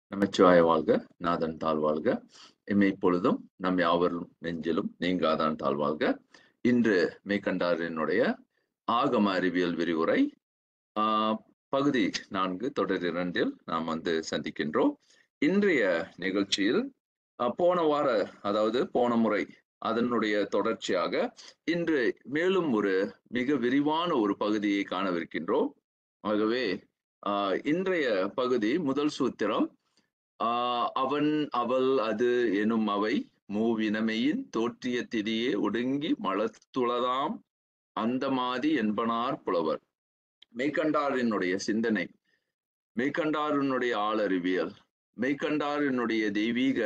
நமச்சிவாய வாழ்க, நாதன் தாழ்வாழ்க. இம்மைப்பொழுதும் நம் யாவரும் நெஞ்சிலும் நீங்காதான் தாழ்வாழ்க. இன்று மெய்கண்டாரினுடைய ஆகம அறிவியல் விரிவுரை பகுதி 4 தொடர் 2 நாம் சந்திக்கின்றோம். இன்றைய நிகழ்ச்சியில் போன வார, அதாவது போன முறை அதனுடைய தொடர்ச்சியாக இன்று மேலும் ஒரு மிக விரிவான ஒரு பகுதியை காணவிருக்கின்றோம். ஆகவே இன்றைய பகுதி முதல் சூத்திரம், அவன் அவள் அது எனும் அவை மூவினமையின் தோற்றிய திதியே ஒடுங்கி மலத்துளதாம் அந்த மாதி என்பனார் புலவர். மெய்கண்டாரினுடைய சிந்தனை, மெய்கண்டாரினுடைய ஆளறிவியல், மெய்கண்டாரினுடைய தெய்வீக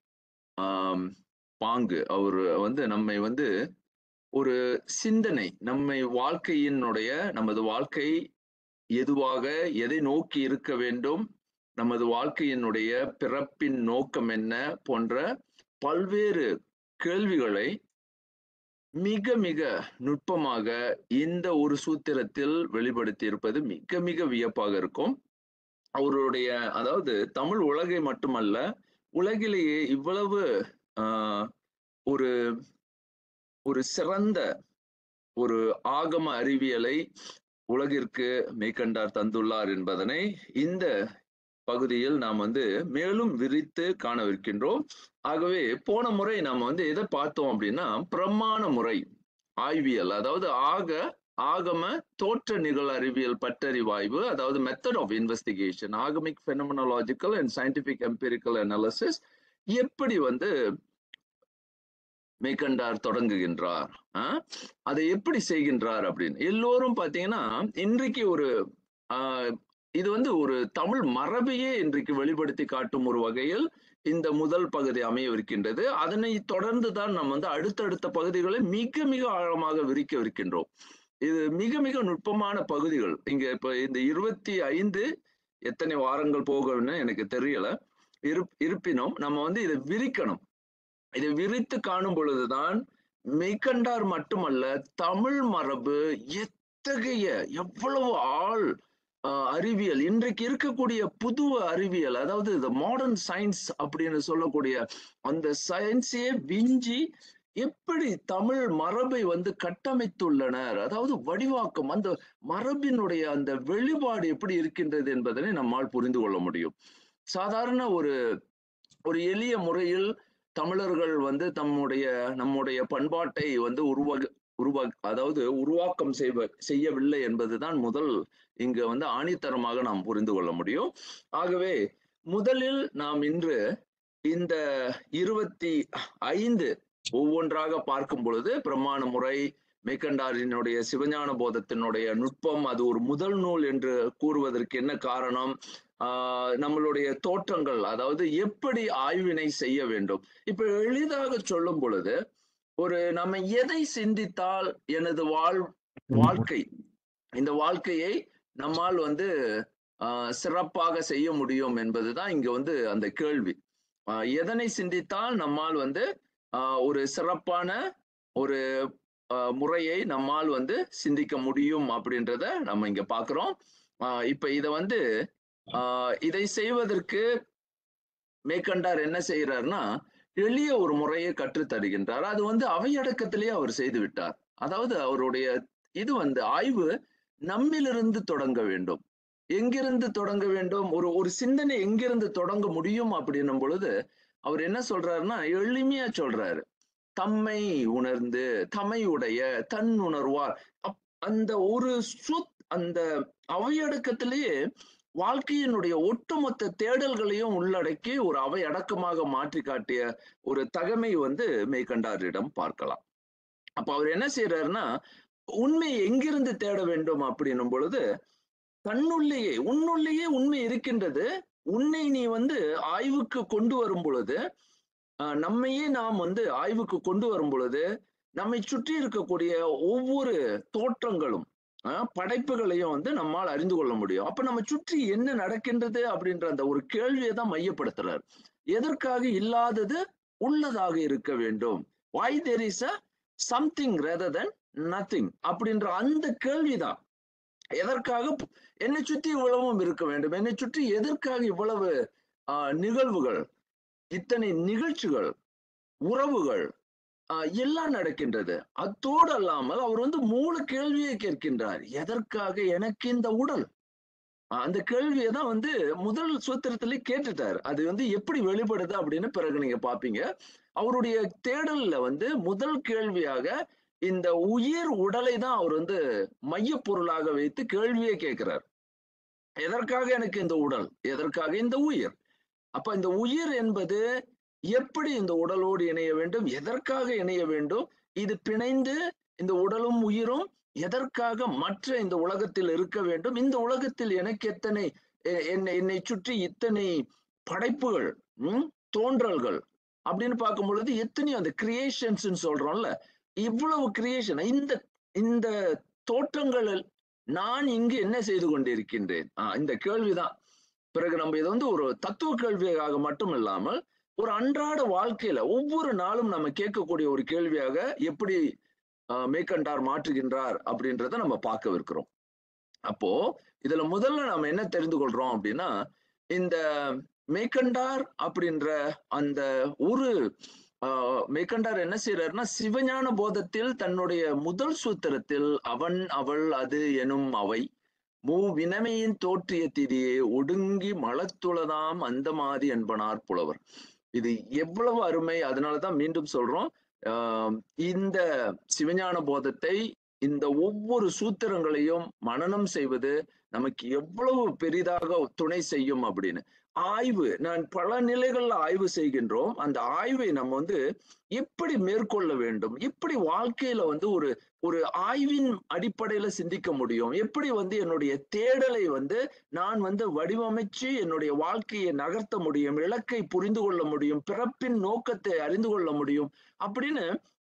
பாங்கு, அவர் நம்மை ஒரு சிந்தனை, நம்மை வாழ்க்கையினுடைய, நமது வாழ்க்கை எதுவாக எதை நோக்கி இருக்க வேண்டும், நமது வாழ்க்கையினுடைய பிறப்பின் நோக்கம் என்ன போன்ற பல்வேறு கேள்விகளை மிக மிக நுட்பமாக இந்த ஒரு சூத்திரத்தில் வெளிப்படுத்தி இருப்பது மிக மிக வியப்பாக இருக்கும். அவருடைய, அதாவது தமிழ் உலகை மட்டுமல்ல, உலகிலேயே இவ்வளவு ஒரு ஒரு சிறந்த ஒரு ஆகம அறிவியலை உலகிற்கு மெய்கண்டார் தந்துள்ளார் என்பதனை இந்த பகுதியில் நாம் மேலும் விரித்து காணவிருக்கின்றோம். ஆகவே போன முறை நாம் எதை பார்த்தோம் அப்படின்னா, பிரமாண முறை ஆய்வியல், அதாவது ஆகம தோற்ற நிகழ் அறிவியல் பட்டறிவாய்வு, அதாவது method of investigation, agamic phenomenological and scientific empirical analysis எப்படி மெய்கண்டார் தொடங்குகின்றார், அதை எப்படி செய்கின்றார் அப்படின்னு எல்லோரும் பார்த்தீங்கன்னா, இன்றைக்கு ஒரு இது ஒரு தமிழ் மரபையே இன்றைக்கு வெளிப்படுத்தி காட்டும் ஒரு வகையில் இந்த முதல் பகுதி அமையவிருக்கின்றது. அதனை தொடர்ந்து தான் நாம் அடுத்தடுத்த பகுதிகளை மிக மிக ஆழமாக விரிக்கவிருக்கின்றோம். இது மிக மிக நுட்பமான பகுதிகள். இங்க இப்ப இந்த 25 எத்தனை வாரங்கள் போகணும்னு எனக்கு தெரியல. இருப்பினும் நம்ம இதை விரிக்கணும். இதை விரித்து காணும் பொழுதுதான் மெய்கண்டார் மட்டுமல்ல, தமிழ் மரபு எத்தகைய, எவ்வளவு ஆள் அறிவியல், இன்றைக்கு இருக்கக்கூடிய புது அறிவியல், அதாவது இந்த மாடர்ன் சயின்ஸ் அப்படின்னு சொல்லக்கூடிய அந்த சயின்ஸே விஞ்சி எப்படி தமிழ் மரபை கட்டமைத்துள்ளனர், அதாவது வடிவாக்கம், அந்த மரபினுடைய அந்த வெளிப்பாடு எப்படி இருக்கின்றது என்பதனை நம்மால் புரிந்து கொள்ள முடியும். சாதாரண ஒரு எளிய முறையில் தமிழர்கள் நம்முடைய பண்பாட்டை அதாவது உருவாக்கம் செய்யவில்லை என்பதுதான் முதல் இங்கு ஆணித்தரமாக நாம் புரிந்து கொள்ள முடியும். ஆகவே முதலில் நாம் இன்று இந்த 25 ஒவ்வொன்றாக பார்க்கும் பொழுது, பிரமாண முறை, மெய்கண்டாரினுடைய சிவஞான போதத்தினுடைய நுட்பம், அது ஒரு முதல் நூல் என்று கூறுவதற்கு என்ன காரணம், நம்மளுடைய தோற்றங்கள், அதாவது எப்படி ஆய்வினை செய்ய வேண்டும். இப்ப எளிதாக சொல்லும் பொழுது, நம்ம எதை சிந்தித்தால் எனது வாழ்க்கை, இந்த வாழ்க்கையை நம்மால் சிறப்பாக செய்ய முடியும் என்பதுதான் இங்க அந்த கேள்வி. எதனை சிந்தித்தால் நம்மால் ஒரு சிறப்பான ஒரு முறையை நம்மால் சிந்திக்க முடியும் அப்படின்றத நம்ம இங்க பாக்குறோம். இப்ப இதை செய்வதற்கு மெய்கண்டார் என்ன செய்யறாருன்னா, எளிய ஒரு முறையை கற்று தருகின்றார். அது அவையடக்கத்திலேயே அவர் செய்து விட்டார். அதாவது அவருடைய இது ஆய்வு நம்மிலிருந்து தொடங்க வேண்டும். எங்கிருந்து தொடங்க வேண்டும், ஒரு சிந்தனை எங்கிருந்து தொடங்க முடியும் அப்படின்னும் பொழுது அவர் என்ன சொல்றாருன்னா, எளிமையா சொல்றாரு. தம்மை உணர்ந்து, தமையுடைய, தன் உணர்வார், அந்த ஒரு அந்த அவையடக்கத்திலேயே வாழ்க்கையினுடைய ஒட்டுமொத்த தேடல்களையும் உள்ளடக்கி ஒரு அவை அடக்கமாக மாற்றி காட்டிய ஒரு தகமை மெய்கண்டாரிடம் பார்க்கலாம். அப்ப அவர் என்ன செய்யறாருன்னா, உண்மை எங்கிருந்து தேட வேண்டும் அப்படின்னும் பொழுது, தன்னுள்ளேயே, உன்னுள்ளேயே உண்மை இருக்கின்றது. உன்னை நீ ஆய்வுக்கு கொண்டு வரும் பொழுது, நம்மையே நாம் ஆய்வுக்கு கொண்டு வரும் பொழுது, நம்மை சுற்றி இருக்கக்கூடிய ஒவ்வொரு தோற்றங்களும் படைப்புகளையும் நம்மால் அறிந்து கொள்ள முடியும். அப்ப நம்ம சுற்றி என்ன நடக்கின்றது அப்படின்ற அந்த ஒரு கேள்வியை தான் மையப்படுத்துறார். எதற்காக இல்லாதது உள்ளதாக இருக்க வேண்டும், why there is a something rather than nothing அப்படின்ற அந்த கேள்விதான். எதற்காக என்னை சுற்றி இவ்வளவும் இருக்க வேண்டும், என்னை சுற்றி எதற்காக இவ்வளவு நிகழ்வுகள், இத்தனை நிகழ்ச்சிகள், உறவுகள் எல்லாம் நடக்கின்றது. அத்தோடு அல்லாமல் அவர் வந்து 3 கேள்வியை கேட்கின்றார். எதற்காக எனக்கு இந்த உடல்? அந்த கேள்வியை தான் வந்து முதல் சூத்திரத்திலே கேட்டுட்டார். அது வந்து எப்படி வெளிப்படுது அப்படின்னு பிறகு நீங்க பார்ப்பீங்க. அவருடைய தேடல்ல வந்து முதல் கேள்வியாக இந்த உயிர் உடலை தான் அவர் வந்து மையப் பொருளாக வைத்து கேள்வியே கேட்கிறார். எதற்காக எனக்கு இந்த உடல்? எதற்காக இந்த உயிர்? அப்ப இந்த உயிர் என்பது எப்படி இந்த உடலோடு இணைய வேண்டும்? எதற்காக இணைய வேண்டும்? இது பிணைந்து இந்த உடலும் உயிரும் எதற்காக மற்ற இந்த உலகத்தில் இருக்க வேண்டும்? இந்த உலகத்தில் எனக்கு எத்தனை என்னை சுற்றி இத்தனை படைப்புகள், தோன்றல்கள் அப்படின்னு பார்க்கும் பொழுது எத்தனையோ அந்த கிரியேஷன்ஸ் சொல்றோம்ல, இவ்வளவு கிரியேஷன் இந்த இந்த தோற்றங்களில் நான் இங்கு என்ன செய்து கொண்டிருக்கின்றேன்? இந்த கேள்விதான். பிறகு நம்ம இதை வந்து ஒரு தத்துவ கேள்வியாக மட்டும் இல்லாமல் ஒரு அன்றாட வாழ்க்கையில ஒவ்வொரு நாளும் நம்ம கேட்கக்கூடிய ஒரு கேள்வியாக எப்படி மேற்கண்டார் மாற்றுகின்றார் அப்படின்றத நம்ம பார்க்கவிருக்கிறோம். அப்போ இதுல முதல்ல நாம என்ன தெரிந்து கொள்றோம் அப்படின்னா, இந்த மேற்கண்டார் அப்படின்ற அந்த ஒரு மேற்கண்டார் என்ன செய்யறாருன்னா, சிவஞான போதத்தில் தன்னுடைய முதல் சூத்திரத்தில் அவன் அவள் அது எனும் அவை வினமையின் தோற்றிய திதியே ஒடுங்கி மலத்துளதாம் அந்த மாதி என்பனார் புலவர். இது எவ்வளவு அருமை! அதனாலதான் மீண்டும் சொல்றோம், இந்த சிவஞான போதத்தை இந்த ஒவ்வொரு சூத்திரங்களையும் மனனம் செய்வது நமக்கு எவ்வளவு பெரிதாக துணை செய்யும் அப்படின்னு. ஆய்வு, நான் பல நிலைகள்ல ஆய்வு செய்கின்றோம். அந்த ஆய்வை நம்ம வந்து எப்படி மேற்கொள்ள வேண்டும், எப்படி வாழ்க்கையில வந்து ஒரு ஒரு ஆய்வின் அடிப்படையில சிந்திக்க முடியும், எப்படி வந்து என்னுடைய தேடலை வந்து நான் வந்து வடிவமைச்சு என்னுடைய வாழ்க்கையை நகர்த்த முடியும், இலக்கை புரிந்து கொள்ள முடியும், பிறப்பின் நோக்கத்தை அறிந்து கொள்ள முடியும் அப்படின்னு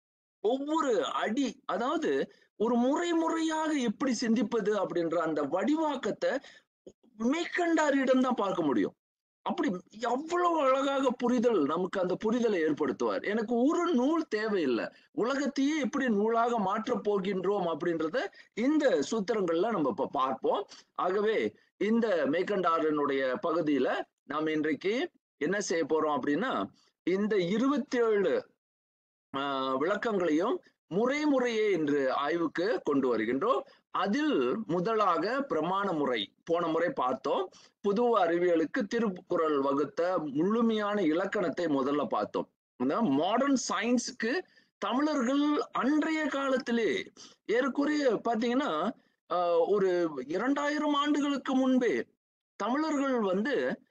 ஒவ்வொரு அடி, அதாவது ஒரு முறையாக எப்படி சிந்திப்பது அப்படின்ற அந்த வடிவாக்கத்தை மேற்கண்டாரிடம் தான் பார்க்க முடியும். அப்படி எவ்வளவு அழகாக புரிதல், நமக்கு அந்த புரிதலை ஏற்படுத்துவார். எனக்கு ஒரு நூல் தேவையில்லை, உலகத்தையே எப்படி நூலாக மாற்றப் போகின்றோம் அப்படின்றத இந்த சூத்திரங்கள்ல நம்ம இப்ப பார்ப்போம். ஆகவே இந்த மேற்கண்டாரனுடைய பகுதியில நாம் இன்றைக்கு என்ன செய்ய போறோம் அப்படின்னா, இந்த 27 விளக்கங்களையும் முறையே என்று ஆய்வுக்கு கொண்டு வருகின்றோம். அதில் முதலாக பிரமாண முறை போன முறை பார்த்தோம். புது அறிவியலுக்கு திருக்குறள் வகுத்த முழுமையான இலக்கணத்தை முதல்ல பார்த்தோம். மாடர்ன் சயின்ஸுக்கு தமிழர்கள் அன்றைய காலத்திலே ஏறக்குறைய பாத்தீங்கன்னா ஒரு 2000 ஆண்டுகளுக்கு முன்பே தமிழர்கள் வந்து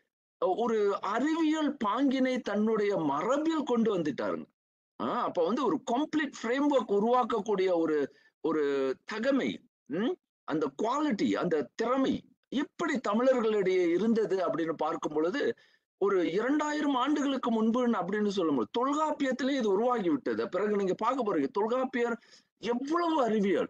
ஒரு அறிவியல் பாங்கினை தன்னுடைய மரபில் கொண்டு வந்துட்டாருங்க. அப்ப வந்து ஒரு கம்ப்ளீட் ஃப்ரேம் ஒர்க் உருவாக்கக்கூடிய ஒரு ஒரு தகமை, அந்த குவாலிட்டி, அந்த திறமை எப்படி தமிழர்களிடையே இருந்தது அப்படின்னு பார்க்கும் பொழுது ஒரு 2000 ஆண்டுகளுக்கு முன்பு அப்படின்னு சொல்லும்போது தொல்காப்பியத்திலே இது உருவாகி விட்டது. பிறகு நீங்க பார்க்க போறீங்க தொல்காப்பியர் எவ்வளவு அறிவியல்,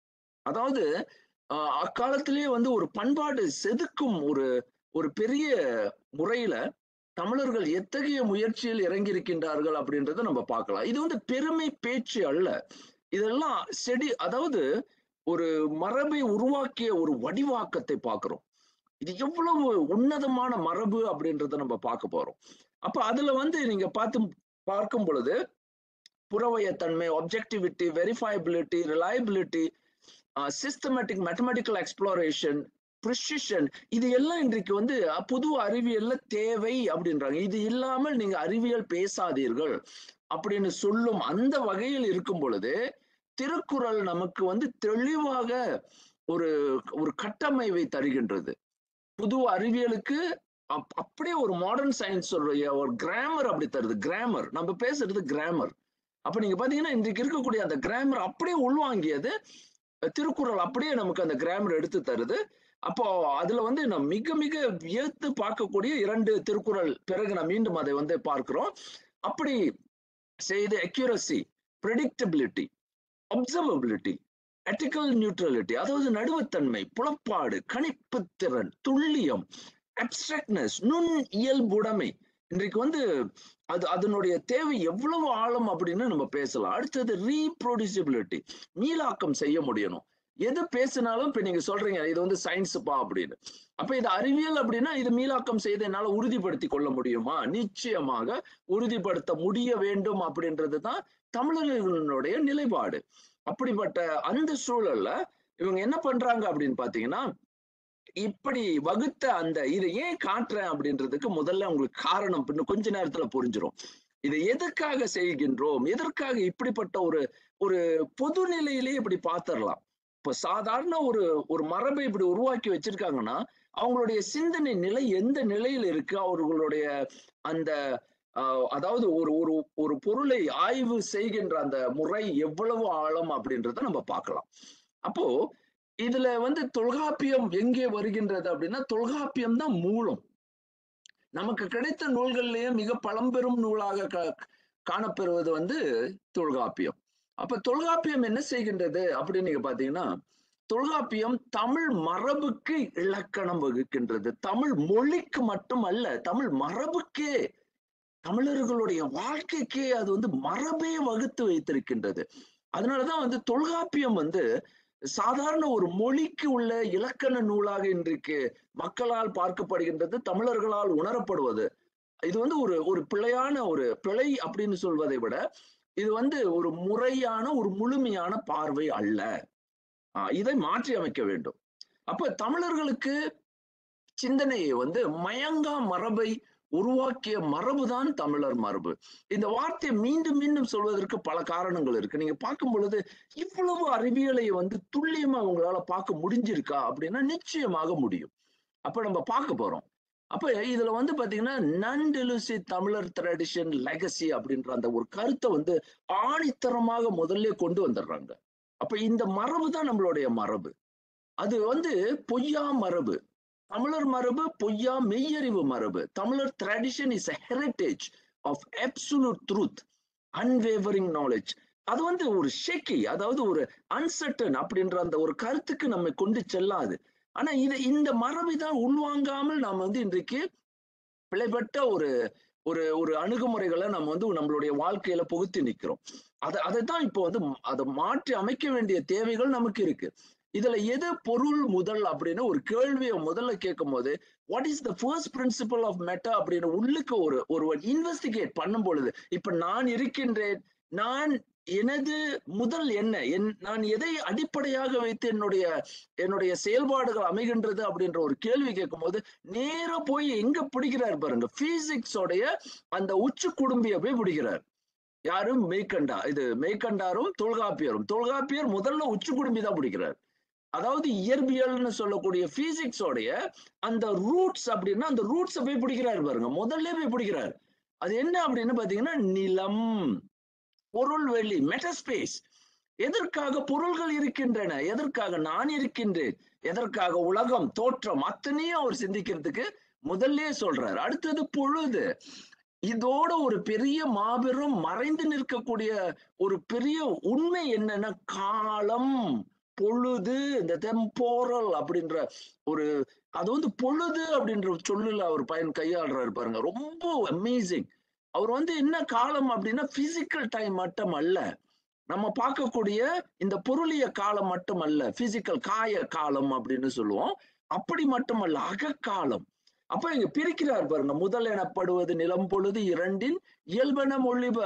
அதாவது அக்காலத்திலேயே வந்து ஒரு பண்பாடு செதுக்கும் ஒரு ஒரு பெரிய முறையில தமிழர்கள் எத்தகைய முயற்சியில் இறங்கி இருக்கின்றார்கள் அப்படின்றத நம்ம பார்க்கலாம். இது வந்து பெருமை பேச்சு அல்ல, இதெல்லாம் செடி, அதாவது ஒரு மரபை உருவாக்கிய ஒரு வடிவாக்கத்தை பார்க்கிறோம். இது எவ்வளவு உன்னதமான மரபு அப்படின்றத நம்ம பார்க்க போறோம். அப்ப அதுல வந்து நீங்க பார்க்கும் பொழுது புறவயத்தன்மை, objectivity, verifiability, reliability, systematic mathematical exploration, precision, இது எல்லாம் இன்றைக்கு வந்து புது அறிவியல்ல தேவை அப்படின்றாங்க. இது இல்லாமல் நீங்க அறிவியல் பேசாதீர்கள் அப்படின்னு சொல்லும் அந்த வகையில் இருக்கும் பொழுது திருக்குறள் நமக்கு வந்து தெளிவாக ஒரு ஒரு கட்டமைப்பை தருகின்றது. புது அறிவியலுக்கு அப்படியே ஒரு மாடர்ன் சயின்ஸ் ஒரு கிராமர் அப்படி தருது. கிராமர், நம்ம பேசுறது கிராமர். அப்ப நீங்க பாத்தீங்கன்னா இன்றைக்கு இருக்கக்கூடிய அந்த கிராமர் அப்படியே உள்வாங்கியது திருக்குறள், அப்படியே நமக்கு அந்த கிராமர் எடுத்து தருது. அப்போ அதுல வந்து நம்ம மிக வியத்து பார்க்கக்கூடிய 2 திருக்குறள் பிறகு நான் மீண்டும் அதை வந்து பார்க்கிறோம். அப்படி செய்து accuracy, predictability, observability, ethical neutrality, அதாவது நடுவுத்தன்மை, புலப்பாடு, கணிப்புத்திறன், துல்லியம், அப்டிராக்ட்னஸ், நுண் இயல்புடைமை, இன்றைக்கு வந்து அதனுடைய தேவை எவ்வளவு ஆழம் அப்படின்னு நம்ம பேசலாம். அடுத்தது ரீப்ரொடியூசிபிலிட்டி, மீளாக்கம் செய்ய முடியணும். எது பேசினாலும் இப்ப நீங்க சொல்றீங்க இது வந்து சயின்ஸுப்பா அப்படின்னு. அப்ப இது அறிவியல் அப்படின்னா இது மீளாக்கம் செய்து என்னால உறுதிப்படுத்தி கொள்ள முடியுமா? நிச்சயமாக உறுதிப்படுத்த முடிய வேண்டும் அப்படின்றதுதான் தமிழர்களுடைய நிலைப்பாடு. அப்படிப்பட்ட அந்த சூழல்ல இவங்க என்ன பண்றாங்க அப்படின்னு பாத்தீங்கன்னா, இப்படி வகுத்த அந்த இதை ஏன் காட்டுறேன் அப்படின்றதுக்கு முதல்ல உங்களுக்கு காரணம் இன்னும் கொஞ்ச நேரத்துல புரிஞ்சிரும். இதை எதற்காக செய்கின்றோம்? எதற்காக இப்படிப்பட்ட ஒரு ஒரு பொது நிலையிலேயே இப்படி பார்த்திடலாம். இப்ப சாதாரண ஒரு ஒரு மரபை இப்படி உருவாக்கி வச்சிருக்காங்கன்னா, அவங்களுடைய சிந்தனை நிலை எந்த நிலையில் இருக்கு? அவர்களுடைய அந்த அதாவது ஒரு ஒரு ஒரு பொருளை ஆய்வு செய்கின்ற அந்த முறை எவ்வளவு ஆழம் அப்படின்றத நம்ம பார்க்கலாம். அப்போ இதுல வந்து தொல்காப்பியம் எங்கே வருகின்றது அப்படின்னா, தொல்காப்பியம் தான் மூலம். நமக்கு கிடைத்த நூல்கள்லயே மிக பழம்பெரும் நூலாக காணப்பெறுவது வந்து தொல்காப்பியம். அப்ப தொல்காப்பியம் என்ன செய்கின்றது அப்படின்னு நீங்க பாத்தீங்கன்னா, தொல்காப்பியம் தமிழ் மரபுக்கு இலக்கணம் வகுக்கின்றது. தமிழ் மொழிக்கு மட்டும் அல்ல, தமிழ் மரபுக்கே, தமிழர்களுடைய வாழ்க்கைக்கே அது வந்து மரபே வகுத்து வைத்திருக்கின்றது. அதனாலதான் வந்து தொல்காப்பியம் வந்து சாதாரண ஒரு மொழிக்கு உள்ள இலக்கண நூலாக இன்றைக்கு மக்களால் பார்க்கப்படுகின்றது, தமிழர்களால் உணரப்படுவது. இது வந்து ஒரு ஒரு பிழையான ஒரு பிழை அப்படின்னு சொல்வதை விட இது வந்து ஒரு முறையான ஒரு முழுமையான பார்வை அல்ல. இதை மாற்றி அமைக்க வேண்டும். அப்ப தமிழர்களுக்கு சிந்தனையை வந்து மயங்கா மரபை உருவாக்கிய மரபுதான் தமிழர் மரபு. இந்த வார்த்தையை மீண்டும் மீண்டும் சொல்வதற்கு பல காரணங்கள் இருக்கு. நீங்க பார்க்கும் பொழுது இவ்வளவு அறிவியலை வந்து துல்லியமா உங்களால பார்க்க முடிஞ்சிருக்கா அப்படின்னா நிச்சயமாக முடியும். அப்ப நம்ம பார்க்க போறோம். அப்ப இதுல வந்து பாத்தீங்கன்னா நான் டெலுசி தமிழர் ட்ரெடிஷன் லெகசி அப்படின்ற அந்த ஒரு கருத்தை வந்து ஆணித்தரமாக முதல்ல கொண்டு வந்துடுறாங்க. அப்ப இந்த மரபு தான் நம்மளுடைய மரபு. அது வந்து பொய்யா மரபு. தமிழர் மரபு பொய்யா மெய்யறிவு மரபு. தமிழர் tradition is a heritage of absolute truth, unwavering knowledge. அது வந்து ஒரு ஷேக்கி, அதாவது ஒரு அன்சர்டன் அப்படின்ற அந்த ஒரு கருத்துக்கு நம்மை கொண்டு செல்லாது. ஆனா இந்த மரபை தான் உள்வாங்காமல் நாம் வந்து இன்றைக்கு பிழைப்பட்ட ஒரு ஒரு ஒரு அணுகுமுறைகளை நம்ம வந்து நம்மளுடைய வாழ்க்கையில புகுத்தி நிற்கிறோம். அதைத்தான் இப்போ வந்து அதை மாற்றி அமைக்க வேண்டிய தேவைகள் நமக்கு இருக்கு. இதுல எது பொருள் முதல் அப்படின்னு ஒரு கேள்வியை முதல்ல கேட்கும் போது what is the first principle of meta அப்படின்னு உள்ளுக்கு ஒருவன் இன்வெஸ்டிகேட் பண்ணும் பொழுது, இப்ப நான் இருக்கின்றேன், நான் எனது முதல் என்ன, நான் எதை அடிப்படையாக வைத்து என்னுடைய செயல்பாடுகள் அமைகின்றது அப்படின்ற ஒரு கேள்வி கேட்கும் போது நேர போய் எங்க பிடிக்கிறார் பாருங்க, பிசிக்ஸோடைய அந்த உச்சு குடும்பிய போய் பிடிக்கிறார். யாரும் மெய்கண்டாரும் தொல்காப்பியர் முதல்ல உச்சு குடும்பி தான் பிடிக்கிறார். அதாவது இயற்பியல்னு சொல்லக்கூடிய பிசிக்ஸோடைய அந்த ரூட்ஸ் அப்படின்னா அந்த ரூட்ஸை போய் பிடிக்கிறாரு பாருங்க, முதல்ல போய் பிடிக்கிறார். அது என்ன அப்படின்னு பாத்தீங்கன்னா நிலம், பொருள், வெளி, மெட்டஸ்பேஸ். எதற்காக பொருள்கள் இருக்கின்றன, எதற்காக நான் இருக்கின்றேன், எதற்காக உலகம் தோற்றம், அத்தனையும் அவர் சிந்திக்கிறதுக்கு முதல்ல சொல்றாரு. அடுத்தது பொழுது. இதோட ஒரு பெரிய மாபெரும் மறைந்து நிற்கக்கூடிய ஒரு பெரிய உண்மை என்னன்னா காலம், பொழுது, இந்த டெம்போரல் அப்படின்ற ஒரு, அது வந்து பொழுது அப்படின்ற சொல்லுல அவர் கையாளுறாரு பாருங்க, ரொம்ப அமேசிங். அவர் வந்து என்ன காலம் அப்படின்னா பிசிக்கல் டைம் மட்டும் அல்ல, நம்ம பார்க்கக்கூடிய இந்த பொருளிய காலம் மட்டும் அல்ல, பிசிக்கல் காய காலம் அப்படின்னு சொல்லுவோம், அப்படி மட்டுமல்ல அகக்காலம். அப்ப இங்க பிரிக்கிறார் பாருங்க, முதல் எனப்படுவது நிலம் பொழுது இரண்டின் இயல்பென மொழிப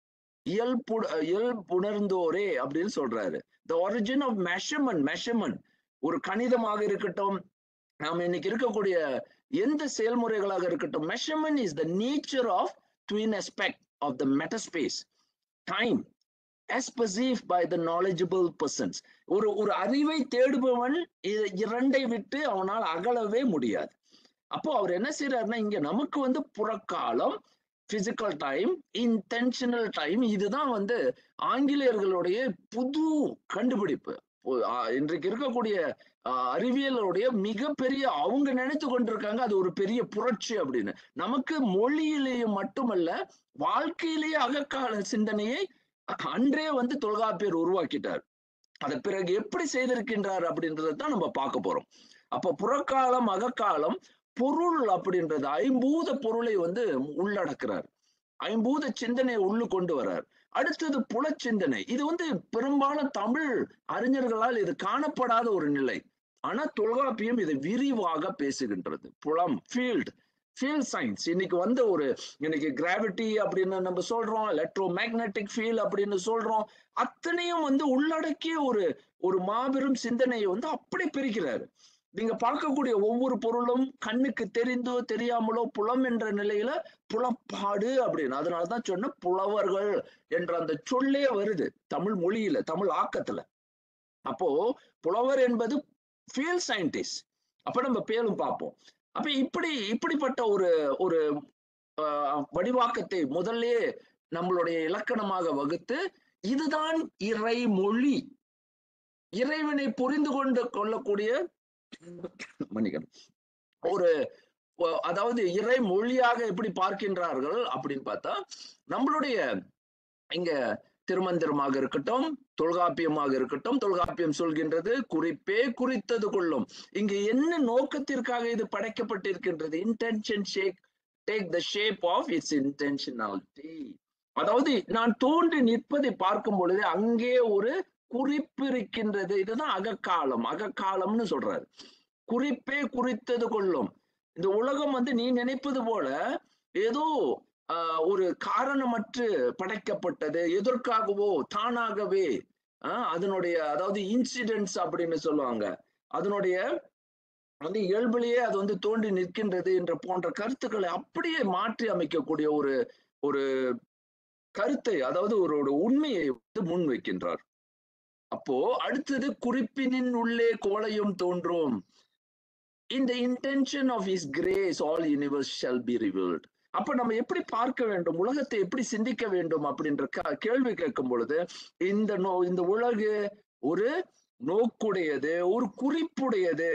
இயல்புணர்ந்தோரே அப்படின்னு சொல்றாரு. த ஒரிஜின் ஆஃப் மெஷர்மெண்ட் ஒரு கணிதமாக இருக்கட்டும், நாம் இன்னைக்கு இருக்கக்கூடிய எந்த செயல்முறைகளாக இருக்கட்டும், measurement is the nature of twin aspect of the metaspace, time as perceived by the knowledgeable persons. ஒரு அறிவை தேடுபவன் இரண்டை விட்டு அவனால் அகலவே முடியாது. அப்போ அவர் என்ன செய்யறாருன்னா, இங்க நமக்கு வந்து புறக்காலம், பிசிக்கல் டைம், இன்டென்ஷனல் டைம், இதுதான் வந்து ஆங்கிலேயர்களுடைய புது கண்டுபிடிப்பு. இன்றைக்கு இருக்கக்கூடிய அறிவியலுடைய மிகப்பெரிய, அவங்க நினைத்து கொண்டிருக்காங்க அது ஒரு பெரிய புரட்சி அப்படின்னு. நமக்கு மொழியிலேயே மட்டுமல்ல வாழ்க்கையிலேயே அகக்கால சிந்தனையை அன்றே வந்து தொல்காப்பியர் உருவாக்கிட்டார். அதை பிறகு எப்படி செய்திருக்கின்றார் அப்படின்றதான் நம்ம பார்க்க போறோம். அப்ப புறக்காலம், அகக்காலம், பொருள் அப்படின்றது ஐம்பூத பொருளை வந்து உள்ளடக்கிறார், ஐம்பூத சிந்தனையை உள்ளு கொண்டு வர்றார். அடுத்தது புலச்சிந்தனை. இது பெரும்பாலும் தமிழ் அறிஞர்களால் இது காணப்படாத ஒரு நிலை. ஆனா தொல்காப்பியம் இதை விரிவாக பேசுகின்றது. புலம், ஃபீல்ட் சயின்ஸ். இன்னைக்கு கிராவிட்டி அப்படின்னு நம்ம சொல்றோம், எலக்ட்ரோ மேக்னெட்டிக் ஃபீல்ட் அப்படின்னு சொல்றோம். அத்தனையும் உள்ளடக்கிய ஒரு மாபெரும் சிந்தனையை அப்படி பிரிக்கிறாரு. நீங்க பார்க்கக்கூடிய ஒவ்வொரு பொருளும் கண்ணுக்கு தெரிந்தோ தெரியாமலோ புலம் என்ற நிலையில புலப்பாடு அப்படின்னு. அதனாலதான் சொன்ன புலவர்கள் என்ற அந்த சொல்லே வருது தமிழ் மொழியில, தமிழ் ஆக்கத்துல. அப்போ புலவர் என்பது ஃபீல்ட் சயின்டிஸ்ட். அப்ப நம்ம பேரும் பார்ப்போம். அப்ப இப்படிப்பட்ட ஒரு வடிவாக்கத்தை முதல்ல நம்மளுடைய இலக்கணமாக வகுத்து, இதுதான் இறைமொழி, இறைவனை புரிந்து கொள்ளக்கூடிய ஒரு அதாவது இறை மொழியாக எப்படி பார்க்கின்றார்கள் அப்படின்னு பார்த்தா, நம்மளுடைய இங்க திருமந்திரமாக இருக்கட்டும், தொல்காப்பியமாக இருக்கட்டும், தொல்காப்பியம் சொல்கின்றது குறிப்பே குறித்தது கொள்ளும். இங்க என்ன நோக்கத்திற்காக இது படைக்கப்பட்டிருக்கின்றது? Intention take the shape of its intentionality. அதாவது நான் தோன்றி நிற்பதை பார்க்கும் பொழுது அங்கே ஒரு குறிப்பு இருக்கின்றது. இதுதான் அகக்காலம்னு சொல்றாரு. குறிப்பே குறித்தது கொள்ளும். இந்த உலகம் நீ நினைப்பது போல ஏதோ ஒரு காரணமற்று படைக்கப்பட்டது, எதற்காகவோ தானாகவே அதனுடைய அதாவது இன்சிடென்ட்ஸ் அப்படின்னு சொல்லுவாங்க, அதனுடைய இயல்பிலேயே அது தோன்றி நிற்கின்றது என்ற போன்ற கருத்துக்களை அப்படியே மாற்றி அமைக்கக்கூடிய ஒரு கருத்தை, அதாவது ஒரு உண்மையை முன் வைக்கின்றார். அப்போ அடுத்தது குறிப்பினின் உள்ளே கோலையும் தோன்றும். In the intention of his grace all universe shall be revealed. அப்ப நம்ம எப்படி பார்க்க வேண்டும், உலகத்தை எப்படி சிந்திக்க வேண்டும் அப்படின்ற கேள்வி கேட்கும் பொழுது, இந்த உலகு ஒரு நோக்குடையது, ஒரு குறிப்புடையது,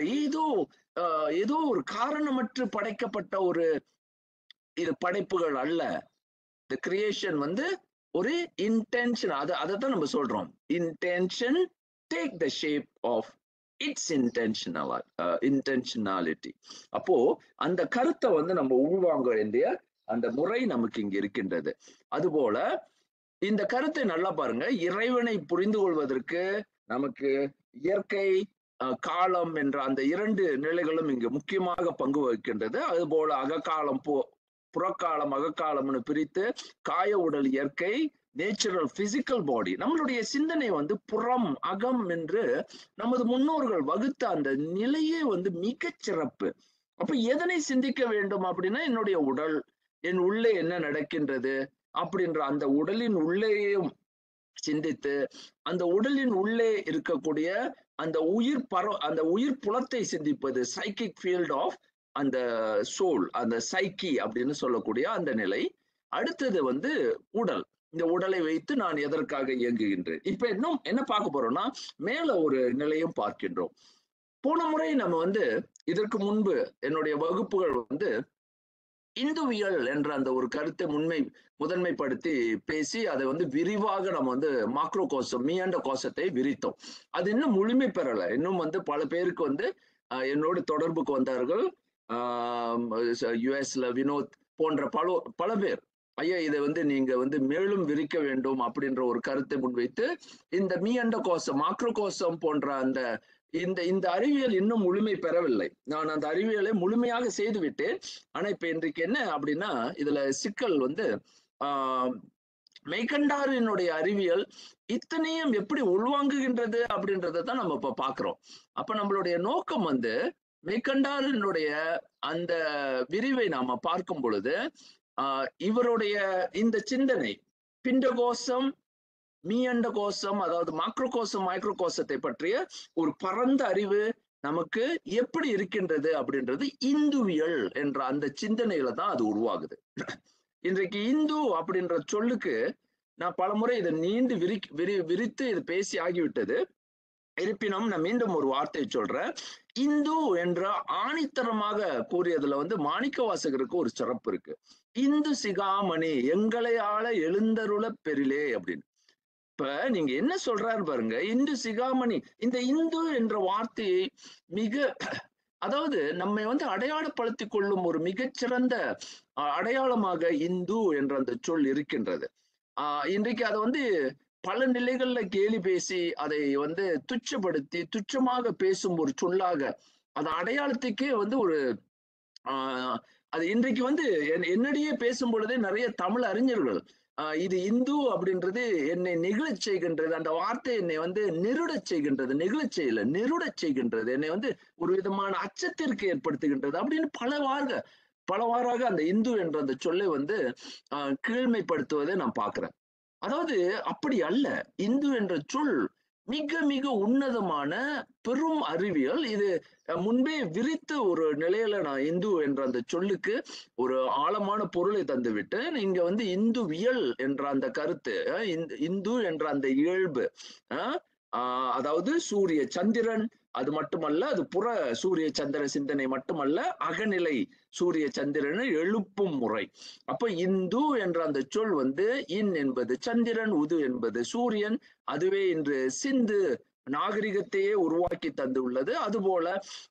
ஏதோ ஒரு காரணமற்று படைக்கப்பட்ட இது படைப்புகள் அல்ல. the creation ஒரு இன்டென்ஷன், அதைத்தான் நம்ம சொல்றோம். Intention take the shape of its intentionality. அப்போ அந்த கருத்தை நம்ம உள்வாங்க வேண்டிய அந்த முறை நமக்கு இங்க இருக்கின்றது. அதுபோல இந்த கருத்தை நல்லா பாருங்க. இறைவனை புரிந்து கொள்வதற்கு நமக்கு இயற்கை, காலம் என்ற அந்த இரண்டு நிலைகளும் இங்கு முக்கியமாக பங்கு வகிக்கின்றது. அதுபோல அகக்காலம், புறக்காலம், அகக்காலம்னு பிரித்து காய உடல் இயற்கை, நேச்சுரல் பிசிக்கல் பாடி. நம்மளுடைய சிந்தனை புறம் அகம் என்று நமது முன்னோர்கள் வகுத்த அந்த நிலையே மிகச் சிறப்பு. அப்ப எதனை சிந்திக்க வேண்டும் அப்படின்னா, என்னுடைய உடல், என் உள்ளே என்ன நடக்கின்றது அப்படின்ற அந்த உடலின் உள்ளேயும் சிந்தித்து, அந்த உடலின் உள்ளே இருக்கக்கூடிய அந்த உயிர் புலத்தை சிந்திப்பது, சைக்கிக் ஃபீல்ட் ஆஃப் அந்த சோல், அந்த சைக்கி அப்படின்னு சொல்லக்கூடிய அந்த நிலை. அடுத்தது உடல். இந்த உடலை வைத்து நான் எதற்காக இயங்குகின்றேன். இப்ப இன்னும் என்ன பார்க்க போறோம்னா, மேல ஒரு நிலையும் பார்க்கின்றோம். போன முறை நம்ம இதற்கு முன்பு என்னுடைய வகுப்புகள் இந்துவியல் என்ற அந்த ஒரு கருத்தை முதன்மைப்படுத்தி பேசி அதை விரிவாக நம்ம மாக்ரோ கோசம், மீண்ட கோசத்தை விரித்தோம். அது இன்னும் முழுமை பெறல. இன்னும் பல பேருக்கு என்னோடு தொடர்புக்கு வந்தார்கள். யுஎஸ்ல வினோத் போன்ற பல பேர், ஐயா இதை நீங்க மேலும் விரிக்க வேண்டும் அப்படின்ற ஒரு கருத்தை முன்வைத்து, இந்த மீண்ட கோசம், மாக்ரோ கோசம் போன்ற அந்த இந்த அறிவியல் இன்னும் முழுமை பெறவில்லை. நான் அந்த அறிவியலை முழுமையாக செய்து விட்டேன். ஆனா இப்ப இன்றைக்கு என்ன அப்படின்னா, இதுல சிக்கல் மெய்கண்டாரினுடைய அறிவியல் இத்தனையும் எப்படி உள்வாங்குகின்றது அப்படின்றத தான் நம்ம இப்ப பாக்குறோம். அப்ப நம்மளுடைய நோக்கம் மெய்கண்டாரினுடைய அந்த விரிவை நாம பார்க்கும் பொழுது, இவருடைய இந்த சிந்தனை பிண்டகோசம், மீண்ட கோசம், அதாவது மாக்ரோ கோசம், மைக்ரோ கோசத்தை பற்றிய ஒரு பரந்த அறிவு நமக்கு எப்படி இருக்கின்றது அப்படின்றது இந்துவியல் என்ற அந்த சிந்தனையில தான் அது உருவாகுது. இன்றைக்கு இந்து அப்படின்ற சொல்லுக்கு நான் பலமுறை இதை நீண்டு விரித்து இது பேசி ஆகிவிட்டது. இருப்பினும் நான் மீண்டும் ஒரு வார்த்தை சொல்றேன். இந்து என்ற ஆணித்தரமாக கூறியதுல மாணிக்க வாசகருக்கு ஒரு சிறப்பு இருக்கு. இந்து சிகாமணி எங்களை ஆள எழுந்தருள பெரிலே அப்படின்னு. இப்ப நீங்க என்ன சொல்றாரு பாருங்க, இந்து சிகாமணி. இந்த இந்து என்ற வார்த்தையை அதாவது நம்மை அடையாளப்படுத்திக் கொள்ளும் ஒரு மிகச்சிறந்த அடையாளமாக இந்து என்ற அந்த சொல் இருக்கின்றது. இன்றைக்கு அதை வந்து பல நிலைகள்ல கேலி பேசி அதை வந்து துச்சப்படுத்தி துச்சமாக பேசும் ஒரு சொல்லாக அது அடையாளத்துக்கே வந்து ஒரு ஆஹ் அது இன்றைக்கு வந்து என்னிடையே பேசும் பொழுதே நிறைய தமிழ் அறிஞர்கள் இது இந்து அப்படின்றது என்னை நெகிழச் செய்கின்றது, அந்த வார்த்தை என்னை வந்து நெருடச் செய்கின்றது, நெகிழச் செய்யல நெருடச் செய்கின்றது, என்னை வந்து ஒரு விதமான அச்சத்திற்கு ஏற்படுத்துகின்றது அப்படின்னு பலவாறாக அந்த இந்து என்ற அந்த சொல்லை வந்து கீழ்மைப்படுத்துவதை நான் பார்க்கிறேன். அதாவது அப்படி அல்ல. இந்து என்ற சொல் மிக மிக உன்னதமான பெரும் அறிவியல். இது முன்பே விரித்த ஒரு நிலையில நான் இந்து என்ற அந்த சொல்லுக்கு ஒரு ஆழமான பொருளை தந்துவிட்டு, இங்க வந்து இந்துவியல் என்ற அந்த கருத்து, இந்து என்ற அந்த இயல்பு, அதாவது சூரிய சந்திரன், அது மட்டுமல்ல, அது புற சூரிய சந்திர சிந்தனை மட்டுமல்ல, அகநிலை சூரிய சந்திரனை எழுப்பும் முறை. அப்ப இந்து என்ற அந்த சொல் வந்து இன் என்பது சந்திரன், உது என்பது சூரியன். அதுவே இன்று சிந்து நாகரிகத்தையே உருவாக்கி தந்துள்ளது. அதுபோல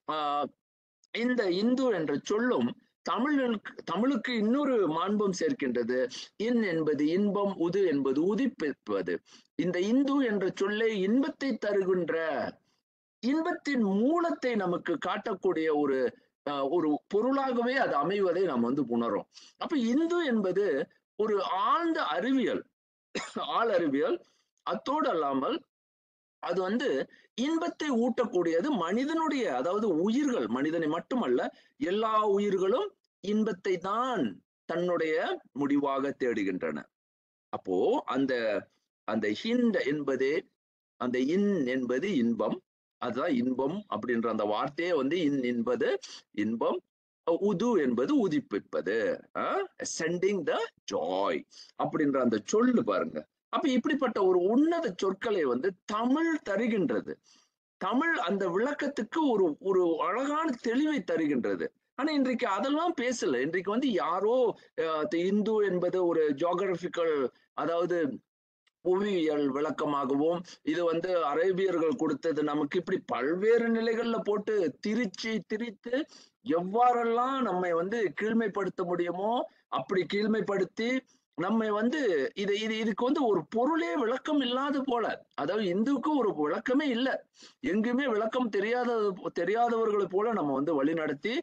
இந்த இந்து என்ற சொல்லும் தமிழுக்கு இன்னொரு மாண்பும் சேர்க்கின்றது. இன் என்பது இன்பம், உது என்பது உதிப்பிப்பது. இந்த இந்து என்ற சொல்லை இன்பத்தை தருகின்ற, இன்பத்தின் மூலத்தை நமக்கு காட்டக்கூடிய ஒரு ஒரு பொருளாகவே அது அமைவதை நாம் வந்து உணரும். அப்ப இந்து என்பது ஒரு ஆழ்ந்த அறிவியல், ஆளறிவியல். அத்தோடு அல்லாமல் அது வந்து இன்பத்தை ஊட்டக்கூடியது. மனிதனுடைய, அதாவது உயிர்கள், மனிதனை மட்டுமல்ல, எல்லா உயிர்களும் இன்பத்தை தான் தன்னுடைய முடிவாக தேடுகின்றன. அப்போ அந்த அந்த ஹிண்ட் என்பது, அந்த இன் என்பது இன்பம். அதுதான் இன்பம் அப்படின்ற அந்த வார்த்தையே வந்து இன் என்பது இன்பம், உது என்பது உதிப்பிப்பது, சென்டிங் த ஜாய் அப்படின்ற அந்த சொல்லு பாருங்க. அப்ப இப்படிப்பட்ட ஒரு உன்னத சொற்களை வந்து தமிழ் தருகின்றது. தமிழ் அந்த விளக்கத்துக்கு ஒரு ஒரு அழகான தெளிவை தருகின்றது. ஆனா இன்றைக்கு அதெல்லாம் பேசல. இன்றைக்கு வந்து யாரோ இந்து என்பது ஒரு ஜியோகிராபிக்கல், அதாவது புவியியல் விளக்கமாகவும், இது வந்து அரேபியர்கள் கொடுத்தது நமக்கு, இப்படி பல்வேறு நிலைகள்ல போட்டு திரித்து எவ்வாறெல்லாம் நம்மை வந்து கீழ்மைப்படுத்த முடியுமோ அப்படி கீழ்மைப்படுத்தி நம்மை வந்து இதுக்கு வந்து ஒரு பொருளே விளக்கம் இல்லாத போல, அதாவது இந்துவுக்கு ஒரு விளக்கமே இல்லை, எங்குமே விளக்கம் தெரியாதவர்களை போல நம்ம வந்து வழி நடத்தி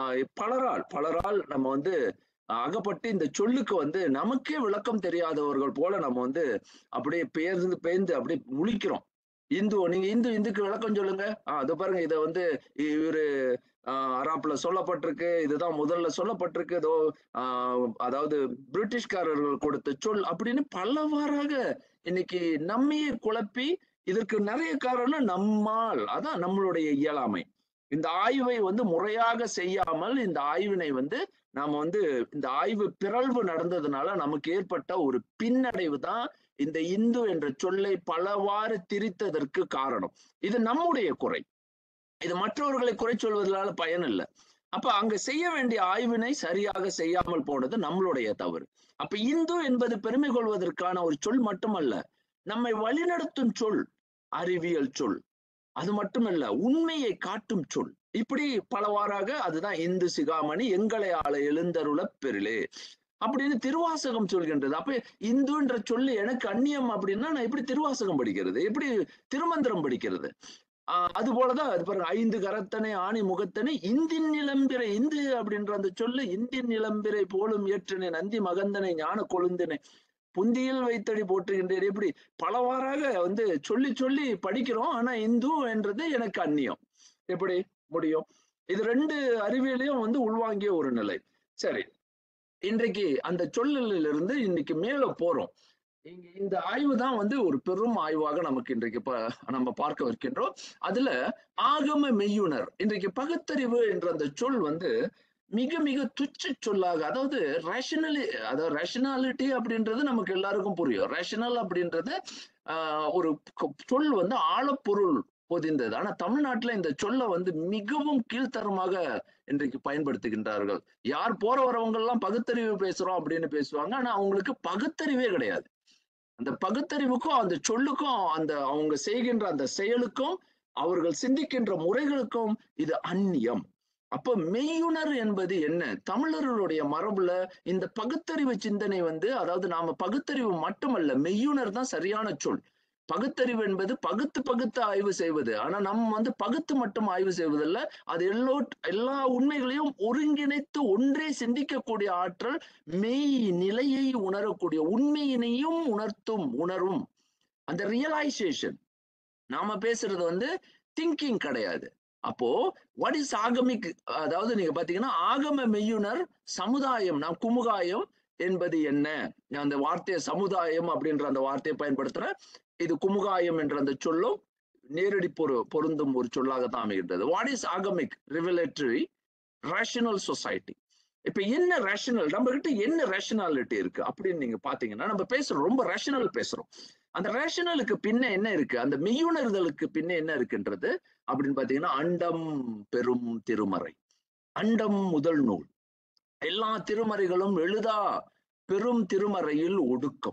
பலரால் நம்ம வந்து அகப்பட்டு இந்த சொல்லுக்கு வந்து நமக்கே விளக்கம் தெரியாதவர்கள் போல நம்ம வந்து அப்படியே பெயர்ந்து அப்படியே முழிக்கிறோம். நீங்க இந்துக்கு விளக்கம் சொல்லுங்க. அது பாருங்க, இதை வந்து இவரு அராப்ல சொல்லப்பட்டிருக்கு, இதுதான் முதல்ல சொல்லப்பட்டிருக்கு, ஏதோ அதாவது பிரிட்டிஷ்காரர்கள் கொடுத்த சொல் அப்படின்னு பலவாறாக இன்னைக்கு நம்மையே குழப்பி, இதற்கு நிறைய காரணம் நம்மால், அதான் நம்மளுடைய இயலாமை. இந்த ஆய்வை வந்து முறையாக செய்யாமல், இந்த ஆய்வினை வந்து நாம வந்து இந்த ஆய்வு பிறழ்வு நடந்ததுனால நமக்கு ஏற்பட்ட ஒரு பின்னடைவு தான் இந்த இந்து என்ற சொல்லை பலவாறு திரித்ததற்கு காரணம். இது நம்முடைய குறை. இது மற்றவர்களை குறை சொல்வதனால பயன் இல்லை. அப்ப அங்க செய்ய வேண்டிய ஆய்வினை சரியாக செய்யாமல் போனது நம்மளுடைய தவறு. அப்ப இந்து என்பது பெருமை கொள்வதற்கான ஒரு சொல் மட்டுமல்ல, நம்மை வழிநடத்தும் சொல், அறிவியல் சொல். அது மட்டுமல்ல, உண்மையை காட்டும் சொல். இப்படி பலவாறாக அதுதான் இந்து சிகாமணி எங்களை ஆள எழுந்தருள பெருளே அப்படின்னு திருவாசகம் சொல்கின்றது. அப்ப இந்துன்ற சொல்லு எனக்கு அந்நியம் அப்படின்னா நான் எப்படி திருவாசகம் படிக்கிறது, எப்படி திருமந்திரம் படிக்கிறது? அது போலதான் அது பாருங்க, 5 கரத்தனை ஆணி முகத்தனை இந்தின் நிலம்பிரை, இந்து அப்படின்ற அந்த சொல்லு இந்தின் நிலம்பிரை போலும் ஏற்றனை நந்தி மகந்தனை ஞான கொழுந்தனை புந்தியில் வைத்தடி போற்றுகின்றேன். எப்படி பலவாறாக வந்து சொல்லி சொல்லி படிக்கிறோம். ஆனா இந்து என்றது எனக்கு அந்நியம். எப்படி முடியும்? இது 2 அறிவியலையும் வந்து உள்வாங்கிய ஒரு நிலை. சரி, இன்றைக்கு அந்த சொல்லலிலிருந்து இன்னைக்கு மேல போறோம். இந்த ஆய்வு தான் வந்து ஒரு பெரும் ஆய்வாக நமக்கு இன்றைக்கு நம்ம பார்க்க வைக்கின்றோம். அதுல ஆகம மெய்யுணர், இன்றைக்கு பகுத்தறிவு என்ற அந்த சொல் வந்து மிக மிக துச்ச சொல்லாக, அதாவது ரேஷனாலிட்டி அப்படின்றது நமக்கு எல்லாருக்கும் புரியும். ரேஷனல் அப்படின்றது ஒரு சொல் வந்து ஆழப்பொருள் பொதிந்தது. ஆனா தமிழ்நாட்டுல இந்த சொல்ல வந்து மிகவும் கீழ்த்தரமாக இன்றைக்கு பயன்படுத்துகின்றார்கள். யார் போற வரவங்க எல்லாம் பகுத்தறிவு பேசுறோம் அப்படின்னு பேசுவாங்க. ஆனா அவங்களுக்கு பகுத்தறிவே கிடையாது. அந்த பகுத்தறிவுக்கும் அந்த சொல்லுக்கும் அந்த அவங்க செய்கின்ற அந்த செயலுக்கும் அவர்கள் சிந்திக்கின்ற முறைகளுக்கும் இது அந்நியம். அப்ப மெய்யுணர் என்பது என்ன? தமிழர்களுடைய மரபுல இந்த பகுத்தறிவு சிந்தனை வந்து, அதாவது நாம பகுத்தறிவு மட்டுமல்ல, மெய்யுணர் தான் சரியான சொல். பகுத்தறிவு என்பது பகுத்து பகுத்து ஆய்வு செய்வது. ஆனா நம்ம வந்து பகுத்து மட்டும் ஆய்வு செய்வதில்ல. அது எல்லா உண்மைகளையும் ஒருங்கிணைத்து ஒன்றே சிந்திக்கக்கூடிய ஆற்றல், மெய் நிலையை உணரக்கூடிய, உண்மையினையும் உணரும் அந்த ரியலைசேஷன். நாம பேசுறது வந்து திங்கிங் கிடையாது. அப்போ வாட் இஸ் ஆகமிக்? அதாவது நீங்க பாத்தீங்கன்னா, ஆகம மெய்யுணர் சமுதாயம், நாம் குமுகாயம் என்பது என்ன? அந்த வார்த்தையை சமுதாயம் அப்படின்ற அந்த வார்த்தையை பயன்படுத்துறேன். இது குமுகாயம் என்ற அந்த சொல்லும் நேரடி பொருந்தும் ஒரு சொல்லாகத்தான் அமைகின்றது. What is agamic revelatory rational society? இப்ப என்ன ரேஷனல், நம்ம கிட்ட என்ன ரேஷனாலிட்டி இருக்கு அப்படின்னு நீங்க பாத்தீங்கன்னா, நம்ம பேசுறோம், ரொம்ப ரேஷனல் பேசுறோம். அந்த ரேஷனலுக்கு பின்ன என்ன இருக்கு, அந்த மெய்யுணர்தலுக்கு பின்ன என்ன இருக்குன்றது அப்படின்னு பாத்தீங்கன்னா, அண்டம் பெரும் திருமறை. அண்டம் முதல் நூல். எல்லா திருமறைகளும் எழுதா பெரும் திருமறையில் ஒடுக்கம்.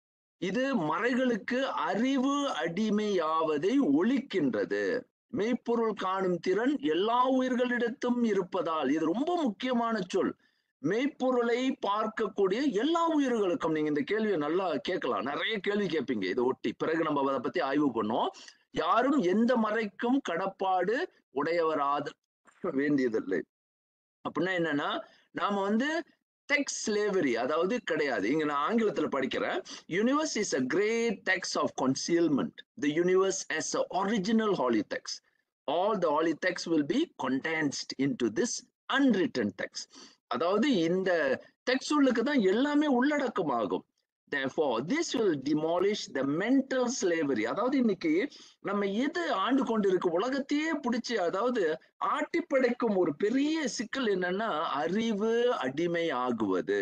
இது மறைகளுக்கு அறிவு அடிமையாவதை ஒழிக்கின்றது. மெய்ப்பொருள் காணும் திறன் எல்லா உயிர்களிடத்தும் இருப்பதால், இது ரொம்ப முக்கியமான சொல். மெய்ப்பொருளை பார்க்கக்கூடிய எல்லா உயிர்களுக்கும். நீங்க இந்த கேள்வியை நல்லா கேட்கலாம், நிறைய கேள்வி கேட்பீங்க இதை ஒட்டி. பிறகு நம்ம அதை பத்தி ஆய்வு பண்ணுவோம். யாரும் எந்த மறைக்கும் கடப்பாடு உடையவராத வேண்டியதில்லை. அப்படின்னா என்னன்னா, நாம வந்து டெக்ஸ்ட் ஸ்லேவரி அதாவது கிடையாது. இங்க நான் ஆங்கிலத்துல படிக்கிறேன். Universe is a great text of concealment. The universe as a original holy text. All the holy texts will be condensed into this unwritten text. அதாவது இந்த டெக்ஸ்டுகளுக்கு தான் எல்லாமே உள்ளடக்கமாகும். Therefore, this will demolish the mental slavery. அதாவது இன்னைக்கு நம்ம எது ஆண்டு கொண்டு இருக்கு, உலகத்தையே பிடிச்சி, அதாவது ஆட்டி படைக்கும் ஒரு பெரிய சிக்கல் என்னன்னா, அறிவு அடிமை ஆகுவது,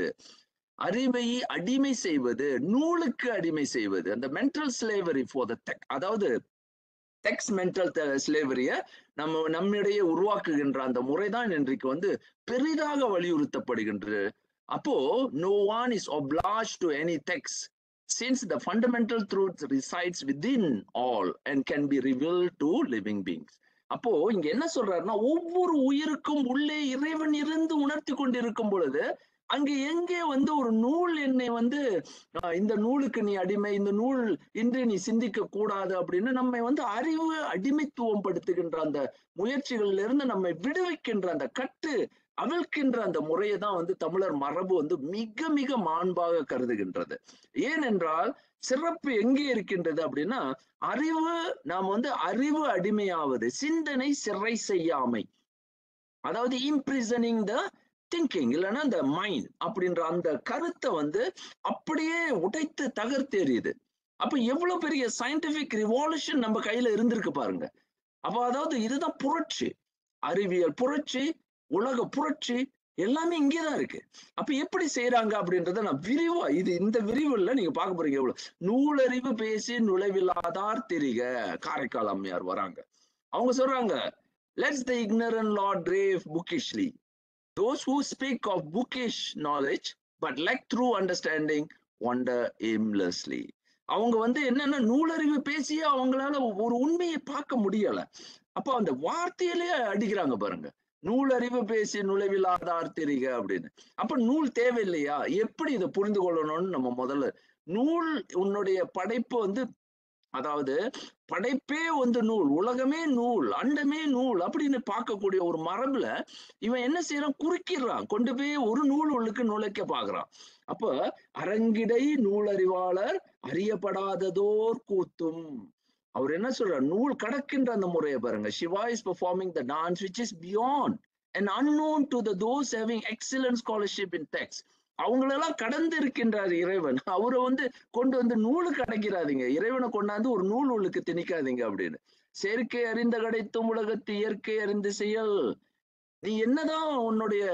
அறிவை அடிமை செய்வது, நூலுக்கு அடிமை செய்வது. அந்த mental slavery for the text, அதாவது டெக்ஸ்ட் மென்டல் ஸ்லேவரிய நம்மிடையே உருவாக்குகின்ற அந்த முறைதான் இன்றைக்கு வந்து பெரிதாக வலியுறுத்தப்படுகின்றது. அப்போ no one is obliged to any text, since the fundamental truth resides within all and can be revealed to living beings. அப்போ இங்க என்ன சொல்றாருன்னா, ஒவ்வொரு உயிருக்கும் உள்ளே இறைவன் இருந்து உணர்த்தி கொண்டிருக்கும் பொழுது, அங்க எங்கே வந்து ஒரு நூல் என்னை வந்து இந்த நூலுக்கு நீ அடிமை, இந்த நூல் இன்று நீ சிந்திக்க கூடாது அப்படின்னு நம்மை வந்து அறிவு அடிமைத்துவம் படுத்துகின்ற அந்த முயற்சிகளில் இருந்து நம்மை விடுவிக்கின்ற அந்த கட்டு அவிழ்க்கின்ற அந்த முறையை தான் வந்து தமிழர் மரபு வந்து மிக மிக மாண்பாக கருதுகின்றது. ஏனென்றால் சிறப்பு எங்கே இருக்கின்றது அப்படின்னா, நாம் வந்து அறிவு அடிமையாவது, சிந்தனை சிறை செய்யாமை, அதாவது இம்ப்ரிசனிங் த திங்கிங், இல்லைன்னா இந்த மைண்ட் அப்படின்ற அந்த கருத்தை வந்து அப்படியே உடைத்து தகர்த்தெறியுது. அப்ப எவ்வளவு பெரிய சயின்டிபிக் ரிவால்யூஷன் நம்ம கையில இருந்திருக்கு பாருங்க. அப்ப அதாவது இதுதான் புரட்சி, அறிவியல் புரட்சி, உலக புரட்சி, எல்லாமே இங்கேதான் இருக்கு. அப்ப எப்படி செய்யறாங்க அப்படின்றத நான் விரிவா இந்த விரிவுல நீங்க பார்க்க போறீங்க. எவ்வளவு நூலறிவு பேசி நுழைவில்லாதார் தெரிக. காரைக்கால் அம்மையார் வராங்க, அவங்க சொல்றாங்க, let's the ignorant lord rave bookishly. Those who speak of bookish knowledge but lack true understanding wander aimlessly. அவங்க வந்து என்னன்னா, நூலறிவு பேசியே அவங்களால ஒரு உண்மையை பார்க்க முடியல. அப்போ அந்த வார்த்தையிலேயே அடிக்கிறாங்க பாருங்க, நூலறிவு பேசி நுழைவில்லாதார் தெரிக அப்படின்னு. அப்ப நூல் தேவையில்லையா? எப்படி இதை புரிந்து கொள்ளணும்னு நம்ம முதல்ல, நூல் உன்னுடைய படைப்பு வந்து, அதாவது படைப்பே வந்து நூல், உலகமே நூல், அண்டமே நூல் அப்படின்னு பார்க்கக்கூடிய ஒரு மரபுல இவன் என்ன செய்யறான், குறுக்கிடுறான், கொண்டு போய் ஒரு நூல் உள்ளுக்கு நுழைக்க பாக்குறான். அப்ப அரங்கிடை நூலறிவாளர் அறியப்படாததோர் கூத்தும். அவர் என்ன சொல்றார், நூல் கடக்கின்ற அந்த முறையை பாருங்க. Shiva is performing the dance which is beyond and unknown to those having excellent scholarship in text. அவங்களெல்லாம் கடந்து இருக்கின்றார் இறைவன். அவரை வந்து கொண்டு வந்து நூலுக்கு அடைக்கிறாதீங்க, இறைவனை கொண்டாந்து ஒரு நூல் உள்ளுக்கு திணிக்காதீங்க அப்படின்னு. செயற்கை அறிந்த கிடைத்தும் உலகத்து இயற்கை அறிந்து செயல். நீ என்னதான் உன்னுடைய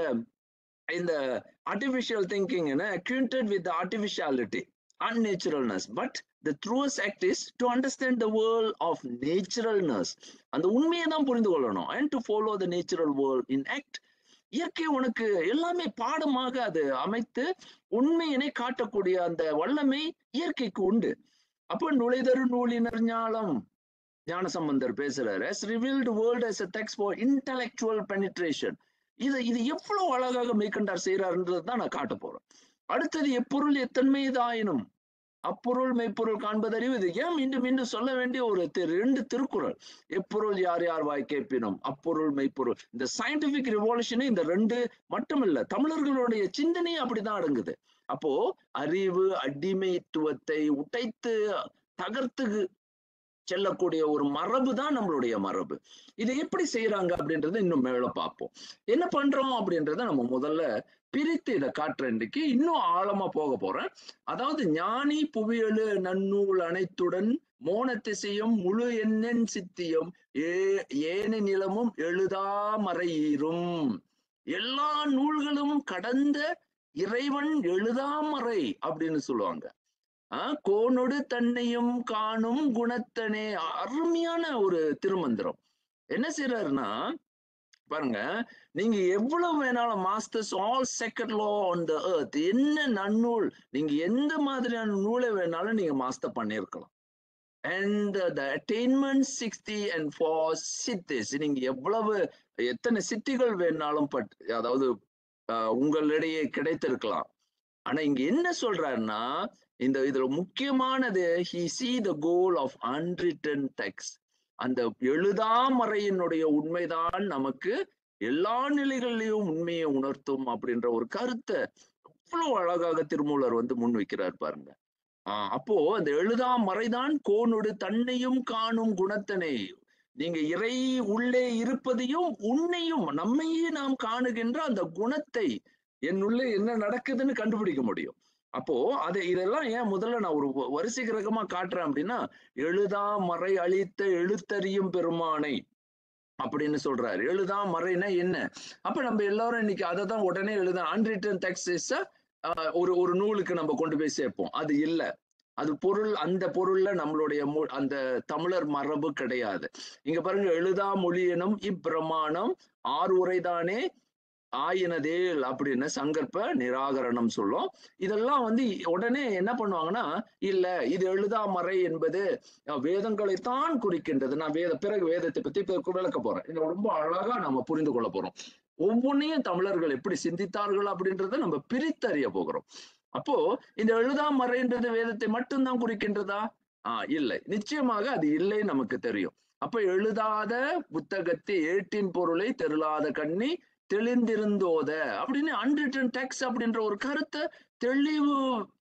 இந்த artificial thinking acquainted with the artificiality, unnaturalness, but the truest act is to understand the world of naturalness. அந்த உண்மையை தான் புரிந்து கொள்ளணும். And to follow the natural world in act. இயற்கை உனக்கு எல்லாமே பாடமாக அது அமைத்து உண்மையினை காட்டக்கூடிய அந்த வல்லமை இயற்கைக்கு உண்டு. அப்ப நுழைதரு நூலினர் ஞானம், ஞானசம்பந்தர் பேசுறாரு, as revealed world as a text for intellectual penetration. இது எவ்வளவு அழகாக மெய்கண்டார் செய்யறாருன்றது தான் நான் காட்ட போறேன். அடுத்தது எப்பொருள் எத்தன்மைதாயினும் அப்பொருள் மெய்ப்பொருள் காண்பதறிவு. இது ஏன் மீண்டும் மீண்டும் சொல்ல வேண்டிய ஒரு 2 திருக்குறள். எப்பொருள் யார் யார் வாய் கேட்பினும் அப்பொருள் மெய்ப்பொருள். இந்த சயின்டிபிக் ரிவால்யூஷனே இந்த 2 மட்டுமில்ல, தமிழர்களுடைய சிந்தனையே அப்படிதான் அடங்குது. அப்போ அறிவு அடிமைத்துவத்தை உடைத்து தகர்த்து செல்லக்கூடிய ஒரு மரபு தான் நம்மளுடைய மரபு. இதை எப்படி செய்யறாங்க அப்படின்றத இன்னும் மேல பார்ப்போம். என்ன பண்றோம் அப்படின்றத நம்ம முதல்ல பிரித்து இதை காட்டுற இன்னைக்கு இன்னும் ஆழமா போக போறேன். அதாவது ஞானி புவியலு நன்னூல் அனைத்துடன் மோனத்திசையும் முழு எண்ணென் சித்தியம் ஏனி நிலமும் எழுதாமறையீரும். எல்லா நூல்களும் கடந்த இறைவன் எழுதாமறை அப்படின்னு சொல்லுவாங்க. கோனொடு தன்னையும் காணும் குணத்தனே. அருமையான ஒரு திருமந்திரம். என்ன செய்யறாருன்னா பாருங்க, நீங்க எவ்வளவு வேணாலும் masters all second law on the earth, என்ன நன்னூல் நீங்க எந்த மாதிரியான நூலை வேணாலும் நீங்க மாஸ்டர் பண்ணிருக்கலாம். And the attainment 60 and 4 siddhis, நீங்க எவ்வளவு எத்தனை சித்திகள் வேணாலும் அதாவது உங்களிடையே கிடைத்திருக்கலாம். ஆனா இங்க என்ன சொல்றாருன்னா, இதுல முக்கியமானது he see the goal of unwritten text. அந்த எழுதாமறையினுடைய உண்மைதான் நமக்கு எல்லா நிலைகளிலும் உண்மையை உணர்த்தும் அப்படின்ற ஒரு கருத்தை அவ்வளவு அழகாக திருமூலர் முன்வைக்கிறார் பாருங்க. அப்போ அந்த எழுதாமறைதான் கோனொடு தன்னையும் காணும் குணத்தனை. நீங்க இறை உள்ளே இருப்பதையும் உன்னையும் நம்மையே நாம் காணுகின்ற அந்த குணத்தை என் உள்ளே என்ன நடக்குதுன்னு கண்டுபிடிக்க முடியும். அப்போ இதெல்லாம் ஏன் முதல்ல நான் ஒரு வரிசை கிரகமா காட்டுறேன் அப்படின்னா, எழுதாமறை அளித்த எழுத்தறியும் பெருமானை அப்படின்னு சொல்றாரு. எழுதாமறைனா என்ன? அப்ப நம்ம எல்லாரும் இன்னைக்கு அதை தான் உடனே அன்ரிட்டன் டெக்ஸ்ட் ஒரு நூலுக்கு நம்ம கொண்டு போய் சேர்ப்போம். அது இல்ல. அது பொருள், அந்த பொருள்ல நம்மளுடைய அந்த தமிழர் மரபு கிடையாது. இங்க பாருங்க, எழுதா மொழி எனும் இப்பிரமாணம் 6 உரைதானே ஆயினதேல் அப்படின்னு சங்கற்ப நிராகரணம் சொல்லும். இதெல்லாம் உடனே என்ன பண்ணுவாங்கன்னா, இல்ல இது எழுதாமறை என்பது வேதங்களைத்தான் குறிக்கின்றது. நான் பிறகு வேதத்தை பத்தி விளக்க போறேன். இது ரொம்ப அழகா நம்ம புரிந்து கொள்ள போறோம். ஒவ்வொன்னையும் தமிழர்கள் எப்படி சிந்தித்தார்கள் அப்படின்றத நம்ம பிரித்தறிய போகிறோம். அப்போ இந்த எழுதாமறைன்றது வேதத்தை மட்டும்தான் குறிக்கின்றதா? இல்லை, நிச்சயமாக அது இல்லை, நமக்கு தெரியும். அப்ப எழுதாத புத்தகத்தை ஏட்டின் பொருளை தெருளாத கண்ணி தெளிந்திருந்தோத அப்படின்னு அன்ரிட்டன் டெக்ஸ்ட் அப்படின்ற ஒரு கருத்தை தெளிவு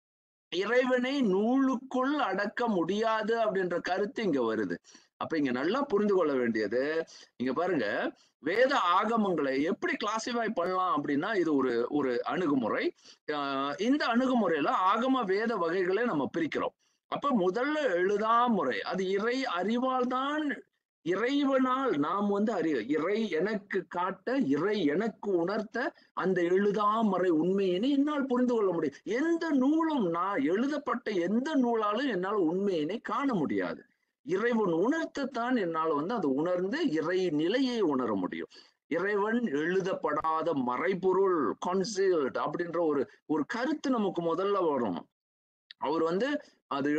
இறைவனை நூலுக்குள் அடக்க முடியாது அப்படின்ற கருத்து இங்க வருது. அப்ப இங்க நல்லா புரிந்து கொள்ள வேண்டியது, இங்க பாருங்க, வேத ஆகமங்களை எப்படி கிளாசிஃபை பண்ணலாம் அப்படின்னா, இது ஒரு அணுகுமுறை. இந்த அணுகுமுறையில ஆகம வேத வகைகளை நம்ம பிரிக்கிறோம். அப்ப முதல்ல எழுதாமுறை, அது இறை அறிவால் தான், இறைவனால் நாம் இறை எனக்கு காட்ட, இறை எனக்கு உணர்த்த அந்த எழுதாமறை உண்மையினை என்னால் புரிந்து கொள்ள முடியும். எந்த நூலும், நான் எழுதப்பட்ட எந்த நூலாலும் என்னால் உண்மையினை காண முடியாது. இறைவன் உணர்த்தத்தான் என்னால் அது உணர்ந்து இறை நிலையை உணர முடியும். இறைவன் எழுதப்படாத மறைபொருள், கான்சீல்ட் அப்படின்ற ஒரு கருத்து நமக்கு முதல்ல வரும். அவர் அது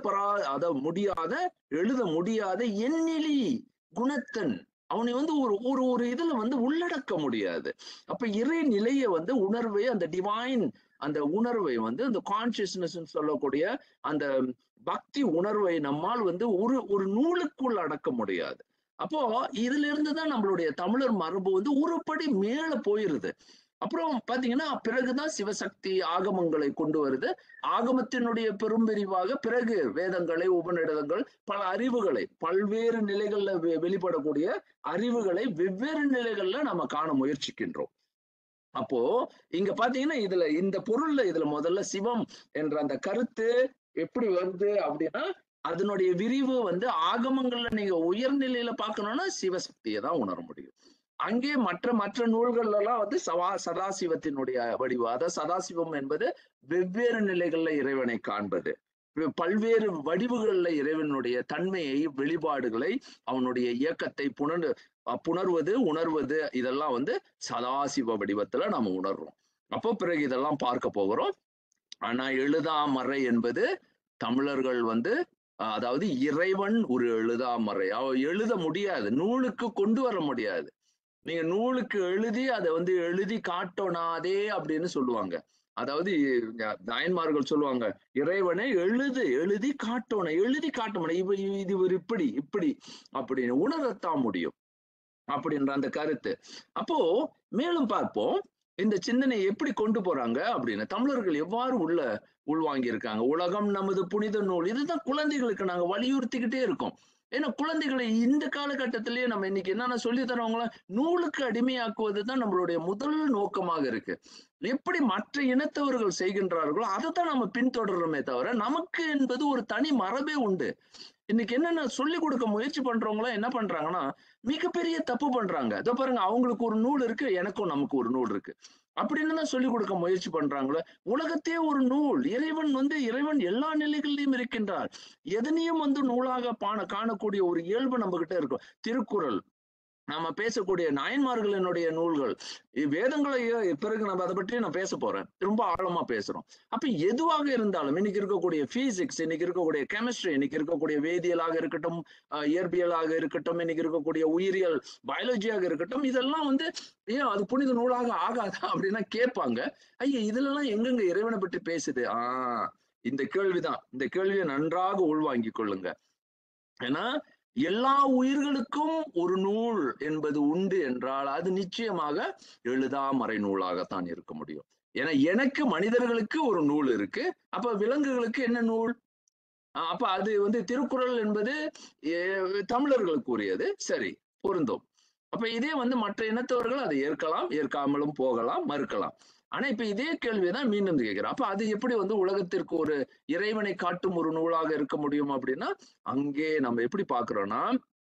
எழுத முடியாத எண்ணிலி குணத்தன், அவனை ஒரு இதுல உள்ளடக்க முடியாது. அப்ப இறை நிலையை உணர்வை, அந்த டிவைன் அந்த உணர்வை அந்த கான்சியஸ்னஸ் சொல்லக்கூடிய அந்த பக்தி உணர்வை நம்மால் ஒரு நூலுக்குள் அடக்க முடியாது. அப்போ இதுல இருந்துதான் நம்மளுடைய தமிழர் மரபு ஒரு படி மேல போயிருது. அப்புறம் பாத்தீங்கன்னா, பிறகுதான் சிவசக்தி ஆகமங்களை கொண்டு வருது. ஆகமத்தினுடைய பெரும்பிரிவாக பிறகு வேதங்களை, உபநிடதங்கள், பல அறிவுகளை, பல்வேறு நிலைகள்ல வெளிப்படக்கூடிய அறிவுகளை வெவ்வேறு நிலைகள்ல நம்ம காண முயற்சிக்கின்றோம். அப்போ இங்க பாத்தீங்கன்னா, இந்த பொருள்ல முதல்ல சிவம் என்ற அந்த கருத்து எப்படி வருது அப்படின்னா, அதனுடைய விரிவு ஆகமங்கள்ல நீங்க உயர்நிலையில பார்க்கணும்னா சிவசக்தியை தான் உணர முடியும். அங்கே மற்ற நூல்கள் எல்லாம் சதாசிவத்தினுடைய வடிவம். அதாவது சதாசிவம் என்பது வெவ்வேறு நிலைகள்ல இறைவனை காண்பது, பல்வேறு வடிவுகள்ல இறைவனுடைய தன்மையை, வெளிப்பாடுகளை, அவனுடைய இயக்கத்தை புணர்வது, உணர்வது, இதெல்லாம் சதாசிவ வடிவத்துல நாம உணர்றோம். அப்போ பிறகு இதெல்லாம் பார்க்க போகிறோம். ஆனா எழுதாமறை என்பது தமிழர்கள் அதாவது இறைவன் ஒரு எழுதாமறை, எழுத முடியாது, நூலுக்கு கொண்டு வர முடியாது. நீங்க நூலுக்கு எழுதி அதை வந்து எழுதி காட்டோனாதே அப்படின்னு சொல்லுவாங்க. அதாவது நாயன்மார்கள் சொல்லுவாங்க, இறைவனை எழுதி காட்டணும், எழுதி காட்டணும். இது ஒரு இப்படி இப்படி அப்படின்னு உணரத்தான் முடியும் அப்படின்ற அந்த கருத்து. அப்போ மேலும் பார்ப்போம். இந்த சிந்தனையை எப்படி கொண்டு போறாங்க அப்படின்னு. தமிழர்கள் எவ்வாறு உள்வாங்கி இருக்காங்க. உலகம் நமது புனித நூல். இதுதான் குழந்தைகளுக்கு நாங்க வலியுறுத்திக்கிட்டே இருக்கோம். ஏன்னா குழந்தைகளை இந்த காலகட்டத்திலேயே நம்ம இன்னைக்கு என்னென்ன சொல்லி தரவங்கள நூலுக்கு அடிமையாக்குவது தான் நம்மளுடைய முதல் நோக்கமாக இருக்கு. எப்படி மற்ற இனத்தவர்கள் செய்கின்றார்களோ அதை தான் நம்ம பின்தொடர்றோமே தவிர நமக்கு என்பது ஒரு தனி மரபே உண்டு. இன்னைக்கு என்னென்ன சொல்லிக் கொடுக்க முயற்சி பண்றவங்களாம் என்ன பண்றாங்கன்னா மிகப்பெரிய தப்பு பண்றாங்க. இதோ பாருங்க அவங்களுக்கு ஒரு நூல் இருக்கு, எனக்கும் நமக்கு ஒரு நூல் இருக்கு அப்படின்னு தான் சொல்லிக் கொடுக்க முயற்சி பண்றாங்களோ. உலகத்தே ஒரு நூல். இறைவன் எல்லா நிலைகளிலும் இருக்கின்றார். எதனையும் வந்து நூலாக காணக்கூடிய ஒரு இயல்பு நம்ம கிட்ட இருக்கும். திருக்குறள், நாம பேசக்கூடிய நாயன்மார்களினுடைய நூல்கள், வேதங்களையோ பிறகு நம்ம அதை பற்றி நான் பேச போறேன். ரொம்ப ஆழமா பேசுறோம். அப்ப எதுவாக இருந்தாலும் இன்னைக்கு இருக்கக்கூடிய பிசிக்ஸ், இன்னைக்கு இருக்கக்கூடிய கெமிஸ்ட்ரி, இன்னைக்கு இருக்கக்கூடிய வேதியியலாக இருக்கட்டும், இயற்பியலாக இருக்கட்டும், இன்னைக்கு இருக்கக்கூடிய உயிரியல் பயாலஜியாக இருக்கட்டும், இதெல்லாம் வந்து ஏன் அது புனித நூலாக ஆகாதா அப்படின்னா கேட்பாங்க. ஐயா இதுல எல்லாம் எங்கெங்க இறைவனை பற்றி பேசுது? இந்த கேள்விதான். இந்த கேள்வியை நன்றாக உள்வாங்கிக் கொள்ளுங்க. ஏன்னா எல்லா உயிர்களுக்கும் ஒரு நூல் என்பது உண்டு என்றால் அது நிச்சயமாக எழுதாமறை நூலாகத்தான் இருக்க முடியும். ஏன்னா எனக்கு மனிதர்களுக்கு ஒரு நூல் இருக்கு. அப்ப விலங்குகளுக்கு என்ன நூல்? அப்ப அது வந்து திருக்குறள் என்பது தமிழர்களுக்கு உரியது. சரி, பொருந்தும். அப்ப இதே வந்து மற்ற இனத்தவர்கள் அதை ஏற்கலாம், ஏற்காமலும் போகலாம், மறுக்கலாம். ஆனா இப்ப இதே கேள்விதான் மீண்டும் கேட்கிறேன். அப்ப அது எப்படி வந்து உலகத்திற்கு ஒரு இறைவனை காட்டும் ஒரு நூலாக இருக்க முடியும் அப்படின்னா, அங்கே நம்ம எப்படி பார்க்கிறோம்னா,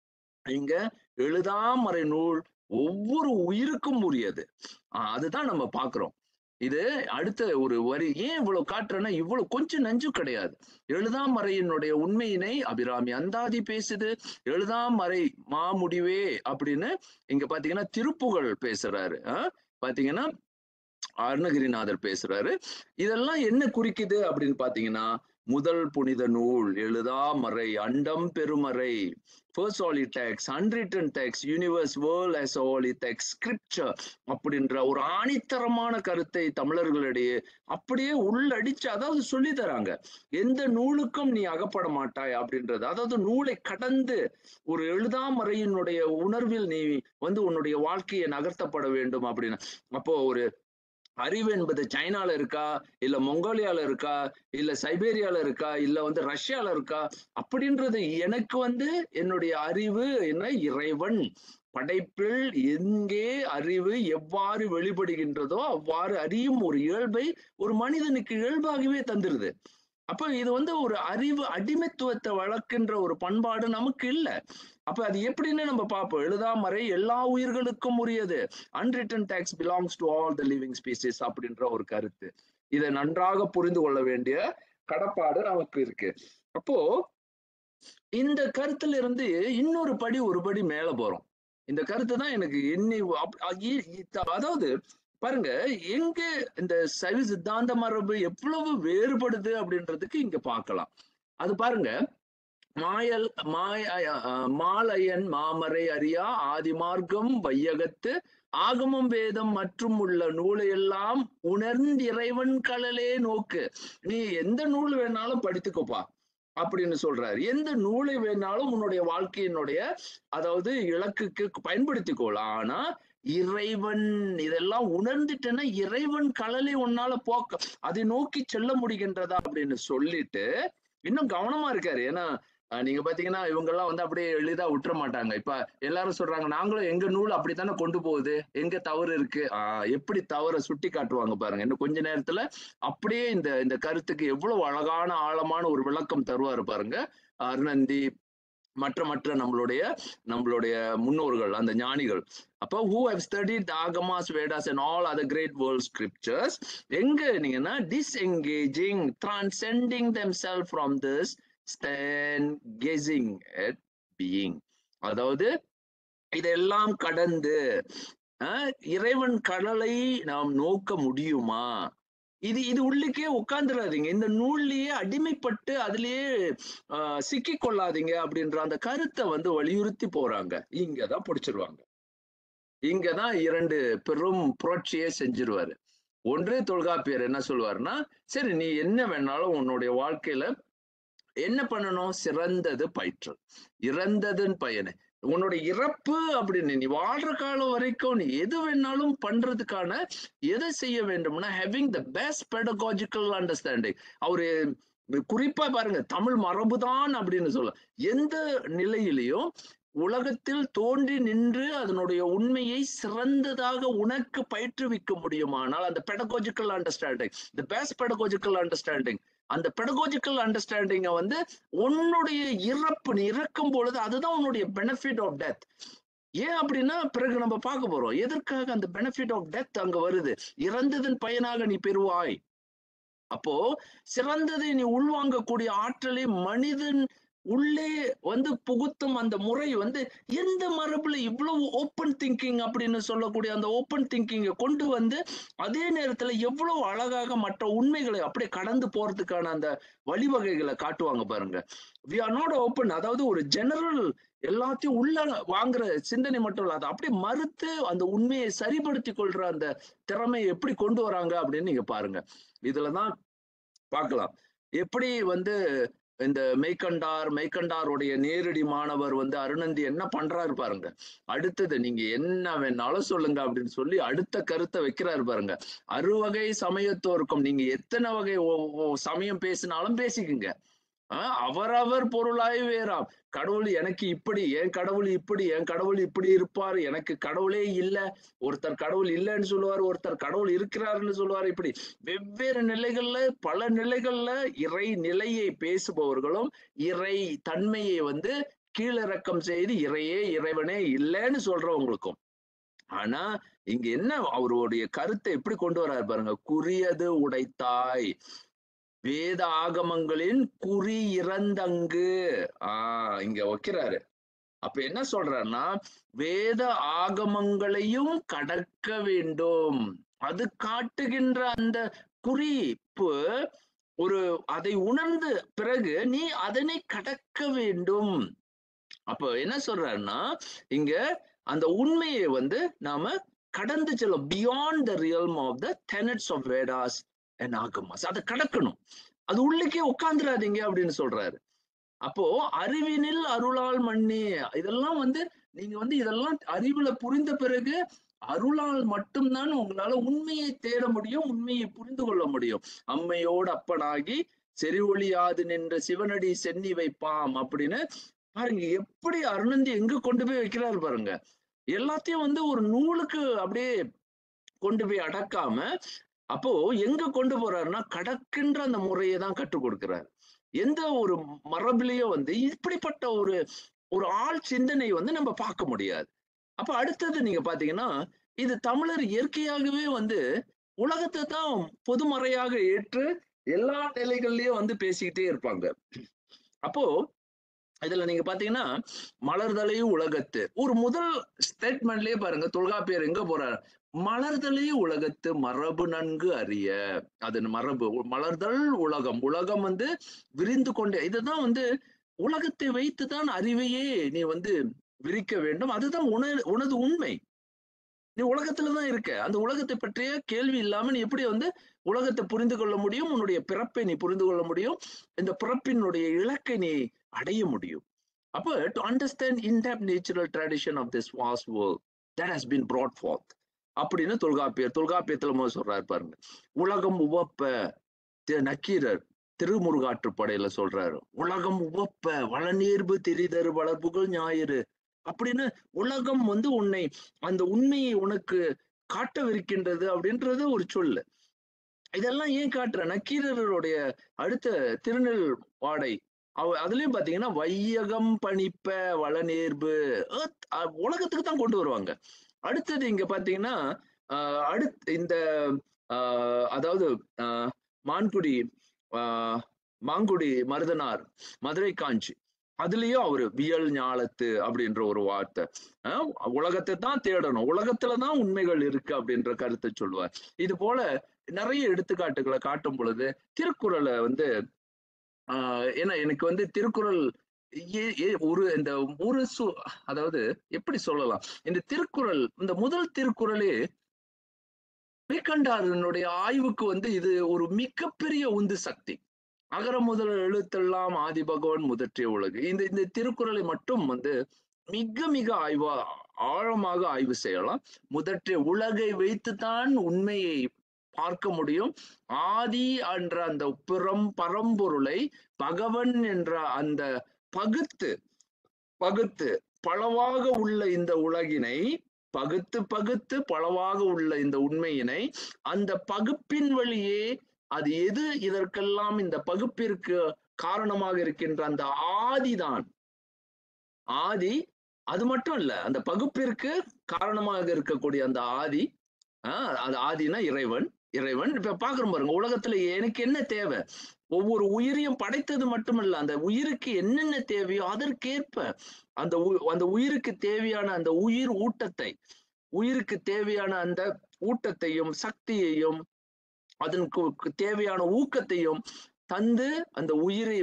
இங்க எழுதாமறை நூல் ஒவ்வொரு உயிருக்கும் உரியது. அதுதான் நம்ம பார்க்கிறோம். இது அடுத்த ஒரு வரி ஏன் இவ்வளவு காட்டுறேன்னா இவ்வளவு கொஞ்சம் நஞ்சு கிடையாது. எழுதாமறையினுடைய உண்மையினை அபிராமி அந்தாதி பேசுது. எழுதாமறை மாமுடிவே அப்படின்னு இங்க பாத்தீங்கன்னா திருப்புகழ் பேசுறாரு. பாத்தீங்கன்னா அருணகிரிநாதர் பேசுறாரு. இதெல்லாம் என்ன குறிக்குது அப்படின்னு பாத்தீங்கன்னா, முதல் புனித நூல் எழுதாமறை அண்டம் பெருமறை, first holy text, unwritten text, universe world as a holy text, scripture அப்படின்ற ஒரு ஆணித்தரமான கருத்தை தமிழர்களிடையே அப்படியே உள்ளடிச்சு அதாவது சொல்லி தராங்க. எந்த நூலுக்கும் நீ அகப்பட மாட்டாய் அப்படின்றது. அதாவது நூலை கடந்து ஒரு எழுதாமறையினுடைய உணர்வில் நீ வந்து உன்னுடைய வாழ்க்கையை நகர்த்தப்பட வேண்டும் அப்படின்னு. அப்போ ஒரு அறிவு என்பது சைனால இருக்கா, இல்ல மொங்கோலியால இருக்கா, இல்ல சைபேரியால இருக்கா, இல்ல வந்து ரஷ்யால இருக்கா அப்படின்றது எனக்கு வந்து என்னுடைய அறிவு என்ன இறைவன் படைப்பில் எங்கே அறிவு எவ்வாறு வெளிப்படுகின்றதோ அவ்வாறு அறியும் ஒரு இயல்பை ஒரு மனிதனுக்கு இயல்பாகவே தந்துருது. அப்ப இது வந்து ஒரு அறிவு அடிமைத்துவத்தை வளர்க்கின்ற ஒரு பண்பாடு நமக்கு இல்லை. அப்ப அது எப்படின்னு நம்ம பார்ப்போம். எழுதாமறை எல்லா உயிர்களுக்கும் உரியது. Unwritten text belongs to all the living species அப்படின்ற ஒரு கருத்து. இதை நன்றாக புரிந்து கொள்ள வேண்டிய கடப்பாடு நமக்கு இருக்கு. அப்போ இந்த கருத்துல இருந்து இன்னொரு ஒரு படி மேல போறோம். இந்த கருத்து தான் எனக்கு அதாவது பாருங்க எங்க இந்த சைவ சித்தாந்த மரபு எவ்வளவு வேறுபடுது அப்படின்றதுக்கு இங்க பார்க்கலாம். அது பாருங்க மாயல் மாலயன் மாமரை அறியா ஆதிமார்க்கம் வையகத்து ஆகமம் வேதம் மற்றும் உள்ள நூலையெல்லாம் உணர்ந்திறைவன் கழலே நோக்கு. நீ எந்த நூல் வேணாலும் படித்துக்கோப்பா அப்படின்னு சொல்றாரு. எந்த நூலை வேணாலும் உன்னுடைய வாழ்க்கையினுடைய அதாவது இலக்குக்கு பயன்படுத்திக்கொள்ளலாம். ஆனா இறைவன் இதெல்லாம் உணர்ந்துட்டேன்னா இறைவன் கழலை உன்னால போக்க அதை நோக்கி செல்ல முடிகின்றதா அப்படின்னு சொல்லிட்டு இன்னும் கவனமா இருக்காரு. ஏன்னா நீங்க பாத்தீங்கன்னா இவங்க எல்லாம் வந்து அப்படியே எளிதா விட்டுற மாட்டாங்க. இப்ப எல்லாரும் சொல்றாங்க நாங்களும் எங்க நூல் அப்படித்தானே கொண்டு போகுது, எங்க தவறு இருக்கு. எப்படி தவறை சுட்டி காட்டுவாங்க பாருங்க. இன்னும் கொஞ்ச நேரத்துல அப்படியே இந்த இந்த கருத்துக்கு எவ்வளவு அழகான ஆழமான ஒரு விளக்கம் தருவாரு பாருங்க அருணந்தி மற்ற நம்மளுடைய முன்னோர்கள் அந்த ஞானிகள். அப்போ who have studied the agamas vedas and all other great world scriptures எங்க நீங்கன்னா disengaging transcending themselves from this stand gazing at being. அதாவது இதெல்லாம் கடந்து இறைவன் கடலை நாம் நோக்க முடியுமா? இது உள்ளுக்கே உட்கார்ந்துடாதீங்க. இந்த நூல்லயே அடிமைப்பட்டு அதிலேயே சிக்கி கொள்ளாதீங்க அப்படின்ற அந்த கருத்தை வந்து வலியுறுத்தி போறாங்க. இங்கதான் பிடிச்சிருவாங்க. இங்கதான் 2 பெரும் புரட்சியை செஞ்சிருவாரு. ஒன்று தொல்காப்பியர் என்ன சொல்லுவாருன்னா, சரி நீ என்ன வேணாலும் உன்னுடைய வாழ்க்கையில என்ன பண்ணணும்? சிறந்தது பயிற்றல். இறந்ததன் பயனே. உன்னுடைய இறப்பு அப்படின்னு நீ வாழ்ற காலம் வரைக்கும் நீ எது வேணாலும் பண்றதுக்கான எதை செய்ய வேண்டும்னா having the best pedagogical understanding. அவரு குறிப்பா பாருங்க தமிழ் மரபுதான் அப்படின்னு சொல்ல எந்த நிலையிலையும் உலகத்தில் தோன்றி நின்று அதனுடைய உண்மையை சிறந்ததாக உனக்கு பயிற்றுவிக்க முடியுமானால் அந்த pedagogical understanding the best pedagogical understanding அந்த பெடகாஜிக்கல் அண்டர்ஸ்டாண்டிங்கை வந்து உன்னுடைய இறப்பு நீ இறக்கும் பொழுது அதுதான் உன்னுடைய பெனிஃபிட் ஆஃப் டெத். ஏன் அப்படின்னா பிறகு நம்ம பார்க்க போறோம் எதற்காக அந்த பெனிஃபிட் ஆஃப் டெத் அங்க வருது. இறந்ததன் பயனாக நீ பெறுவாய். அப்போ சிறந்ததை நீ உள்வாங்கக்கூடிய ஆற்றலை மனிதன் உள்ளே வந்து புகுத்தும் அந்த முறை வந்து எந்த மரபுல இவ்வளவு ஓப்பன் திங்கிங் அப்படின்னு சொல்லக்கூடிய அந்த ஓப்பன் திங்கிங்கை கொண்டு வந்து அதே நேரத்துல எவ்வளவு அழகாக மற்ற உண்மைகளை அப்படியே கடந்து போறதுக்கான அந்த வழிவகைகளை காட்டுவாங்க பாருங்க. வி ஆர் நாட் ஓப்பன், அதாவது ஒரு ஜெனரல் எல்லாத்தையும் உள்ள வாங்குற சிந்தனை மட்டும் இல்ல, அதை அப்படியே மறுத்து அந்த உண்மையை சரிப்படுத்தி கொள்ற அந்த திறமையை எப்படி கொண்டு வராங்க அப்படின்னு நீங்க பாருங்க. இதுலதான் பார்க்கலாம் எப்படி வந்து இந்த மெய்கண்டாருடைய நேரடி மாணவர் வந்து அருணந்தி என்ன பண்றாரு பாருங்க. அடுத்தது நீங்க என்ன வேணாலும் சொல்லுங்க அப்படின்னு சொல்லி அடுத்த கருத்தை வைக்கிறாரு பாருங்க. அறுவகை சமயத்தோருக்கும் நீங்க எத்தனை வகை சமயம் பேசினாலும் பேசிக்குங்க, அவரவர் பொருளாய் வேறாம். கடவுள் எனக்கு இப்படி, என் கடவுள் இப்படி, என் கடவுள் இப்படி இருப்பார், எனக்கு கடவுளே இல்ல. ஒருத்தர் கடவுள் இல்லைன்னு சொல்லுவார், ஒருத்தர் கடவுள் இருக்கிறாருன்னு சொல்லுவார். இப்படி வெவ்வேறு நிலைகள்ல பல நிலைகள்ல இறை நிலையை பேசுபவர்களும் இறை தன்மையை வந்து கீழிறக்கம் செய்து இறையே இறைவனே இல்லைன்னு சொல்றவங்களுக்கும். ஆனா இங்க என்ன அவருடைய கருத்தை எப்படி கொண்டு வர்றாரு பாருங்க. குறியது உடைத்தாய் வேத ஆகமங்களின் குறி இறந்தங்கு இங்க வைக்கிறாரு. அப்ப என்ன சொல்றாருன்னா வேத ஆகமங்களையும் கடக்க வேண்டும். அது காட்டுகின்ற அந்த குறிப்பு ஒரு அதை உணர்ந்த பிறகு நீ அதனை கடக்க வேண்டும். அப்ப என்ன சொல்றாருன்னா இங்க அந்த உண்மையை வந்து நாம கடந்து செல்லும் beyond the realm of the tenets of Vedas and Agamas. அதை கடக்கணும், அது உள்ளுக்கே உட்கார்ந்துடாதீங்க அப்படின்னு சொல்றாரு. அப்போ அறிவினில் அருளால் மண்ணே, இதெல்லாம் வந்து நீங்க வந்து இதெல்லாம் அறிவுல புரிந்த பிறகு அருளால் மட்டும்தான் உங்களால உண்மையை தேட முடியும், உண்மையை புரிந்து கொள்ள முடியும். அம்மையோடு அப்பனாகி செறிவொழியாது நின்ற சிவனடி சென்னி வைப்பாம் அப்படின்னு பாருங்க. எப்படி அருணந்தி எங்க கொண்டு போய் வைக்கிறாரு பாருங்க. எல்லாத்தையும் வந்து ஒரு நூலுக்கு அப்படியே கொண்டு போய் அடக்காம அப்போ எங்க கொண்டு போறாருன்னா கடக்கின்ற அந்த முறையை தான் கற்றுக் கொடுக்கிறார். எந்த ஒரு மரபுலயும் வந்து இப்படிப்பட்ட ஒரு ஒரு ஆள் சிந்தனை வந்து நம்ம பார்க்க முடியாது. அப்ப அடுத்தது நீங்க பாத்தீங்கன்னா இது தமிழர் இயற்கையாகவே வந்து உலகத்தை தான் பொதுமறையாக ஏற்று எல்லா நிலைகள்லயும் வந்து பேசிக்கிட்டே இருப்பாங்க. அப்போ இதுல நீங்க பாத்தீங்கன்னா மலர்தலையும் உலகத்து ஒரு முதல் ஸ்டேட்மெண்ட்லயே பாருங்க தொல்காப்பியர் எங்க போறாரு. மலர்தலையும் உலகத்து மரபு நன்கு அறிய. அது மரபு மலர்தல் உலகம், உலகம் வந்து விரிந்து கொண்டே, இதுதான் வந்து உலகத்தை வைத்துதான் அறிவையே நீ வந்து விரிக்க வேண்டும். அதுதான் உனது உண்மை. நீ உலகத்துலதான் இருக்க. அந்த உலகத்தை பற்றிய கேள்வி இல்லாம நீ எப்படி வந்து உலகத்தை புரிந்து கொள்ள முடியும்? உன்னுடைய பிறப்பை நீ புரிந்து கொள்ள முடியும், இந்த பிறப்பினுடைய இலக்கை நீ அடைய முடியும். அப்ப to understand in-depth natural tradition of this vast world that has been brought forth அப்படின்னு தொல்காப்பியத்துல சொல்றாரு பாருங்க. உலகம் உவப்ப நக்கீரர் திருமுருகாற்றுப்படையில சொல்றாரு. உலகம் உவப்ப வளநீர்பு திரிதரு வளர்ப்புகள் ஞாயிறு அப்படின்னு உலகம் வந்து உன்னை அந்த உண்மையை உனக்கு காட்டவிருக்கின்றது அப்படின்றது ஒரு சொல்லு. இதெல்லாம் ஏன் காட்டுற நக்கீரருடைய அடுத்த திருநெல் வாடை அதுலயும் பாத்தீங்கன்னா வையகம் பணிப்ப வளநேர்பு உலகத்துக்கு தான் கொண்டு வருவாங்க. அடுத்தது இங்க பாத்தீங்கன்னா அடுத்து இந்த அதாவது மான்குடி மாங்குடி மருதனார் மதுரை காஞ்சி அதுலயும் அவரு வியல் ஞாலத்து அப்படின்ற ஒரு வார்த்தை, உலகத்தை தான் தேடணும், உலகத்துலதான் உண்மைகள் இருக்கு அப்படின்ற கருத்தை சொல்லுவார். இது போல நிறைய எடுத்துக்காட்டுகளை காட்டும் பொழுது திருக்குறளை வந்து ஏன்னா எனக்கு வந்து திருக்குறள் இந்த ஒரு அதாவது எப்படி சொல்லலாம், இந்த திருக்குறள், இந்த முதல் திருக்குறளே மெய்கண்டாரினுடைய ஆய்வுக்கு இது ஒரு மிகப்பெரிய உந்து சக்தி. அகர முதல் எழுத்தெல்லாம் ஆதி பகவன் முதற்றிய உலகு. இந்த இந்த திருக்குறளை மட்டும் மிக மிக ஆழமாக ஆய்வு செய்யலாம். முதற்றிய உலகை வைத்துத்தான் உண்மையை பார்க்க முடியும். ஆதி என்ற அந்த பரம்பொருளை பகவன் என்ற அந்த பகுத்து பகுத்து பலவாக உள்ள இந்த உலகினை பகுத்து பகுத்து பலவாக உள்ள இந்த உண்மையினை அந்த பகுப்பின் வழியே அது எது இதற்கெல்லாம் இந்த பகுப்பிற்கு காரணமாக இருக்கின்ற அந்த ஆதிதான். ஆதி அது மட்டும் இல்ல, அந்த பகுப்பிற்கு காரணமாக இருக்கக்கூடிய அந்த ஆதி, அது ஆதினா இறைவன். இறைவன் இப்ப பாக்குறோம் பாருங்க, உலகத்துல எனக்கு என்ன தேவை, ஒவ்வொரு உயிரையும் படைத்தது மட்டுமல்ல, அந்த உயிருக்கு என்னென்ன தேவையோ அதற்கேற்ப அந்த அந்த உயிருக்கு தேவையான அந்த உயிர் ஊட்டத்தை, உயிருக்கு தேவையான அந்த ஊட்டத்தையும் சக்தியையும் அதற்கு தேவையான ஊக்கத்தையும் தந்து அந்த உயிரை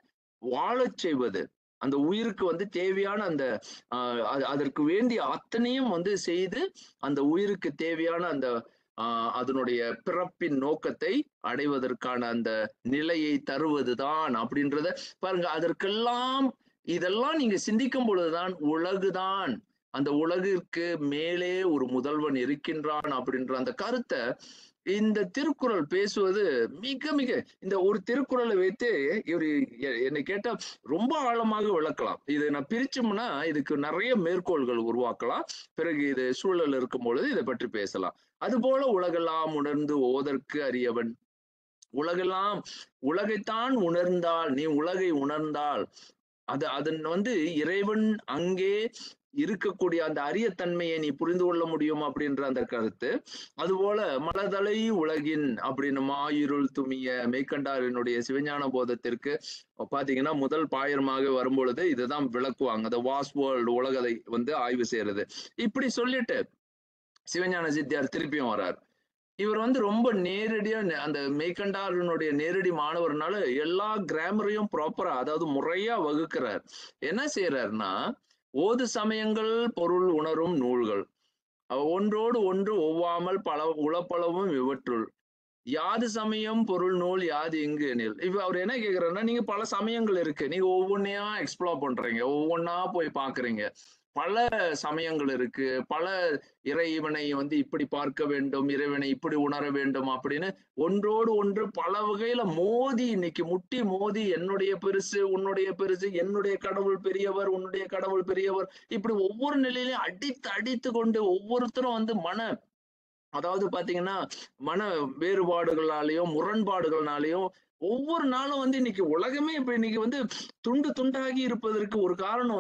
வாழச் செய்வது, அந்த உயிருக்கு தேவையான அந்த அதற்கு வேண்டிய அத்தனையும் செய்து அந்த உயிருக்கு தேவையான அந்த அதனுடைய பிறப்பின் நோக்கத்தை அடைவதற்கான அந்த நிலையை தருவதுதான் அப்படின்றத பாருங்க. அதற்கெல்லாம் இதெல்லாம் நீங்க சிந்திக்கும் பொழுதுதான் உலகுதான், அந்த உலகிற்கு மேலே ஒரு முதல்வன் இருக்கின்றான் அப்படின்ற அந்த கருத்தை இந்த திருக்குறள் பேசுவது மிக மிக, இந்த ஒரு திருக்குறளை வைத்து இவர் என்னை கேட்டா ரொம்ப ஆழமாக விளக்கலாம். இதை நான் பிரிச்சோம்னா இதுக்கு நிறைய மேற்கோள்கள் உருவாக்கலாம். பிறகு இது சூழல் இருக்கும் பொழுது இதை பற்றி பேசலாம். அதுபோல உலகெல்லாம் உணர்ந்து ஓதற்கு அறியவன், உலகெல்லாம் உலகைத்தான் உணர்ந்தால், நீ உலகை உணர்ந்தால் அதன் இறைவன் அங்கே இருக்கக்கூடிய அந்த அரிய தன்மையை நீ புரிந்து கொள்ள முடியும் அப்படின்ற அந்த கருத்து. அதுபோல மலதலை உலகின் அப்படின்னு மாயிருள் துமிய மெய்கண்டாரினுடைய சிவஞான போதத்திற்கு பாத்தீங்கன்னா முதல் பாயிரமாக வரும்பொழுது இதுதான் விளக்குவாங்க. அந்த வாஸ் வேர்ல்டு உலகத்தை ஆய்வு செய்யறது. இப்படி சொல்லிட்டு சிவஞான சித்தியார் திருப்பியும் வர்றார். இவர் ரொம்ப நேரடியா அந்த மெய்கண்டாரனுடைய நேரடி மாணவர்னால எல்லா கிராமரையும் ப்ராப்பரா, அதாவது முறையா வகுக்கிறார். என்ன செய்யறாருன்னா, ஓது சமயங்கள் பொருள் உணரும் நூல்கள் ஒன்றோடு ஒன்று ஒவ்வாமல் பல உளப்பளவும் இவற்றுள் யாது சமயம் பொருள் நூல் யாது இங்கு எனில். இப்ப அவர் என்ன கேக்குறாருன்னா, நீங்க பல சமயங்கள் இருக்கு, நீங்க ஒவ்வொன்னையா எக்ஸ்ப்ளோர் பண்றீங்க, ஒவ்வொன்னா போய் பாக்குறீங்க, பல சமயங்கள் இருக்கு, பல இறைவனை இப்படி பார்க்க வேண்டும், இறைவனை இப்படி உணர வேண்டும் அப்படின்னு ஒன்றோடு ஒன்று பல வகையில மோதி, இன்னைக்கு முட்டி மோதி, என்னுடைய பெருசு உன்னுடைய பெருசு, என்னுடைய கடவுள் பெரியவர் உன்னுடைய கடவுள் பெரியவர், இப்படி ஒவ்வொரு நிலையிலையும் அடித்து அடித்து கொண்டு ஒவ்வொருத்தரும் அதாவது பாத்தீங்கன்னா மன வேறுபாடுகளாலையும் முரண்பாடுகள்னாலையும் ஒவ்வொரு நாளும் இன்னைக்கு உலகமே இப்ப இன்னைக்கு துண்டு துண்டாகி இருப்பதற்கு ஒரு காரணம்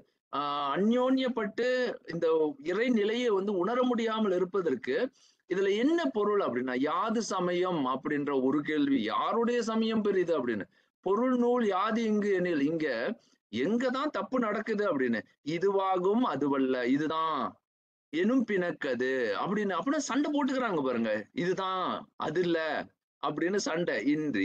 அந்யோன்யப்பட்டு இந்த இறை நிலையை உணர முடியாமல் இருப்பதற்கு இதுல என்ன பொருள் அப்படின்னா, யாது சமயம் அப்படின்ற ஒரு கேள்வி, யாருடைய சமயம் பெரிது அப்படின்னு. பொருள் நூல் யாது இங்கு எனில், இங்க எங்கதான் தப்பு நடக்குது அப்படின்னு. இதுவாகும் அதுவல்ல, இதுதான் எனும் பிணக்கது அப்படின்னு சண்டை போட்டுக்கிறாங்க பாருங்க. இதுதான் அது இல்ல அப்படின்னு சண்டை இன்றி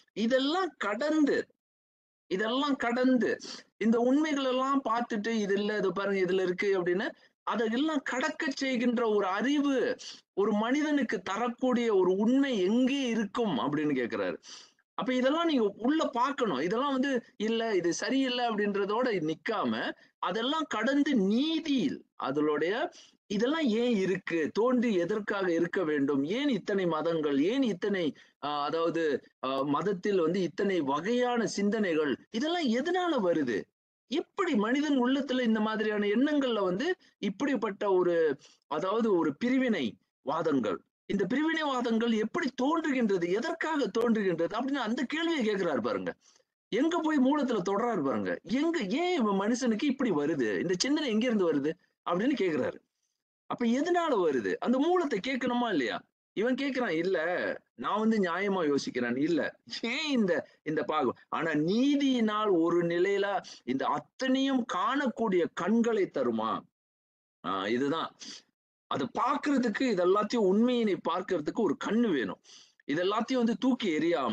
இதெல்லாம் கடந்து இந்த உண்மைகள் எல்லாம் பார்த்துட்டு இது இல்ல, இது பாருங்க இதுல இருக்கு அப்படின்னு அதெல்லாம் கடக்க செய்கின்ற ஒரு அறிவு ஒரு மனிதனுக்கு தரக்கூடிய ஒரு உண்மை எங்கே இருக்கும் அப்படின்னு கேட்கிறாரு. அப்ப இதெல்லாம் நீங்க உள்ள பார்க்கணும். இதெல்லாம் இல்ல இது சரியில்லை அப்படின்றதோட நிக்காம அதெல்லாம் கடந்து நீதியில் அதனுடைய இதெல்லாம் ஏன் இருக்கு, தோன்றி எதற்காக இருக்க வேண்டும், ஏன் இத்தனை மதங்கள், ஏன் இத்தனை அதாவது மதத்தில் இத்தனை வகையான சிந்தனைகள், இதெல்லாம் எதனால வருது, எப்படி மனிதன் உள்ளத்துல இந்த மாதிரியான எண்ணங்கள்ல இப்படிப்பட்ட ஒரு அதாவது ஒரு பிரிவினை வாதங்கள், இந்த பிரிவினைவாதங்கள் எப்படி தோன்றுகின்றது, எதற்காக தோன்றுகின்றது அப்படின்னு அந்த கேள்வியை கேட்கிறாரு பாருங்க. எங்க போய் மூலத்துல தொடராரு பாருங்க. ஏன் மனுஷனுக்கு இப்படி வருது, இந்த சிந்தனை எங்க இருந்து வருது அப்படின்னு கேட்கிறாரு. அப்ப எதனால வருது, அந்த மூலத்தை கேட்கணுமா இல்லையா? இவன் கேட்கிறான், இல்ல நான் நியாயமா யோசிக்கிறேன், இல்ல ஏன் இந்த பாகம். ஆனா நீதியினால் ஒரு நிலையில இந்த அத்தனையும் காணக்கூடிய கண்களை தருமா? இதுதான் அதை பார்க்கறதுக்கு, இது எல்லாத்தையும் உண்மையினை பார்க்கறதுக்கு ஒரு கண்ணு வேணும். இது எல்லாத்தையும் தூக்கி எறியாமல்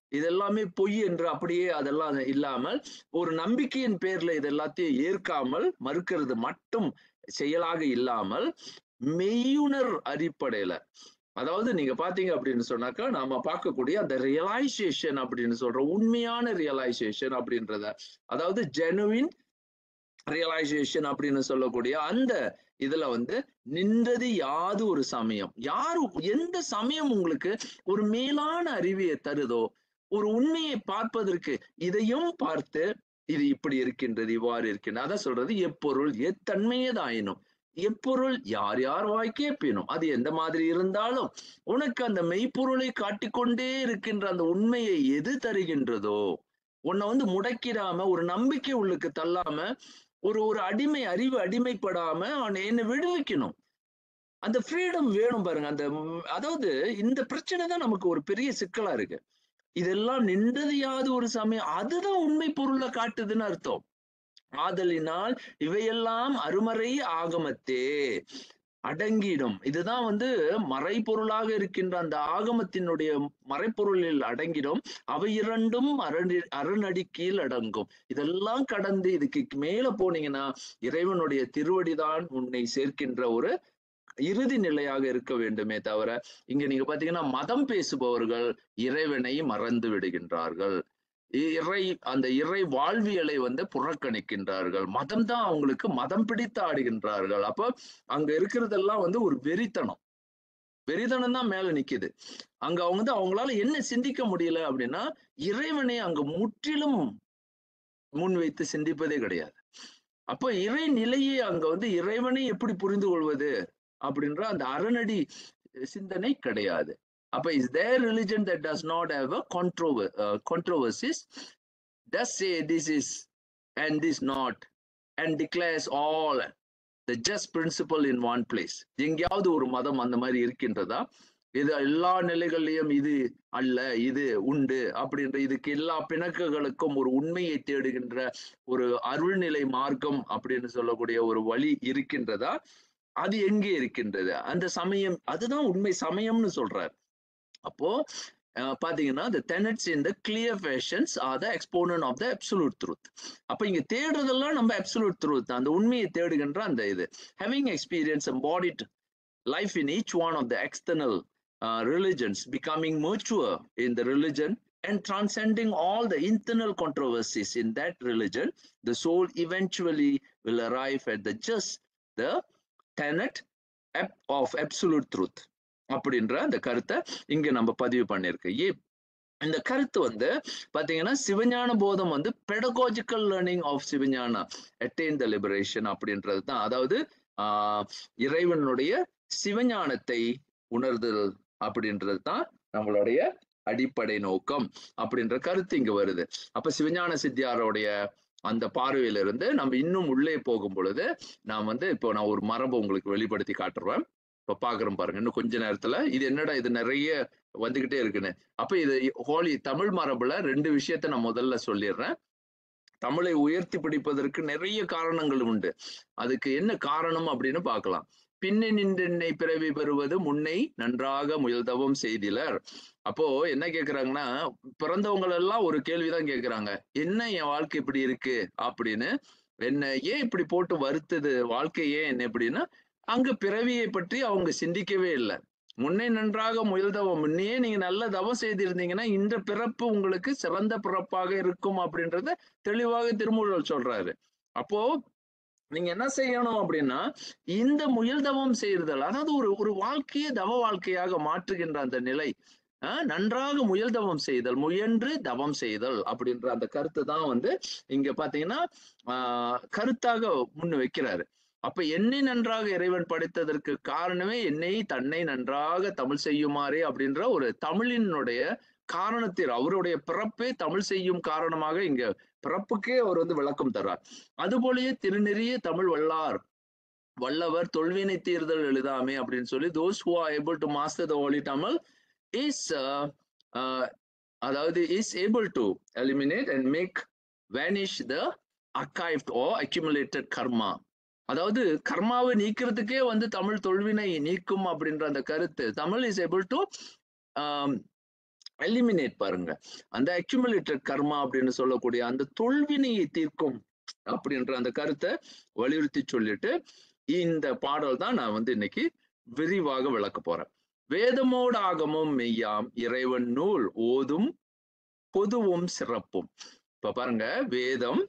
இதெல்லாமே பொய் என்று அப்படியே அதெல்லாம் இல்லாமல் ஒரு நம்பிக்கையின் பேர்ல இது எல்லாத்தையும் ஏற்காமல் மறுக்கிறது மட்டும் செயலாக இல்லாமல் மெய்யுணர் அடிப்படையில, அதாவது நீங்க பாத்தீங்க அப்படின்னு சொன்னாக்கா நாம பார்க்கக்கூடிய அந்த ரியலைசேஷன் அப்படின்னு சொல்ற உண்மையான ரியலைசேஷன் அப்படின்றத, அதாவது ஜெனுவின் ரியலைசேஷன் அப்படின்னு சொல்லக்கூடிய அந்த இதுல வந்து நின்றது யாது ஒரு சமயம், யாரு எந்த சமயம் உங்களுக்கு ஒரு மேலான அறிவியை தருதோ, ஒரு உண்மையை பார்ப்பதற்கு இதையும் பார்த்து இது இப்படி இருக்கின்றது இவ்வாறு இருக்கின்றது, அதான் சொல்றது எப்பொருள் எத்தன்மையதாயினும் எப்பொருள் யார் யார் வாய் கேட்பினும், அது எந்த மாதிரி இருந்தாலும் உனக்கு அந்த மெய்ப்பொருளை காட்டிக்கொண்டே இருக்கின்ற அந்த உண்மையை எது தருகின்றதோ, உன்னை வந்து முடக்கிடாம ஒரு நம்பிக்கை உள்ளுக்கு தள்ளாம ஒரு ஒரு அடிமை அறிவு அடிமைப்படாம அவனை என்ன விடுவிக்கணும். அந்த ஃப்ரீடம் வேணும் பாருங்க. அந்த அதாவது இந்த பிரச்சனை தான் நமக்கு ஒரு பெரிய சிக்கலா இருக்கு. இதெல்லாம் நின்றது யாது ஒரு சமயம், அதுதான் உண்மை பொருளை காட்டுதுன்னு அர்த்தம். ஆதலினால் இவையெல்லாம் அருமறை ஆகமத்தே அடங்கிடும். இதுதான் வந்து மறைபொருளாக இருக்கின்ற அந்த ஆகமத்தினுடைய மறைப்பொருளில் அடங்கிடும். அவை இரண்டும் அரணடி கீழ் அடங்கும். இதெல்லாம் கடந்து இதுக்கு மேல போனீங்கன்னா இறைவனுடைய திருவடிதான் உன்னை சேர்க்கின்ற ஒரு இறுதி நிலையாக இருக்க வேண்டுமே தவிர, இங்க நீங்க பாத்தீங்கன்னா மதம் பேசுபவர்கள் இறைவனை மறந்து விடுகின்றார்கள். அந்த இறை வாழ்வியலை வந்து புறக்கணிக்கின்றார்கள். மதம் தான் அவங்களுக்கு மதம் பிடித்து ஆடுகின்றார்கள். அப்போ அங்க இருக்கிறதெல்லாம் வந்து ஒரு வெறித்தனம். வெறித்தனம் தான் மேல நிக்குது. அங்க அவங்க வந்து அவங்களால என்ன சிந்திக்க முடியல அப்படின்னா, இறைவனை அங்க முற்றிலும் முன்வைத்து சிந்திப்பதே கிடையாது. அப்போ இறை நிலையை அங்க வந்து இறைவனை எப்படி புரிந்து கொள்வது அப்படின்ற அந்த அறநடி சிந்தனை கிடையாது. அப்ப is there religion that does not have a controversies, does say this is and this not, and declares all the just principle in one place? எங்கேயாவது ஒரு மதம் அந்த மாதிரி இருக்கின்றதா? இது எல்லா நிலைகளிலும் இது அல்ல இது உண்டு அப்படின்ற, இதுக்கு எல்லா பிணக்குகளுக்கும் ஒரு உண்மையை தேடுகின்ற ஒரு அருள்நிலை மார்க்கம் அப்படின்னு சொல்லக்கூடிய ஒரு வழி இருக்கின்றதா? அது எங்கே இருக்கின்றது? அந்த சமயம் அதுதான் உண்மை சமயம்னு சொல்றார். அப்போ பாத்தீங்கன்னா the tenets in the clear fashions are the exponent of the absolute truth. அப்ப இங்க தேடுறதெல்லாம் நம்ம absolute truth, அந்த உண்மையை தேடுகின்ற அந்த இது. Having experienced embodied life in each one of the external religions, becoming mature in the religion and transcending all the internal controversies in that religion, the soul eventually will arrive at the tenet of absolute truth அப்படின்ற அந்த கருத்தை இங்க நம்ம பதிவு பண்ணிருக்கு. இந்த கருத்து வந்து பாத்தீங்கன்னா சிவஞான போதம் வந்து pedagogical learning of Sivagnana attain the liberation அப்படின்றது தான். அதாவது இறைவனுடைய சிவஞானத்தை உணர்தல் அப்படின்றது தான் நம்மளுடைய அடிப்படை நோக்கம் அப்படின்ற கருத்து இங்க வருது. அப்ப சிவஞான சித்தியாரோடைய அந்த பார்வையிலிருந்து நம்ம இன்னும் உள்ளே போகும் பொழுது நான் வந்து இப்போ நான் ஒரு மரபை உங்களுக்கு வெளிப்படுத்தி காட்டுருவேன். இப்ப பாக்குறோம் பாருங்க, இன்னும் கொஞ்ச நேரத்துல இது என்னடா இது நிறைய வந்துகிட்டே இருக்குன்னு. அப்ப இது ஹோலி தமிழ் மரபுல 2 விஷயத்த நான் முதல்ல சொல்லிடுறேன். தமிழை உயர்த்தி பிடிப்பதற்கு நிறைய காரணங்கள் உண்டு. அதுக்கு என்ன காரணம் அப்படின்னு பார்க்கலாம். பின்னை நின்றென்னை பிறவி பெறுவது முன்னை நன்றாக முயல்தவம் செய்திலர். அப்போ என்ன கேக்குறாங்கன்னா, பிறந்தவங்க எல்லாம் ஒரு கேள்விதான் கேக்குறாங்க, என்ன என் வாழ்க்கை இப்படி இருக்கு அப்படின்னு, என்ன ஏன் இப்படி போட்டு வருத்துது வாழ்க்கை, ஏன் என்ன எப்படின்னா அங்க பிறவியை பற்றி அவங்க சிந்திக்கவே இல்லை. முன்னே நன்றாக முயல்தவம், முன்னே நீங்க நல்ல தவம் செய்திருந்தீங்கன்னா இந்த பிறப்பு உங்களுக்கு சிறந்த பிறப்பாக இருக்கும் அப்படின்றத தெளிவாக திருமூலர் சொல்றாரு. அப்போ நீங்க என்ன செய்யணும் அப்படின்னா, இந்த முயல்தவம் செய்தல், அதாவது ஒரு வாழ்க்கையை தவ வாழ்க்கையாக மாற்றுகின்ற அந்த நிலை, நன்றாக முயல்தவம் செய்தல், முயன்று தவம் செய்தல் அப்படின்ற அந்த கருத்து தான் வந்து இங்க பாத்தீங்கன்னா கருத்தாக முன் வைக்கிறாரு. அப்ப என்னை நன்றாக இறைவன் படைத்ததற்கு காரணமே என்னை தன்னை நன்றாக தமிழ் செய்யுமாறே அப்படின்ற ஒரு தமிழினுடைய காரணத்தில் அவருடைய பிறப்பே தமிழ் செய்யும் காரணமாக இங்க பிறப்புக்கே அவர் வந்து விளக்கம் தர்றார். அதுபோலயே திருநெறிய தமிழ் வல்லவர் தொல்வினை தீர்தல் எழுதாமே அப்படின்னு சொல்லி those who are able to master the holy Tamil is அதாவது is able to eliminate and make vanish the archived or accumulated karma. அதாவது கர்மாவை நீக்கிறதுக்கே வந்து தமிழ் தொல்வினை நீக்கும் அப்படின்ற அந்த கருத்து. Tamil is able to eliminate பாருங்க, அந்த அக்யூமுலேட்டட் கர்மா அப்படின்னு சொல்லக்கூடிய அந்த தொல்வினையை தீர்க்கும் அப்படின்ற அந்த கருத்தை வலியுறுத்தி சொல்லிட்டு இந்த பாடல் தான் நான் வந்து இன்னைக்கு விரிவாக விளக்க போறேன். வேதமோடு ஆகமும் மெய்யாம் இறைவன் நூல் ஓதும் பொதுவும் சிறப்பும். இப்ப பாருங்க, வேதம்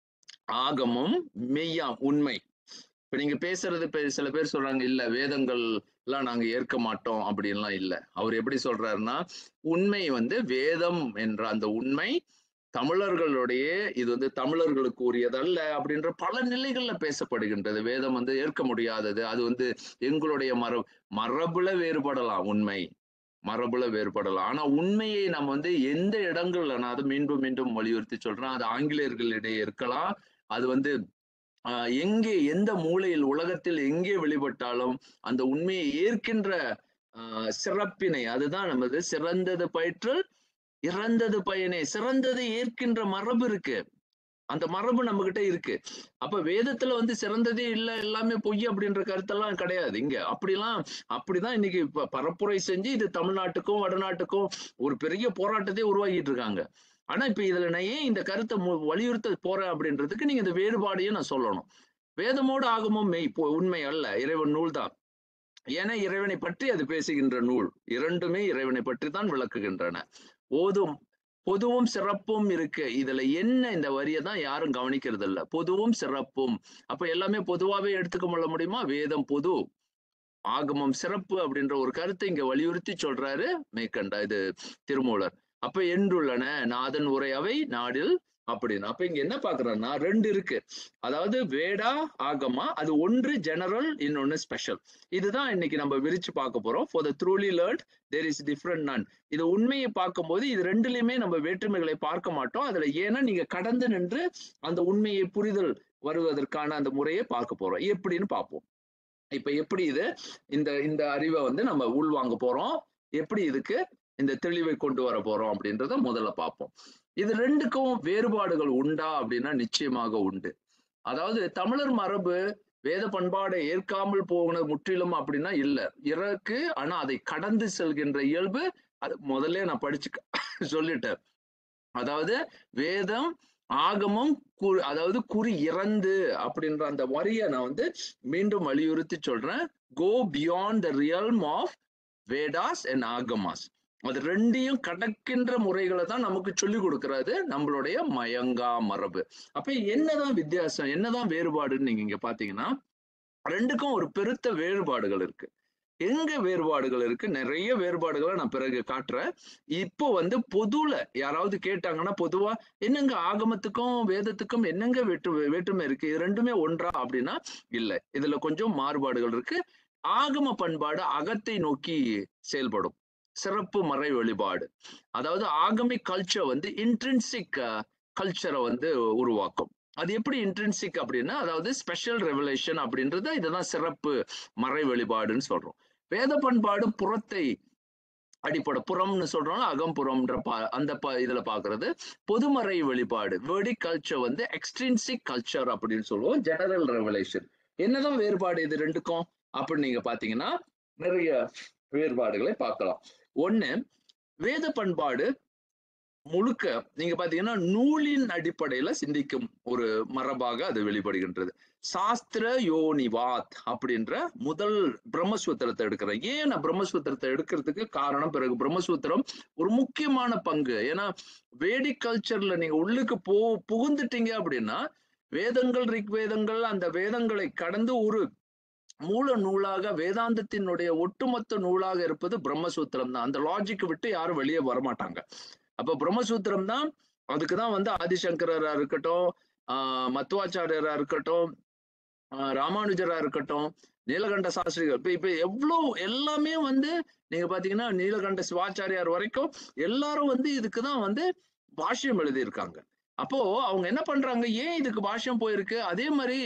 ஆகமும் மெய்யாம் உண்மை. இப்ப நீங்க பேசுறது சில பேர் சொல்றாங்க, இல்ல வேதங்கள் எல்லாம் நாங்க ஏற்க மாட்டோம் அப்படின்லாம் இல்ல. அவர் எப்படி சொல்றாருன்னா, உண்மை வந்து வேதம் என்ற அந்த உண்மை தமிழர்களுடைய, இது வந்து தமிழர்களுக்கு உரியதல்ல அப்படின்ற பல நிலைகள்ல பேசப்படுகின்றது. வேதம் வந்து ஏற்க முடியாதது, அது வந்து எங்களுடைய மரபுல வேறுபடலாம், உண்மை மரபுல வேறுபடலாம். ஆனா உண்மையை நம்ம வந்து எந்த இடங்கள்ல, நான் அதை மீண்டும் மீண்டும் வலியுறுத்தி சொல்றேன், அது ஆங்கிலேயர்களிடையே இருக்கலாம், அது வந்து எங்கே எந்த மூலையில் உலகத்தில் எங்கே வெளிப்பட்டாலும் அந்த உண்மையை ஏற்கின்ற சிறப்பினை, அதுதான் நமது சிறந்தது பயிற்றல் இறந்தது பயனே, சிறந்ததை ஏற்கின்ற மரபு இருக்கு, அந்த மரபு நம்ம கிட்ட இருக்கு. அப்ப வேதத்துல வந்து சிறந்ததே இல்ல, எல்லாமே பொய் அப்படின்ற கருத்தெல்லாம் கிடையாது இங்க. அப்படிதான் இன்னைக்கு பரப்புரை செஞ்சு இது தமிழ்நாட்டுக்கும் வடநாட்டுக்கும் ஒரு பெரிய போராட்டத்தை உருவாக்கிட்டு இருக்காங்க. ஆனா இப்ப இதுல நான் ஏன் இந்த கருத்தை வலியுறுத்த போறேன் அப்படின்றதுக்கு நீங்க இந்த வேறுபாடையும் நான் சொல்லணும். வேதமோடு ஆகமும் மெய் உண்மை அல்ல, இறைவன் நூல் தான். ஏன்னா இறைவனை பற்றி அது பேசுகின்ற நூல், இரண்டுமே இறைவனை பற்றி தான் விளக்குகின்றன. ஓதும் பொதுவும் சிறப்பும் இருக்கு. இதுல என்ன, இந்த வரியை தான் யாரும் கவனிக்கிறது இல்ல. பொதுவும் சிறப்பும், அப்ப எல்லாமே பொதுவாவே எடுத்துக்க முடியுமா? வேதம் பொது, ஆகமம் சிறப்பு அப்படின்ற ஒரு கருத்தை இங்க வலியுறுத்தி சொல்றாரு இது திருமூலர். அப்ப என்றுள்ளன நாதன் உரை அவை நாடில் அப்படின்னு. அப்ப இங்க என்ன பாக்குறோம்னா, ரெண்டு இருக்கு. அதாவது வேடா ஆகமா, அது ஒன்று ஜெனரல், இன்னொன்னு ஸ்பெஷல். இதுதான் இன்னைக்கு நம்ம விரிச்சு பார்க்க போறோம். For the truly learned there is different none. இது உண்மையை பார்க்கும்போது இது ரெண்டுலயுமே நம்ம வேற்றுமைகளை பார்க்க மாட்டோம். அதுல ஏன்னா நீங்க கடந்து நின்று அந்த உண்மையை புரிதல் வருவதற்கான அந்த முறையை பார்க்க போறோம். எப்படின்னு பார்ப்போம். இப்ப எப்படி இது இந்த இந்த அறிவை வந்து நம்ம உள்வாங்க போறோம், எப்படி இதுக்கு இந்த தெளிவை கொண்டு வர போறோம் அப்படின்றத முதல்ல பார்ப்போம். இது ரெண்டுக்கும் வேறுபாடுகள் உண்டா அப்படின்னா நிச்சயமாக உண்டு. அதாவது தமிழர் மரபு வேத பண்பாடை ஏற்காமல் போகணும் முற்றிலும் அப்படின்னா இல்ல, இறக்கு. ஆனா அதை கடந்து செல்கின்ற இயல்பு, அது முதல்ல நான் படிச்சு சொல்லிட்டேன். அதாவது வேதம் ஆகமும் அதாவது குறி இறந்து அப்படின்ற அந்த வரியை நான் வந்து மீண்டும் வலியுறுத்தி சொல்றேன். Go beyond the realm of Vedas and Agamas. அது ரெண்டையும் கடக்கின்ற முறைகளை தான் நமக்கு சொல்லி கொடுக்கறது நம்மளுடைய மயங்கா மரபு. அப்ப என்னதான் வித்தியாசம், என்னதான் வேறுபாடுன்னு நீங்க இங்க பாத்தீங்கன்னா, ரெண்டுக்கும் ஒரு பெருத்த வேறுபாடுகள் இருக்கு. எங்க வேறுபாடுகள் இருக்கு, நிறைய வேறுபாடுகளை நான் பிறகு காட்டுறேன். இப்போ வந்து பொதுல யாராவது கேட்டாங்கன்னா, பொதுவா என்னங்க ஆகமத்துக்கும் வேதத்துக்கும் என்னங்க வேற்றுமை இருக்கு, இது ரெண்டுமே ஒன்றா அப்படின்னா இல்லை, இதுல கொஞ்சம் மாறுபாடுகள் இருக்கு. ஆகம பண்பாடு அகத்தை நோக்கி செயல்படும், சிறப்பு மறை வழிபாடு. அதாவது ஆகமிக் கல்ச்சர் வந்து இன்ட்ரின்சிக் கல்ச்சரை வந்து உருவாக்கும். அது எப்படி இன்ட்ரின்சிக் அப்படின்னா, அதாவது ஸ்பெஷல் ரெவலேஷன் அப்படின்றது, இதுதான் சிறப்பு மறை வழிபாடுன்னு சொல்றோம். வேத பண்பாடு புறத்தை அடிப்படை, புறம்னு சொல்றோம், அகம்புறம்ன்ற அந்த இதுல பாக்குறது. பொதுமறை வழிபாடு வேர்டிக் கல்ச்சர் வந்து எக்ஸ்ட்ரின்சிக் கல்ச்சர் அப்படின்னு சொல்லுவோம், ஜெனரல் ரெவலேஷன். என்னதான் வேறுபாடு இது ரெண்டுக்கும் அப்படின்னு நீங்க பாத்தீங்கன்னா நிறைய வேறுபாடுகளை பார்க்கலாம். ஒண்ணு, வேத பண்பாடு முழுக்க நீங்க பாத்தீங்கன்னா நூலின் அடிப்படையில சிந்திக்கும் ஒரு மரபாக அது வெளிப்படுகின்றது. சாஸ்திர யோனிவாத் அப்படின்ற முதல் பிரம்மசூத்திரத்தை எடுக்கிறேன். ஏன் நான் பிரம்மசூத்திரத்தை எடுக்கிறதுக்கு காரணம், பிறகு பிரம்மசூத்திரம் ஒரு முக்கியமான பங்கு. ஏன்னா வேடிக் கல்ச்சர்ல நீங்க உள்ளுக்கு புகுந்துட்டீங்க அப்படின்னா, வேதங்கள் ரிக்வேதங்கள் அந்த வேதங்களை கடந்து ஒரு மூல நூலாக வேதாந்தத்தினுடைய ஒட்டுமொத்த நூலாக இருப்பது பிரம்மசூத்திரம் தான். அந்த லாஜிக் விட்டு யாரும் வெளியே வரமாட்டாங்க. அப்ப பிரம்மசூத்திரம் தான், அதுக்குதான் வந்து ஆதிசங்கரா இருக்கட்டும், மத்வாச்சாரியரா இருக்கட்டும், ராமானுஜரா இருக்கட்டும், நீலகண்ட சாஸ்திரிகள், இப்ப எவ்வளவு எல்லாமே வந்து நீங்க பாத்தீங்கன்னா நீலகண்ட சிவாச்சாரியார் வரைக்கும் எல்லாரும் வந்து இதுக்குதான் வந்து பாஷ்யம் எழுதியிருக்காங்க. அப்போ அவங்க என்ன பண்றாங்க, ஏன் இதுக்கு பாஷ்யம் போயிருக்கு, அதே மாதிரி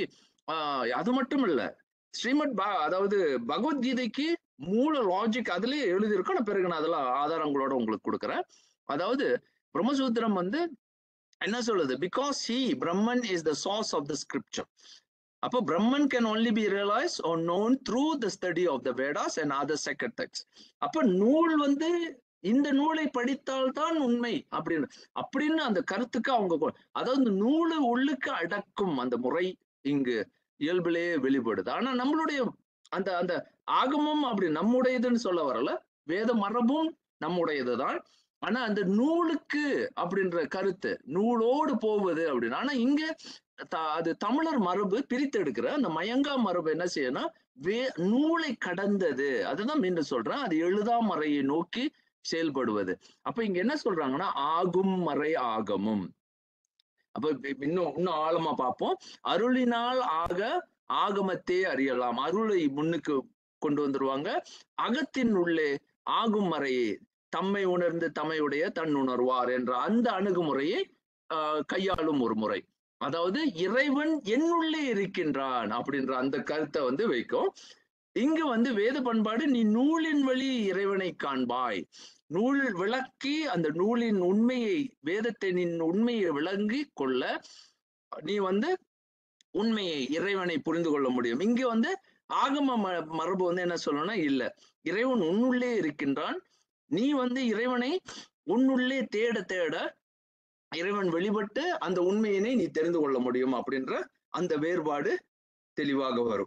அது மட்டும் இல்ல, ஸ்ரீமத் அதாவது பகவத்கீதைக்கு மூல லாஜிக் அதுலயே எழுதியிருக்கோம். நான் பிறகு நான் அதெல்லாம் ஆதாரங்களோட உங்களுக்கு கொடுக்குறேன். அதாவது பிரம்மசூத்திரம் வந்து என்ன சொல்லுது, because Brahman is the source of the scripture. அப்போ Brahman can only be realise or known through the study of the Vedas and other second text. அப்ப நூல் வந்து இந்த நூலை படித்தால்தான் உண்மை அப்படின்னு அந்த கருத்துக்கு அவங்க அதாவது இந்த நூலை உள்ளுக்கு அடக்கும் அந்த முறை இங்கு இயல்பிலேயே வெளிப்படுது. ஆனா நம்மளுடைய அந்த அந்த ஆகமம் அப்படி நம்முடையதுன்னு சொல்ல வரல, வேத மரபும் நம்முடையதுதான். ஆனா அந்த நூலுக்கு அப்படின்ற கருத்து நூலோடு போவது அப்படின்னு. ஆனா இங்க அது தமிழர் மரபு பிரித்தெடுக்கிற அந்த மயங்கா மரபு என்ன செய்யணும், நூலை கடந்தது. அதுதான் மீண்டும் சொல்றேன், அது எழுதா மறையை நோக்கி செயல்படுவது. அப்ப இங்க என்ன சொல்றாங்கன்னா, ஆகும் மறை ஆகமும். அப்ப இன்னும் இன்னும் ஆழமா பார்ப்போம். அருளினால் ஆக ஆகமத்தே அறியலாம். அருளை முன்னுக்கு கொண்டு வந்துருவாங்க. அகத்தின் உள்ளே ஆகும் மறையை தம்மை உணர்ந்து தம்மையுடைய தன் உணர்வார் என்ற அந்த அணுகுமுறையை கையாளும் ஒரு முறை. அதாவது இறைவன் என்னுள்ளே இருக்கின்றான் அப்படின்ற அந்த கருத்தை வந்து வைக்கும். இங்கு வேத பண்பாடு நீ நூலின் வழி இறைவனை காண்பாய், நூல் விளக்கி அந்த நூலின் உண்மையை வேதத்தின் உண்மையை விளங்கி கொள்ள நீ உண்மையை இறைவனை புரிந்து கொள்ள முடியும். இங்க ஆகம மரபு என்ன சொல்லணும்னா, இல்ல, இறைவன் உன்னுள்ளே இருக்கின்றான், நீ இறைவனை உன்னுள்ளே தேட தேட இறைவன் வெளிப்பட்டு அந்த உண்மையினை நீ தெரிந்து கொள்ள முடியும் அப்படின்ற அந்த வேறுபாடு தெளிவாக வரும்.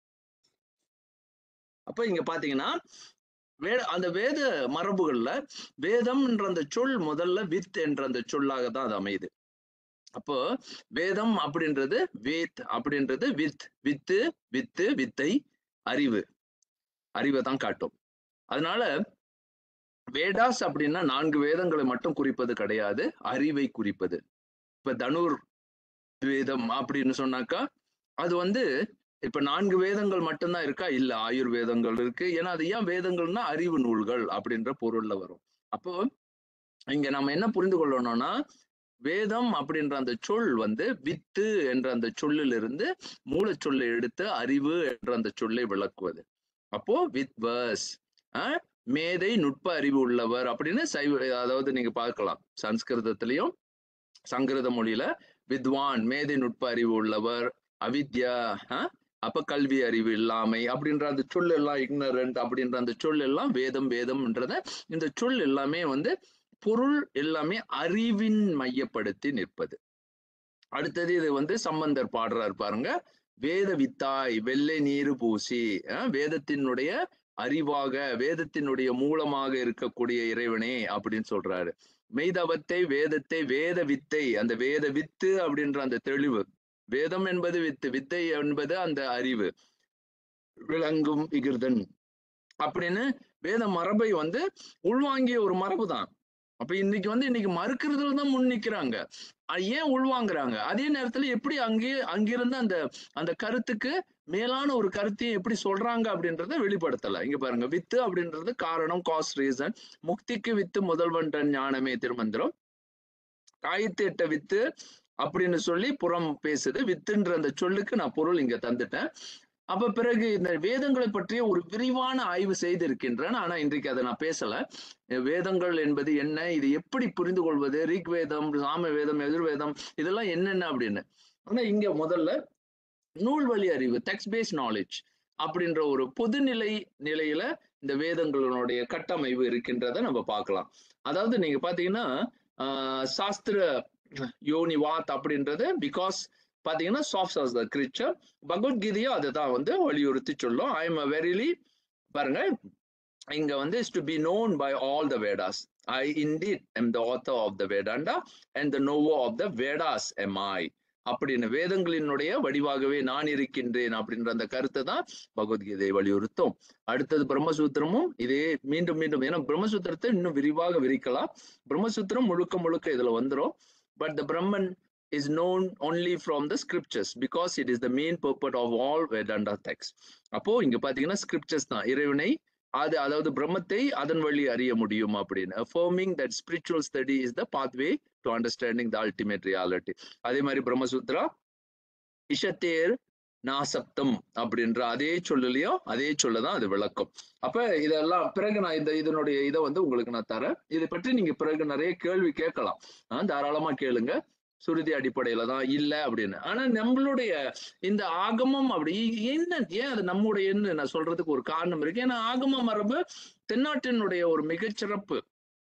அப்ப இங்க பாத்தீங்கன்னா அந்த வேத மரபுகள்ல வேதம் என்ற அந்த சொல் முதல்ல வித் என்ற அந்த சொல்லாக தான் அது அமையுது. அப்போ வேதம் அப்படின்றது வேத் அப்படின்றது வித்து வித்தை அறிவை தான் காட்டும். அதனால வேடாஸ் அப்படின்னா 4 வேதங்களை மட்டும் குறிப்பது கிடையாது, அறிவை குறிப்பது. இப்ப தனுர் வேதம் அப்படின்னு சொன்னாக்கா அது இப்ப 4 வேதங்கள் மட்டும்தான் இருக்கா? இல்ல, ஆயுர்வேதங்கள் இருக்கு. ஏன்னா அது ஏன் வேதங்கள்னா அறிவு நூல்கள் அப்படின்ற பொருள்ல வரும். அப்போ இங்க நம்ம என்ன புரிந்து கொள்ளணும்னா, வேதம் அப்படின்ற அந்த சொல் வித்து என்ற அந்த சொல்லிலிருந்து மூலச்சொல்லை எடுத்து அறிவு என்ற அந்த சொல்லை விளக்குவது. அப்போ வித் வர்ஸ், மேதை நுட்ப அறிவு உள்ளவர் அப்படின்னு அதாவது நீங்க பார்க்கலாம் சம்ஸ்கிருதத்திலையும் சங்கிருத மொழியில வித்வான் மேதை நுட்ப அறிவு உள்ளவர், அவித்யா அப்ப கல்வி அறிவு இல்லாமை அப்படின்ற அந்த சொல் எல்லாம், இக்னரண்ட் அப்படின்ற அந்த சொல் எல்லாம் வேதம்ன்றத இந்த சொல் எல்லாமே பொருள் எல்லாமே அறிவின் மையப்படுத்தி நிற்பது. அடுத்தது இது சம்பந்தர் பாடுறாரு பாருங்க, வேத வித்தாய் வெள்ளை நீரு பூசி, வேதத்தினுடைய அறிவாக வேதத்தினுடைய மூலமாக இருக்கக்கூடிய இறைவனே அப்படின்னு சொல்றாரு. மெய்தவத்தை வேதத்தை வேத வித்தை, அந்த வேத வித்து அப்படின்ற அந்த தெளிவு, வேதம் என்பது வித்தை என்பது அந்த அறிவு, விளங்கும் இகிர்தன் அப்படின்னு வேத மரபை உள்வாங்கிய ஒரு மரபு தான். அப்ப இன்னைக்கு மறுக்கிறதுல தான் முன் நிக்கிறாங்க. ஏன் உள்வாங்குறாங்க? அதே நேரத்துல எப்படி அங்கிருந்து அந்த அந்த கருத்துக்கு மேலான ஒரு கருத்தையும் எப்படி சொல்றாங்க அப்படின்றத வெளிப்படுத்தல. இங்க பாருங்க, வித்து அப்படின்றது காரணம், காஸ் ரீசன். முக்திக்கு வித்து முதல்வன் ஞானமே திருமந்திரம். காயத்து எட்ட வித்து அப்படின்னு சொல்லி புறம் பேசுது. வித்துன்ற அந்த சொல்லுக்கு நான் பொருள் இங்க தந்துட்டேன். அப்ப பிறகு இந்த வேதங்களை பற்றிய ஒரு விரிவான ஆய்வு செய்திருக்கின்றேன். ஆனா இன்றைக்கு அதை நான் பேசல. வேதங்கள் என்பது என்ன, இது எப்படி புரிந்து கொள்வது, ரிக் வேதம், சாம வேதம், எதிர்வேதம், இதெல்லாம் என்னென்ன அப்படின்னு. ஆனா இங்க முதல்ல நூல் வழி அறிவு, டெக்ஸ்ட் பேஸ்ட் நாலேஜ் அப்படின்ற ஒரு நிலையில இந்த வேதங்களுடைய கட்டமைப்பு இருக்கின்றத நம்ம பார்க்கலாம். அதாவது நீங்க பாத்தீங்கன்னா சாஸ்திர யோனிவாத் அப்படின்றது பிகாஸ் பாத்தீங்கன்னா சாஃப்ட் ஆஸ் த கிரிச்சர். பகவத்கீதையும் அதுதான் வலியுறுத்தி சொல்லும். ஐ எம் வெரிலி பாருங்க, இங்க is to be known by all the Vedas. I indeed am the author of the Vedanta and the knower of the Vedas am I அப்படின்னு வேதங்களினுடைய வடிவாகவே நான் இருக்கின்றேன் அப்படின்ற அந்த கருத்தை தான் பகவத்கீதை வலியுறுத்தும். அடுத்தது பிரம்மசூத்திரமும் இதே மீண்டும் மீண்டும், ஏன்னா பிரம்மசூத்திரத்தை இன்னும் விரிவாக விரிக்கலாம். பிரம்மசூத்திரம் முழுக்க இதுல வந்துடும். But the Brahman is known only from the scriptures because it is the main purpose of all Vedanta texts. அப்போ இங்க பாத்தீங்கன்னா scriptures தான் இறைவனை அதாவது பிரம்மத்தை அதன் வழி அறிய முடியும் அப்படின்னு. affirming that spiritual study is the pathway to understanding the ultimate reality. அதே மாதிரி பிரம்மசூத்ரா இஷத்தேர் நாசப்தம் அப்படின்ற அதே சொல்லலையும் அதே சொல்லதான் அது விளக்கம். அப்ப இதெல்லாம் பிறகு நான் இதனுடைய இதை உங்களுக்கு நான் தரேன். இதை பற்றி நீங்க பிறகு நிறைய கேள்வி கேட்கலாம், தாராளமா கேளுங்க. சுருதி அடிப்படையில தான் இல்ல அப்படின்னு. ஆனா நம்மளுடைய இந்த ஆகமம் அப்படி என்ன, ஏன் அது நம்முடைய நான் சொல்றதுக்கு ஒரு காரணம் இருக்கு. ஏன்னா ஆகம மரபு தென்னாட்டினுடைய ஒரு மிகச்சிறப்பு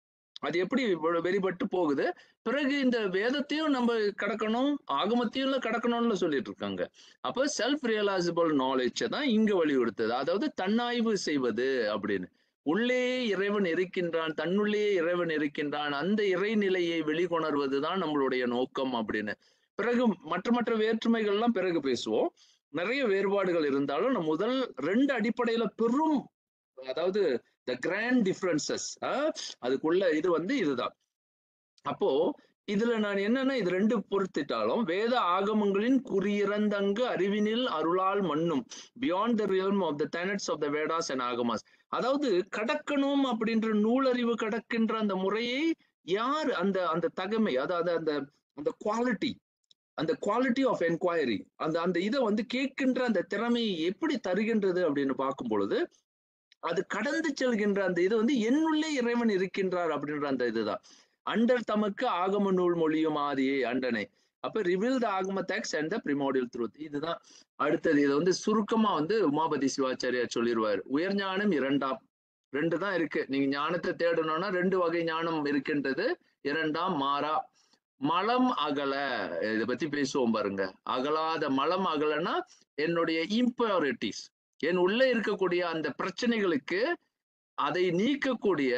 அது எப்படி வெளிப்பட்டு போகுது. பிறகு இந்த வேதத்தையும் நம்ம கடக்கணும், ஆகமத்தையும் கடக்கணும்னு சொல்லிட்டு இருக்காங்க. அப்ப செல்ஃப் ரியலைசபிள் நாலேஜ் தான் இங்க வலியுறுத்துது. அதாவது தன்னாய்வு செய்வது அப்படின்னு. உள்ளே இறைவன் இருக்கின்றான், தன்னுள்ளே இறைவன் இருக்கின்றான். அந்த இறைநிலையை வெளிக்கொணர்வது தான் நம்மளுடைய நோக்கம் அப்படின்னு. பிறகு மற்ற மற்ற வேற்றுமைகள்லாம் பிறகு பேசுவோம். நிறைய வேறுபாடுகள் இருந்தாலும் நம்ம முதல் 2 அடிப்படையில பெரும், அதாவது த கிராண்ட் டிஃபரன்சஸ், அதுக்குள்ள இது இதுதான். அப்போ இதுல நான் என்னன்னா, இது 2 பொறுத்திட்டாலும் வேத ஆகமங்களின் குறியிறந்தங்கு அறிவினில் அருளால் மண்ணும் beyond the realm of the tenets of the Vedas and Agamas. அதாவது கடக்கணும் அப்படின்ற நூலறிவு கடக்கின்ற அந்த முறையை யார் அந்த அந்த தகமை, அதாவது அந்த அந்த குவாலிட்டி, அந்த குவாலிட்டி ஆஃப் என்கொயரி, அந்த அந்த இதை கேட்கின்ற அந்த திறமையை எப்படி தருகின்றது அப்படின்னு பார்க்கும் பொழுது, அது கடந்து செல்கின்ற அந்த இது என்னுள்ளே இறைவன் இருக்கின்றார் அப்படின்ற அந்த இதுதான். அண்டர் தமக்கு ஆகம நூல் மொழியும் ஆதியே அண்டனை. அப்ப reveal the Agama text and the primordial truth. இதுதான் அடுத்தது. இதை சுருக்கமா உமாபதி சிவாச்சாரியார் சொல்லிடுவார். உயர்ஞானம் 2ஆம். 2 தான் இருக்கு. நீங்க ஞானத்தை தேடணும்னா 2 வகை ஞானம் இருக்கின்றது. 2ஆம் மாறா. மலம் அகல, இதை பத்தி பேசுவோம் பாருங்க. அகலாத மலம் அகலனா என்னுடைய இம்பியூரிட்டிஸ், என் உள்ள இருக்கக்கூடிய அந்த பிரச்சனைகளுக்கு அதை நீக்கக்கூடிய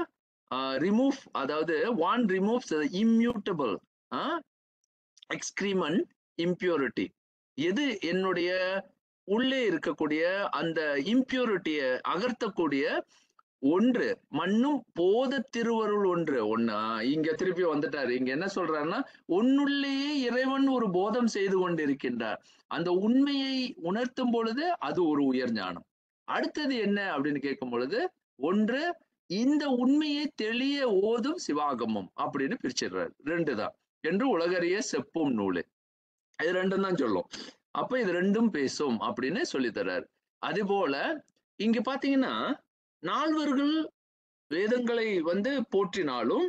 ரிமூவ், அதாவது one removes immutable excrement impurity. எது என்னுடைய உள்ளே இருக்கக்கூடிய அந்த இம்பியூரிட்டியை அகர்த்தக்கூடிய ஒன்று மண்ணும் போத திருவருள் ஒன்று. இங்க திருப்பி வந்துட்டாரு. இங்க என்ன சொல்றாருன்னா, உன்னுள்ளேயே இறைவன் ஒரு போதம் செய்து கொண்டிருக்கின்றார். அந்த உண்மையை உணர்த்தும் பொழுது அது ஒரு உயர் ஞானம். அடுத்தது என்ன அப்படின்னு கேட்கும் பொழுது, ஒன்று இந்த உண்மையை தெளிய ஓதும் சிவாகமம் அப்படின்னு பிரிச்சிடுறாரு. 2 தான் என்று உலகறிய செப்பும் நூலு. இது 2 தான் சொல்லும். அப்ப இது 2ம் பேசும் அப்படின்னு சொல்லி தர்றாரு. அது போல இங்க பாத்தீங்கன்னா, நால்வர்கள் வேதங்களை போற்றினாலும்,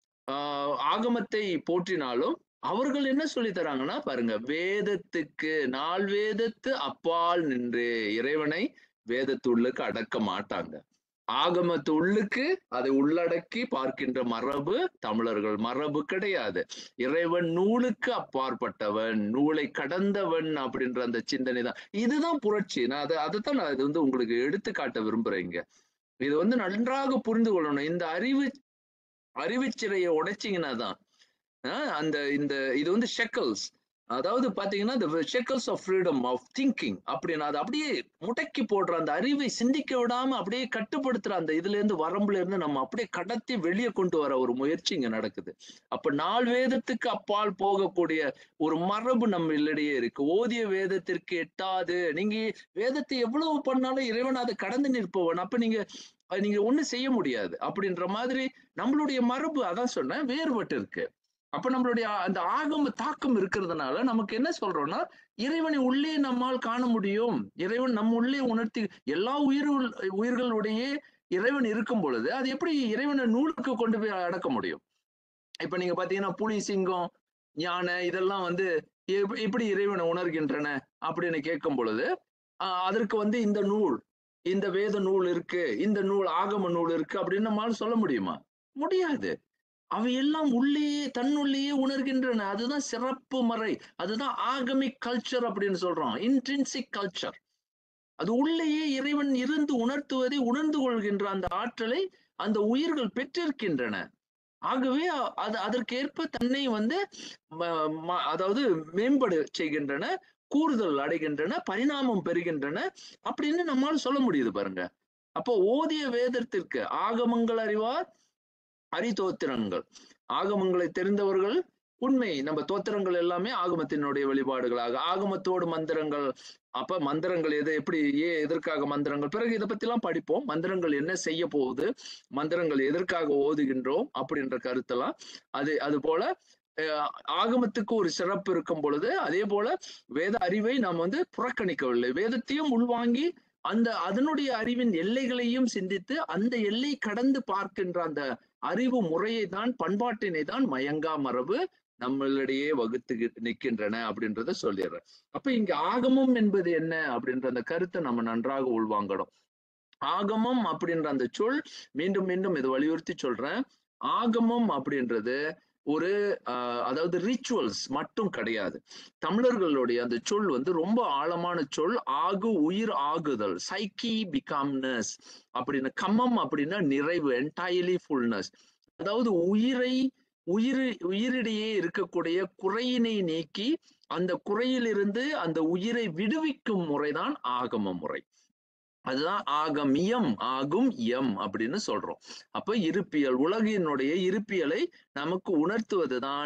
ஆகமத்தை போற்றினாலும், அவர்கள் என்ன சொல்லி தராங்கன்னா பாருங்க, வேதத்துக்கு நால் வேதத்து அப்பால் நின்று இறைவனை வேதத்துள்ளுக்கு அடக்க மாட்டாங்க. ஆகமத்து உள்ளுக்கு அதை உள்ளடக்கி பார்க்கின்ற மரபு தமிழர்கள் மரபு கிடையாது. இறைவன் நூலுக்கு அப்பாற்பட்டவன், நூலை கடந்தவன் அப்படின்ற அந்த சிந்தனை தான். இதுதான் புரட்சி. நான் அதைத்தான் நான் இது உங்களுக்கு எடுத்து காட்ட விரும்புறேங்க. இது நன்றாக புரிந்து கொள்ளணும். இந்த அறிவுச்சிறையை உடைச்சிங்கன்னா தான் அந்த இந்த இது ஷெக்கல்ஸ், அதாவது பாத்தீங்கன்னா the shackles of freedom of thinking அப்படின்னு அதை அப்படியே முடக்கி போடுற, அந்த அறிவை சிந்திக்க விடாம அப்படியே கட்டுப்படுத்துற அந்த இதுல இருந்து, வரம்புல இருந்து நம்ம அப்படியே கடத்தி வெளியே கொண்டு வர ஒரு முயற்சி இங்க நடக்குது. அப்ப 4 வேதத்துக்கு அப்பால் போகக்கூடிய ஒரு மரபு நம்ம இல்லையே இருக்கு. ஓதிய வேதத்திற்கு எட்டாது. நீங்க வேதத்தை எவ்வளவு பண்ணாலும் இறைவன் அதை கடந்து நிற்பவன். அப்ப நீங்க நீங்க ஒண்ணும் செய்ய முடியாது அப்படின்ற மாதிரி நம்மளுடைய மரபு, அதான் சொன்னேன், வேறுபட்டு இருக்கு. அப்ப நம்மளுடைய அந்த ஆகம தாக்கம் இருக்கிறதுனால நமக்கு என்ன சொல்றோம்னா, இறைவனை உள்ளே நம்மால் காண முடியும். இறைவன் நம்ம உள்ளே உணர்த்தி, எல்லா உயிர்களுடைய இறைவன் இருக்கும் பொழுது அது எப்படி இறைவனை நூலுக்கு கொண்டு போய் அடக்க முடியும்? இப்ப நீங்க பாத்தீங்கன்னா புலி, சிங்கம், யானை இதெல்லாம் எப்படி இறைவனை உணர்கின்றன அப்படின்னு கேட்கும் பொழுது, அதற்கு இந்த நூல், இந்த வேத நூல் இருக்கு, இந்த நூல் ஆகம நூல் இருக்கு அப்படின்னு நம்மளால சொல்ல முடியுமா? முடியாது. அவையெல்லாம் உள்ளேயே தன்னுள்ளேயே உணர்கின்றன. அதுதான் சிறப்பு மறை. அதுதான் ஆகமிக் கல்ச்சர் அப்படின்னு சொல்றோம். Intrinsic culture. அது உள்ளேயே இறைவன் இருந்து உணர்த்துவதை உணர்ந்து கொள்கின்ற அந்த ஆற்றலை அந்த உயிர்கள் பெற்றிருக்கின்றன. ஆகவே அதற்கேற்ப தன்னை அதாவது மேம்பட செய்கின்றன, கூறுதல் அடைகின்றன, பரிணாமம் பெறுகின்றன அப்படின்னு நம்மால சொல்ல முடியுது பாருங்க. அப்போ ஓதிய வேதத்திற்கு ஆகமங்கள் அறிவார் அரிதோத்திரங்கள். ஆகமங்களை தெரிந்தவர்கள் உண்மை. நம்ம தோத்திரங்கள் எல்லாமே ஆகமத்தினுடைய வெளிப்பாடுகளாக, ஆகமத்தோடு மந்திரங்கள். அப்ப மந்திரங்கள் எப்படி எதற்காக மந்திரங்கள், பிறகு இதை பத்தி எல்லாம் படிப்போம். மந்திரங்கள் என்ன செய்ய போகுது, மந்திரங்கள் எதற்காக ஓதுகின்றோம் அப்படின்ற கருத்தெல்லாம். அது போல ஆகமத்துக்கு ஒரு சிறப்பு இருக்கும் பொழுது, அதே போல வேத அறிவை நாம் புறக்கணிக்கவில்லை. வேதத்தையும் உள்வாங்கி அதனுடைய அறிவின் எல்லைகளையும் சிந்தித்து அந்த எல்லை கடந்து பார்க்கின்ற அந்த அறிவு முறையை தான், பண்பாட்டினை தான் மயங்கா மரபு நம்மளிடையே வகுத்து நிற்கின்றன அப்படின்றத சொல்லிடுறேன். அப்ப இங்க ஆகமம் என்பது என்ன அப்படின்ற அந்த கருத்தை நம்ம நன்றாக உள்வாங்கணும். ஆகமம் அப்படின்ற அந்த சொல் மீண்டும் மீண்டும் இது வலியுறுத்தி சொல்றேன். ஆகமம் அப்படின்றது ஒரு அதாவது ரிச்சுவல்ஸ் மட்டும் கிடையாது. தமிழர்களுடைய அந்த சொல் வந்து ரொம்ப ஆழமான சொல். ஆகு உயிர் ஆகுதல், சைக்கி பிகம்னஸ் அப்படின்னு. கம்மம் அப்படின்னா நிறைவு, என்டையர்லி ஃபுல்னஸ். அதாவது உயிரிடையே இருக்கக்கூடிய குறையினை நீக்கி அந்த குறையிலிருந்து அந்த உயிரை விடுவிக்கும் முறைதான் ஆகம முறை. அதுதான் ஆகமியம், ஆகும் எம் அப்படின்னு சொல்றோம். அப்ப இருப்பியல், உலகினுடைய இருப்பியலை நமக்கு உணர்த்துவதுதான்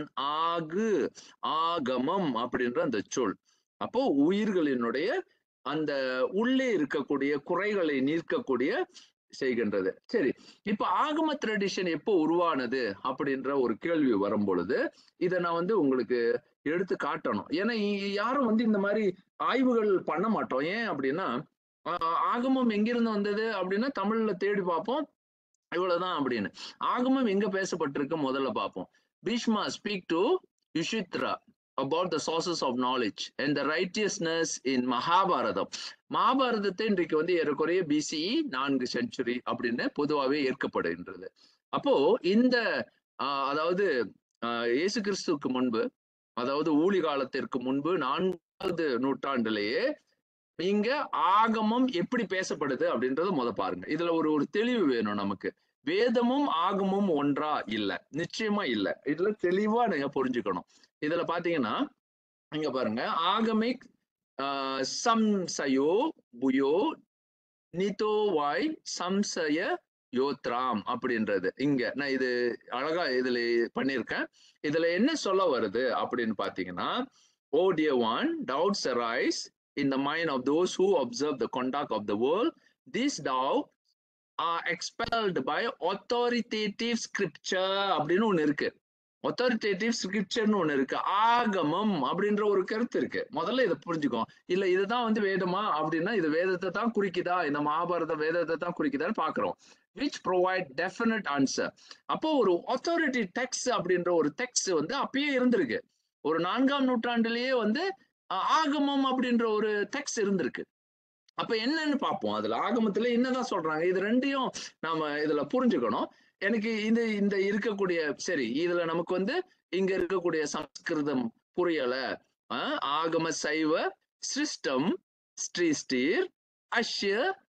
ஆகமம் அப்படின்ற அந்த சொல். அப்போ உயிர்களினுடைய அந்த உள்ளே இருக்கக்கூடிய குறைகளை நீக்கக்கூடிய செய்கின்றது. சரி, இப்ப ஆகம ட்ரெடிஷன் எப்போ உருவானது அப்படின்ற ஒரு கேள்வி வரும் பொழுது இதை நான் வந்து உங்களுக்கு எடுத்து காட்டணும். ஏன்னா யாரும் வந்து இந்த மாதிரி ஆய்வுகள் பண்ண மாட்டோம். ஏன் அப்படின்னா ஆகமம் எங்கிருந்து வந்தது அப்படின்னா தமிழ்ல தேடி பார்ப்போம், இவ்வளவுதான் அப்படின்னு. ஆகமம் எங்க பேசப்பட்டிருக்கு முதல்ல பார்ப்போம். Bhishma speak to Yudhishthira about the sources of knowledge and the righteousness in Mahabharata. மகாபாரதத்தை இன்றைக்கு வந்து ஏறக்குறைய பிசிஇ 4 செஞ்சுரி அப்படின்னு பொதுவாகவே ஏற்கப்படுகின்றது. அப்போ இந்த அதாவது இயேசு கிறிஸ்துவுக்கு முன்பு, அதாவது ஊழி காலத்திற்கு முன்பு 4வது நூற்றாண்டிலேயே இங்க ஆகமம் எப்படி பேசப்படுது அப்படின்றத பாருங்க. இதுல ஒரு தெளிவு வேணும் நமக்கு. வேதமும் ஆகமும் ஒன்றா இல்ல, நிச்சயமா இல்ல. இதுல தெளிவா நீங்க புரிஞ்சுக்கணும். இதுல பாத்தீங்கன்னா இங்க பாருங்க, ஆகமிக் சம்சயோ புயோ நிதோவாய் சம்சய யோத்ராம் அப்படின்றது. இங்க நான் இது அழகா இதுல பண்ணியிருக்கேன். இதுல என்ன சொல்ல வருது அப்படின்னு பாத்தீங்கன்னா, oh dear one, doubts arise in the mind of those who observe the conduct of the world. These doubts are expelled by authoritative scripture அப்படின்னு ஒண்ணு இருக்கு. authoritative scriptureன்னு ஒண்ணு இருக்கு. ஆகமம் அப்படின்ற ஒரு கருத்து இருக்கு. முதல்ல இதை புரிஞ்சுக்கோ. இல்ல இதுதான் வந்து வேதமா அப்படின்னா இது வேதத்தை தான் குறிக்குதா, இந்த மகாபாரத வேதத்தை தான் குறிக்குதான்னு பாக்குறோம். which provide definite answer. அப்போ ஒரு authority text அப்படின்ற ஒரு டெக்ஸ்ட் வந்து அப்பயே இருந்திருக்கு. ஒரு 4ஆம் நூற்றாண்டிலேயே வந்து ஆகமம் அப்படின்ற ஒரு டெக்ஸ்ட் இருந்திருக்கு. அப்ப என்னன்னு பார்ப்போம். அதுல ஆகமத்துல என்னதான் சொல்றாங்க, இது ரெண்டையும் நாம இதுல புரிஞ்சுக்கணும். எனக்கு இந்த இருக்கக்கூடிய சரி, இதுல நமக்கு வந்து இங்க இருக்கக்கூடிய சம்ஸ்கிருதம் புரியல. ஆகம சைவ சிஸ்டம் ஸ்ரீஸ்டீர் அஷ்ய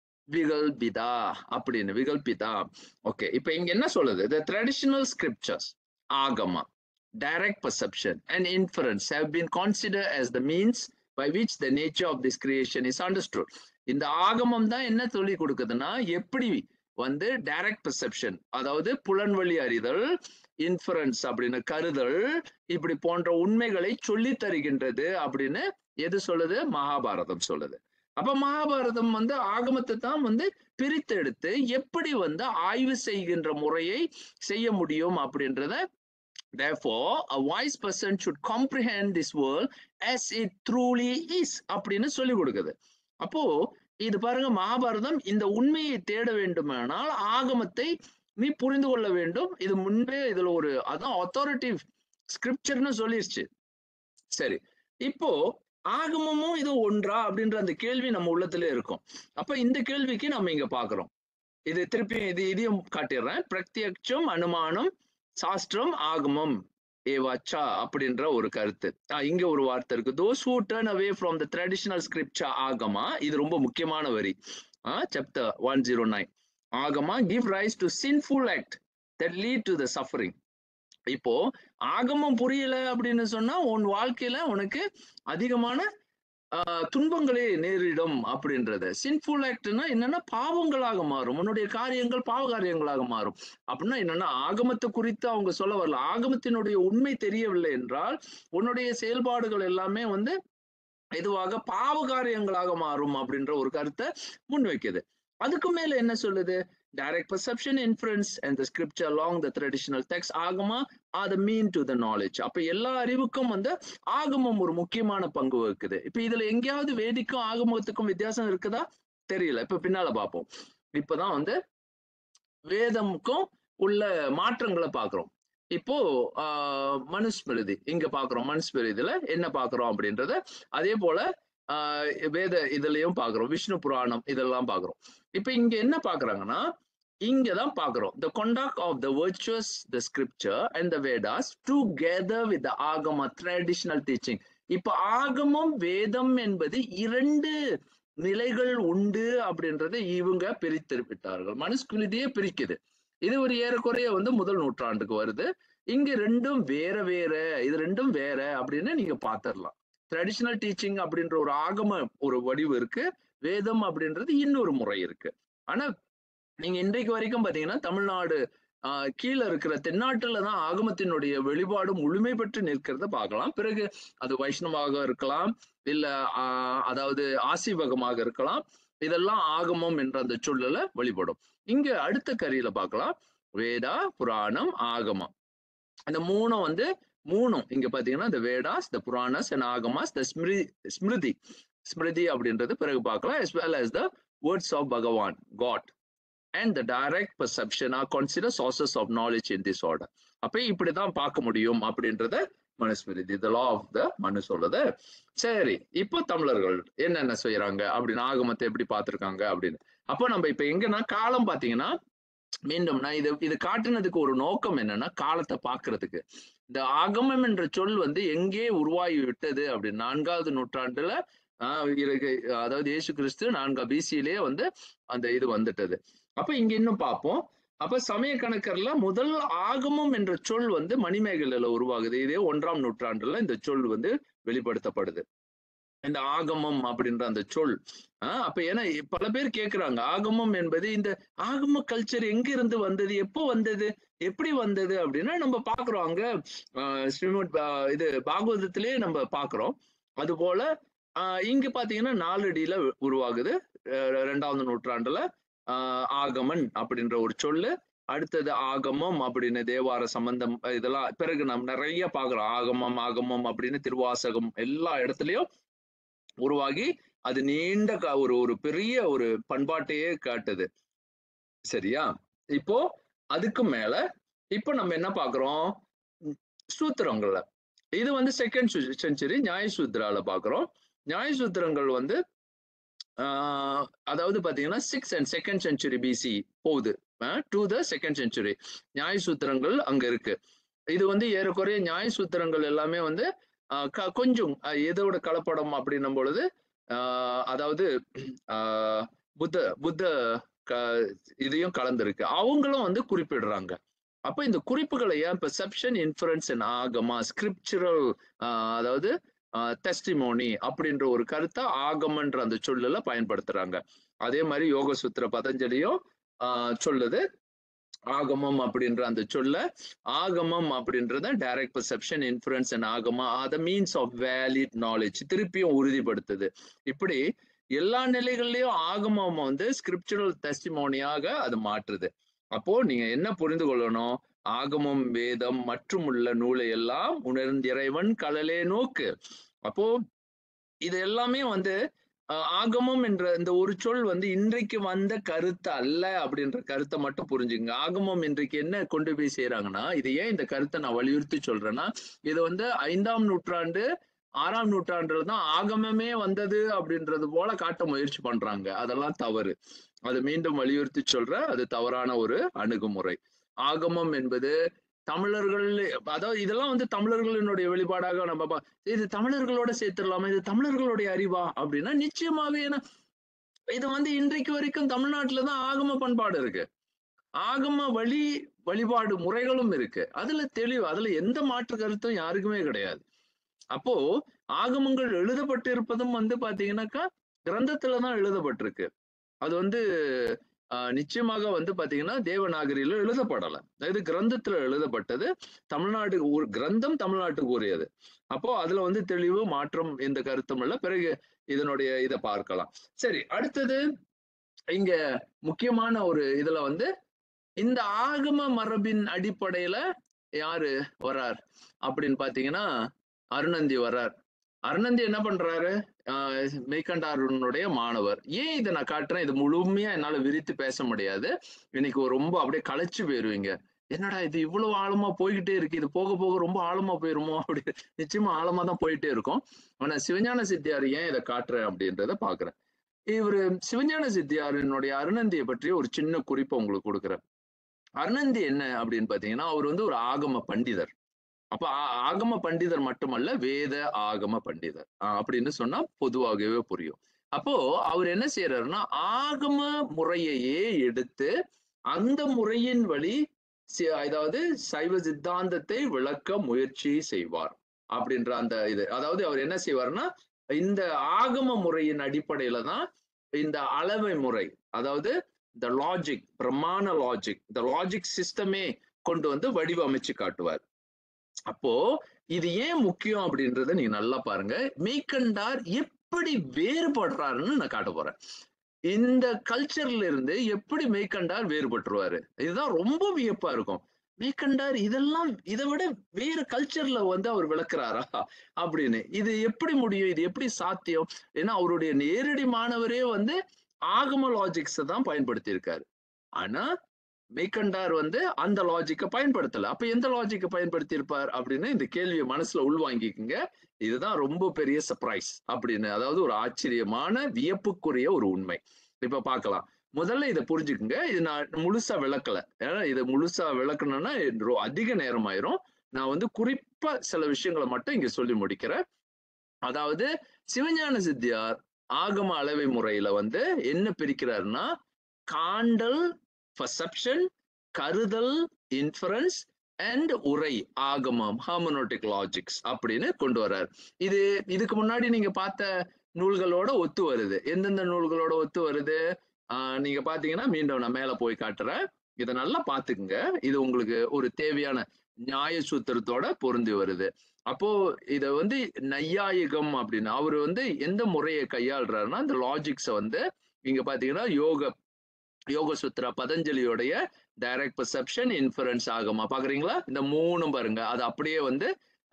விகல்பிதா அப்படின்னு, விகல்பிதா. ஓகே, இப்ப இங்க என்ன சொல்லுது? The traditional scriptures, ஆகமா, direct perception and inference have been considered as the means by which the nature of this creation is understood. இந்த ஆகமம் தான் என்ன சொல்லி கொடுக்குதுன்னா, எப்படி வந்து டைரக்ட் பெர்செப்ஷன், அதாவது புலன்வழி அறிதல், இன்ஃபரன்ஸ் அப்படின்னு கருதல், இப்படி போன்ற உண்மைகளை சொல்லி தருகின்றது அப்படின்னு எது சொல்லுது? மகாபாரதம் சொல்லுது. அப்ப மகாபாரதம் வந்து ஆகமத்தை தான் வந்து பிரித்தெடுத்து எப்படி வந்து ஆய்வு செய்கின்ற முறையை செய்ய முடியும் அப்படின்றத, therefore a wise person should comprehend this world as it truly is அப்படின்னு சொல்லி கொடுக்குது. அப்போ இது பாருங்க, மகாபாரதம் இந்த உண்மையை தேட வேண்டுமானால் ஆகமத்தை நீ புரிந்து கொள்ள வேண்டும். இது முன்பே இதுல ஒரு அதான் அத்தாரிட்டிவ் ஸ்கிரிப்சர்னு சொல்லிருச்சு. சரி, இப்போ ஆகமமும் இது ஒன்றா அப்படின்ற அந்த கேள்வி நம்ம உள்ளத்துல இருக்கும். அப்ப இந்த கேள்விக்கு நம்ம இங்க பாக்குறோம். இது திருப்பி இதையும் காட்டிடுறேன். பிரத்யட்சம், அனுமானம், சாஸ்திரம், ஆகமம் ஏவாச்சா அப்படின்ற ஒரு கருத்து. இங்க ஒரு வார்த்தை இருக்கு. those who turn away from the traditional scripture ஆகமா, இது ரொம்ப முக்கியமான வரி. chapter 109, ஆகமா give rise to sinful act that lead to the suffering. இப்போ ஆகமம் புரியல அப்படின்னு சொன்னா உன் வாழ்க்கையில உனக்கு அதிகமான துன்பங்களே நேரிடும் அப்படின்றது. சின்ஃபுல் ஆக்ட்னா என்னன்னா பாவங்களாக மாறும், உன்னுடைய காரியங்கள் பாவ காரியங்களாக மாறும். அப்படின்னா என்னன்னா ஆகமத்தை குறித்து அவங்க சொல்ல வரல. ஆகமத்தினுடைய உண்மை தெரியவில்லை என்றால் உன்னுடைய செயல்பாடுகள் எல்லாமே வந்து இதுவாக பாவ காரியங்களாக மாறும் அப்படின்ற ஒரு கருத்தை முன்வைக்குது. அதுக்கு மேல என்ன சொல்லுது? direct perception, inference and the scripture along the traditional text ஆகமா are the mean to the knowledge. அப்ப எல்லா அறிவுக்கும் வந்து ஆகமம் ஒரு முக்கியமான பங்கு வகிக்குது. இப்ப இதுல எங்கேயாவது வேதிக்கும் ஆகமத்துக்கும் வித்தியாசம் இருக்குதா? தெரியல, இப்ப பின்னால பார்ப்போம். இப்பதான் வந்து வேதமுக்கும் உள்ள மாற்றங்களை பாக்குறோம். இப்போ மனுஸ்மிருதி இங்க பாக்குறோம். மனுஸ்மிருதியில என்ன பாக்குறோம் அப்படின்றத அதே போல வேத இதுலயும் பாக்குறோம். விஷ்ணு புராணம் இதெல்லாம் பாக்குறோம். இப்ப இங்க என்ன பாக்குறாங்கன்னா, இங்கதான் பாக்குறோம். The conduct of the virtuous, the scripture and the Vedas together with the Agama traditional teaching. இப்ப ஆகமம் வேதம் என்பது இரண்டு நிலைகள் உண்டு அப்படின்றத இவங்க பிரித்திருப்பிட்டார்கள். மனுஸ்மிருதியே பிரிக்குது. இது ஒரு ஏறக்குறைய முதல் நூற்றாண்டுக்கு வருது. இங்க ரெண்டும் வேற வேற, இது ரெண்டும் வேற அப்படின்னு நீங்க பாத்திரலாம். ட்ரெடிஷனல் டீச்சிங் அப்படின்ற ஒரு ஆகம ஒரு வடிவு இருக்கு, வேதம் அப்படின்றது இன்னொரு முறை இருக்கு. ஆனா நீங்க இன்றைக்கு வரைக்கும் பாத்தீங்கன்னா தமிழ்நாடு கீழே இருக்கிற தென்னாட்டுல தான் ஆகமத்தினுடைய வெளிப்பாடு முழுமை பெற்று நிற்கிறத பார்க்கலாம். பிறகு அது வைஷ்ணவாக இருக்கலாம், இல்ல அதாவது ஆசீவகமாக இருக்கலாம். இதெல்லாம் ஆகமம் என்ற அந்த சொல்லல வழிபடும். இங்க அடுத்த கரியில பார்க்கலாம், வேதா, புராணம், ஆகமம். அந்த மூணும் இங்க பாத்தீங்கன்னா இந்த Vedas, the Puranas and Agamas, the smriti smriti அப்படின்றது பிறகு பார்க்கலாம், as well as the words of Bhagavan, God and the direct perception are considered sources of knowledge in this order. அப்ப இப்படிதான் பார்க்க முடியும் அப்படின்றத Manusmriti, the law of the மனு சொல்லுது. சரி, இப்போ தமிழர்கள் என்னென்ன செய்யறாங்க அப்படின்னு, ஆகமத்தை எப்படி பார்த்திருக்காங்க அப்படின்னு. அப்போ நம்ம இப்ப எங்கன்னா காலம் பாத்தீங்கன்னா, மீண்டும் நான் இது காட்டுனதுக்கு ஒரு நோக்கம் என்னன்னா, காலத்தை பாக்குறதுக்கு. இந்த ஆகமம் என்ற சொல் எங்கே உருவாகி விட்டது அப்படின்னு 4வது நூற்றாண்டுல அதாவது இயேசு கிறிஸ்து 4 BC-லே அந்த இது வந்துட்டது. அப்ப இங்க இன்னும் பார்ப்போம். அப்ப சமய கணக்கர்ல முதல் ஆகமம் என்ற சொல் மணிமேகலையில உருவாகுது. இதே 1ஆம் நூற்றாண்டுல இந்த சொல் வெளிப்படுத்தப்படுது, இந்த ஆகமம் அப்படின்ற அந்த சொல். அப்ப ஏன்னா பல பேர் கேட்கிறாங்க, ஆகமம் என்பது இந்த ஆகம கல்ச்சர் எங்க இருந்து வந்தது, எப்போ வந்தது, எப்படி வந்தது அப்படின்னா நம்ம பாக்குறோம். அங்க ஸ்ரீமத் இது பாகவதத்திலேயே நம்ம பாக்குறோம். அது போல இங்க பாத்தீங்கன்னா நாலடியில உருவாகுது 2வது நூற்றாண்டுல. ஆகமன் அப்படின்ற ஒரு சொல்லு, அடுத்தது ஆகமம் அப்படின்னு தேவார சம்பந்தம், இதெல்லாம் பிறகு நம்ம நிறைய பாக்குறோம். ஆகமம் ஆகமம் அப்படின்னு திருவாசகம் எல்லா இடத்துலயும் உருவாகி அது நீண்ட ஒரு பெரிய ஒரு பண்பாட்டையே காட்டுது. சரியா? இப்போ அதுக்கு மேல இப்போ நம்ம என்ன பாக்குறோம், சூத்திரங்கள்ல இது 2nd செஞ்சுரி நியாய சூத்திரால பாக்குறோம். நியாய சூத்திரங்கள் அதாவது பாத்தீங்கன்னா 6th and 2nd century BC போகுது to the 2nd century. நியாய சூத்திரங்கள் அங்க இருக்கு. இது ஏறக்குறைய நியாய சூத்திரங்கள் எல்லாமே கொஞ்சம் எதோட கலப்படம் அப்படின்னும் பொழுது அதாவது புத்த இதையும் கலந்துருக்கு. அவங்களும் குறிப்பிடுறாங்க. அப்ப இந்த குறிப்புகளை perception, inference and agama, scriptural அதாவது டெஸ்டிமோனி அப்படின்ற ஒரு கருத்தை ஆகமன்ற அந்த சொல்லல பயன்படுத்துறாங்க. அதே மாதிரி யோக சூத்திர பதஞ்சலியும் சொல்லுது ஆகமம் அப்படின்ற அந்த சொல்ல. ஆகமம் அப்படின்றத direct perception, inference and agama, அத மீன்ஸ் ஆஃப் வேலிட் நாலேஜ் திருப்பியும் உறுதிப்படுத்துது. இப்படி எல்லா நிலைகள்லயும் ஆகமம் ஸ்கிரிப்சுரல் டெஸ்டிமோனியாக அது மாற்றுது. அப்போ நீங்க என்ன புரிந்து கொள்ளணும், ஆகமம் வேதம் மற்றும் உள்ள நூலை எல்லாம் உணர்ந்திறைவன் கடலே நோக்கு. அப்போ இது எல்லாமே ஆகமம் என்ற இந்த ஒரு சொல் இன்றைக்கு வந்த கருத்து அல்ல அப்படின்ற கருத்தை மட்டும் புரிஞ்சுங்க. ஆகமம் இன்றைக்கு என்ன கொண்டு போய் செய்யறாங்கன்னா, இது ஏன் இந்த கருத்தை நான் வலியுறுத்தி சொல்றேன்னா, இது 5ஆம் நூற்றாண்டு 6ஆம் நூற்றாண்டுல தான் ஆகமமே வந்தது அப்படின்றது போல காட்ட முயற்சி பண்றாங்க. அதெல்லாம் தவறு. அது மீண்டும் வலியுறுத்தி சொல்ற, அது தவறான ஒரு அணுகுமுறை. ஆகமம் என்பது தமிழர்கள், அதாவது இதெல்லாம் தமிழர்களினுடைய வெளிப்பாடாக நம்ம இது தமிழர்களோட சேர்த்துடலாமா, இது தமிழர்களுடைய அறிவா அப்படின்னா நிச்சயமாவே. ஏன்னா இது இன்றைக்கு வரைக்கும் தமிழ்நாட்டுலதான் ஆகம பண்பாடு இருக்கு, ஆகம வழிபாடு முறைகளும் இருக்கு. அதுல எந்த மாற்று கருத்தும் யாருக்குமே கிடையாது. அப்போ ஆகமங்கள் எழுதப்பட்டு இருப்பதும் பாத்தீங்கன்னாக்கா கிரந்தத்துலதான் எழுதப்பட்டிருக்கு. அது நிச்சயமாக பாத்தீங்கன்னா தேவநாகரியில எழுதப்படல, இது கிரந்தத்துல எழுதப்பட்டது. தமிழ்நாடு கிரந்தம் தமிழ்நாட்டுக்கு உரியது. அப்போ அதுல தெளிவு மாற்றம் எந்த கருத்தும் இல்ல. பிறகு இதனுடைய இதை பார்க்கலாம். சரி, அடுத்தது இங்க முக்கியமான ஒரு இதுல இந்த ஆகம மரபின் அடிப்படையில யாரு வர்றார் அப்படின்னு பாத்தீங்கன்னா அருணந்தி வர்றார். அருணந்தி என்ன பண்றாரு, மெய்கண்டாருடைய மாணவர். ஏன் இதை நான் காட்டுறேன், இது முழுமையா என்னால விரித்து பேச முடியாது, இன்னைக்கு ரொம்ப அப்படியே களைச்சு போயிருவீங்க. என்னடா இது இவ்வளவு ஆழமா போய்கிட்டே இருக்கு, இது போக போக ரொம்ப ஆழமா போயிருமோ அப்படி. நிச்சயமா ஆழமா தான் போயிட்டே இருக்கும். ஆனா சிவஞான சித்தியார் ஏன் இதை காட்டுறேன் அப்படின்றத பாக்குறேன். இவரு சிவஞான சித்தியாரினுடைய அருணந்தியை பற்றி ஒரு சின்ன குறிப்பை உங்களுக்கு கொடுக்குறேன். அருணந்தி என்ன அப்படின்னு பாத்தீங்கன்னா, அவர் வந்து ஒரு ஆகம பண்டிதர். அப்ப ஆகம பண்டிதர் மட்டுமல்ல, வேத ஆகம பண்டிதர் அப்படின்னு சொன்னா பொதுவாகவே புரியும். அப்போ அவர் என்ன செய்யறாருன்னா, ஆகம முறையையே எடுத்து அந்த முறையின் வழி அதாவது சைவ சித்தாந்தத்தை விளக்க முயற்சி செய்வார் அப்படின்ற அந்த இது. அதாவது அவர் என்ன செய்வார்னா, இந்த ஆகம முறையின் அடிப்படையில தான் இந்த அளவை முறை, அதாவது இந்த லாஜிக், பிரமாண லாஜிக், இந்த லாஜிக் சிஸ்டமே கொண்டு வந்து வடிவமைச்சு காட்டுவார். அப்போ இது ஏன் முக்கியம் அப்படின்றத நீங்க நல்லா பாருங்க. மெய்கண்டார் எப்படி வேறுபடுறாருன்னு நான் காட்ட போறேன். இந்த கல்ச்சர்ல இருந்து எப்படி மெய்கண்டார் வேறுபட்டுருவாரு. இதுதான் ரொம்ப வியப்பா இருக்கும். மெய்கண்டார் இதெல்லாம் இதை விட வேற கல்ச்சர்ல வந்து அவர் விளக்குறாரா அப்படின்னு. இது எப்படி முடியும்? இது எப்படி சாத்தியம்? ஏன்னா அவருடைய நேரடி மாணவரே வந்து ஆகம லாஜிக்ஸ் தான் பயன்படுத்தி இருக்காரு. ஆனா மெய்கண்டார் வந்து அந்த லாஜிக்கை பயன்படுத்தல. அப்ப எந்த லாஜிக்கை பயன்படுத்தி இருப்பார் அப்படின்னு இந்த கேள்வியை மனசுல உள்வாங்கிக்குங்க. இதுதான் ரொம்ப பெரிய சர்ப்ரைஸ் அப்படின்னு, அதாவது ஒரு ஆச்சரியமான வியப்புக்குரிய ஒரு உண்மை. இப்ப பார்க்கலாம். முதல்ல இதை புரிஞ்சுக்குங்க. இது நான் முழுசா விளக்கல. ஏன்னா இதை முழுசா விளக்கணும்னா அதிக நேரம் ஆயிரும். நான் வந்து குறிப்பா சில விஷயங்களை மட்டும் இங்க சொல்லி முடிக்கிறேன். அதாவது சிவஞான சித்தியார் ஆகம அளவை முறையில வந்து என்ன பிரிக்கிறாருன்னா, காண்டல், பர்செப்ஷன், கருதல், இன்ஃபரன்ஸ் அண்ட் உரை, ஆகமம், ஹெர்மெனோட்டிக் லாஜிக்ஸ் அப்படின்னு கொண்டு வர்றார். இது இதுக்கு முன்னாடி நீங்க பார்த்த நூல்களோட ஒத்து வருது. எந்தெந்த நூல்களோட ஒத்து வருது? நீங்க பாத்தீங்கன்னா, மீண்டும் நான் மேல போய் காட்டுறேன். இதை நல்லா பாத்துக்குங்க. இது உங்களுக்கு ஒரு தேவையான நியாய சூத்திரத்தோட பொருந்தி வருது. அப்போ இத வந்து நையாயிகம் அப்படின்னு அவரு வந்து எந்த முறையை கையாளுறாருன்னா, இந்த லாஜிக்ஸை வந்து இங்க பாத்தீங்கன்னா யோக சுத்ரா பதஞ்சலியோடைய டைரக்ட் பெர்செப்ஷன், இன்ஃபரன்ஸ், ஆகமா பாக்குறீங்களா? இந்த மூணும் பாருங்க. அது அப்படியே வந்து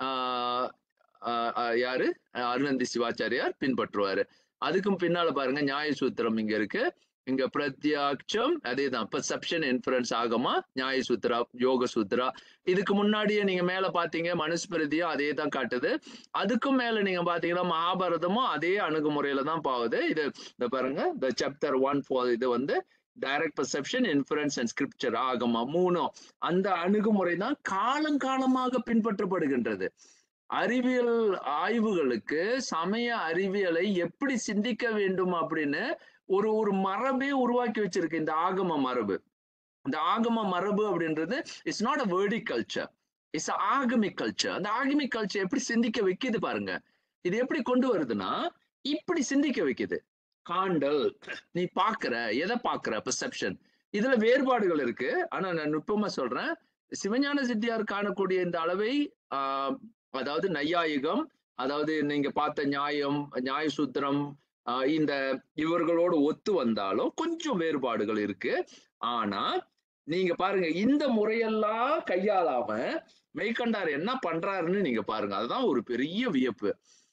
யாரு அருணந்தி சிவாச்சாரியார் பின்பற்றுவாரு. அதுக்கும் பின்னால பாருங்க நியாய சூத்திரம் இங்க இருக்கு. இங்க பிரத்யாட்சம் அதேதான், பெர்செப்ஷன், இன்ஃபரன்ஸ், ஆகமா, நியாய சூத்ரா, யோக சூத்ரா. இதுக்கு முன்னாடியே நீங்க மேல பாத்தீங்க மனுஸ்மிருதியும் அதே தான் காட்டுது. அதுக்கும் மேல நீங்க பாத்தீங்கன்னா மகாபாரதமும் அதே அணுகுமுறையில தான் போகுது. இது இந்த பாருங்க, இந்த சாப்டர் 1 இது வந்து direct perception, inference and scripture, agama மூணும் அந்த அணுகுமுறை தான் காலங்காலமாக பின்பற்றப்படுகின்றது. அறிவியல் ஆய்வுகளுக்கு சமய அறிவியலை எப்படி சிந்திக்க வேண்டும் அப்படின்னு ஒரு ஒரு மரபே உருவாக்கி வச்சிருக்கு இந்த ஆகம மரபு. இந்த ஆகம மரபு அப்படின்றது it's not a Vedic culture, it's Agamic culture. அந்த ஆகமிக் கல்ச்சர் எப்படி சிந்திக்க வைக்குது பாருங்க. இது எப்படி கொண்டு வருதுன்னா, இப்படி சிந்திக்க வைக்குது. காண்டல், நீ பாக்குற, எதை பாக்குற, பெர்செப்ஷன், இதுல வேறுபாடுகள் இருக்கு. ஆனா நான் நுட்பமா சொல்றேன். சிவஞான சித்தியார் காணக்கூடிய இந்த அளவை அதாவது நையாயிகம், அதாவது நீங்க பார்த்த நியாயம், நியாய சூத்திரம், இந்த இவர்களோடு ஒத்து வந்தாலும் கொஞ்சம் வேறுபாடுகள் இருக்கு. ஆனா நீங்க பாருங்க, இந்த முறையெல்லாம் கையாளாம மெய்கண்டார் என்ன பண்றாருன்னு நீங்க பாருங்க. அதுதான் ஒரு பெரிய வியப்பு.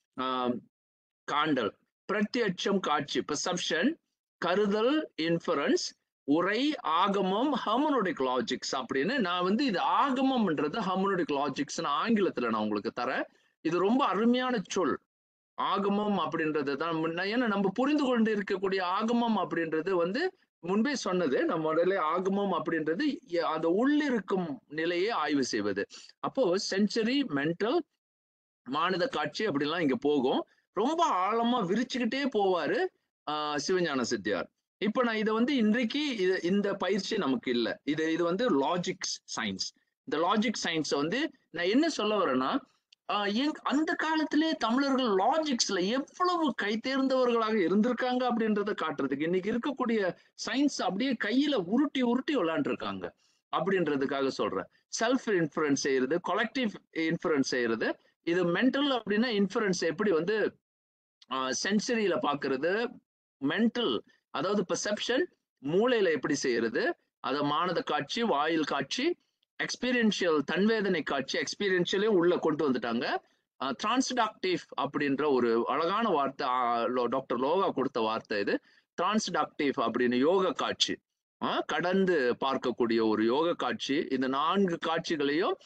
காண்டல், பிரத்யட்சம், காட்சி, பெர்செப்ஷன், கருதல், இன்ஃபரன்ஸ், உரை, ஆகமம், ஹெர்மெனோட்டிக் லாஜிக்ஸ் அப்படின்னு நான் வந்து இது ஆகமம்ன்றது ஹெர்மெனோட்டிக் லாஜிக்ஸ் ஆங்கிலத்துல நான் உங்களுக்கு தரேன். இது ரொம்ப அருமையான சொல். ஆகமம் அப்படின்றது தான். ஏன்னா நம்ம புரிந்து கொண்டு இருக்கக்கூடிய ஆகமம் அப்படின்றது வந்து முன்பே சொன்னது. நம்ம ஆகமம் அப்படின்றது அந்த உள்ளிருக்கும் நிலையை ஆய்வு செய்வது. அப்போ சென்சரி, மென்டல், மானிட காட்சி அப்படிலாம் இங்க போகும். ரொம்ப ஆழமா விரிச்சுக்கிட்டே போவாரு சிவஞான சித்தியார். இப்ப நான் இதை வந்து இன்றைக்கு இந்த பயிற்சி நமக்கு இல்லை. இது வந்து லாஜிக் சயின்ஸ். இந்த லாஜிக் சயின்ஸ் வந்து நான் என்ன சொல்ல வரேன்னா, அந்த காலத்திலே தமிழர்கள் லாஜிக்ஸ்ல எவ்வளவு கை தேர்ந்தவர்களாக இருந்திருக்காங்க அப்படின்றத காட்டுறதுக்கு இன்னைக்கு இருக்கக்கூடிய சயின்ஸ் அப்படியே கையில உருட்டி உருட்டி விளையாண்டுருக்காங்க அப்படின்றதுக்காக சொல்றேன். செல்ஃப் இன்ஃபரன்ஸ் செய்யறது, கொலெக்டிவ் இன்ஃபரன்ஸ் செய்யறது. இது மென்டல் அப்படின்னா இன்ஃபரன்ஸ் எப்படி வந்து சென்சரியில பாக்குறது, மென்டல் அதாவது பெர்செப்ஷன் மூளையில எப்படி செய்யறது, அதை மானத காட்சி, வாயில் காட்சி, எக்ஸ்பீரியன்ஷியல் தன்வேதனை காட்சி, எக்ஸ்பீரியன்ஷியலையும் உள்ள கொண்டு வந்துட்டாங்க. டிரான்ஸ்டாக்டிவ் அப்படின்ற ஒரு அழகான வார்த்தை டாக்டர் லோகா கொடுத்த வார்த்தை இது. டிரான்ஸ்டாக்டிவ் அப்படின்னு யோக காட்சி, கடந்து பார்க்கக்கூடிய ஒரு யோக காட்சி. இந்த 4 காட்சிகளையும்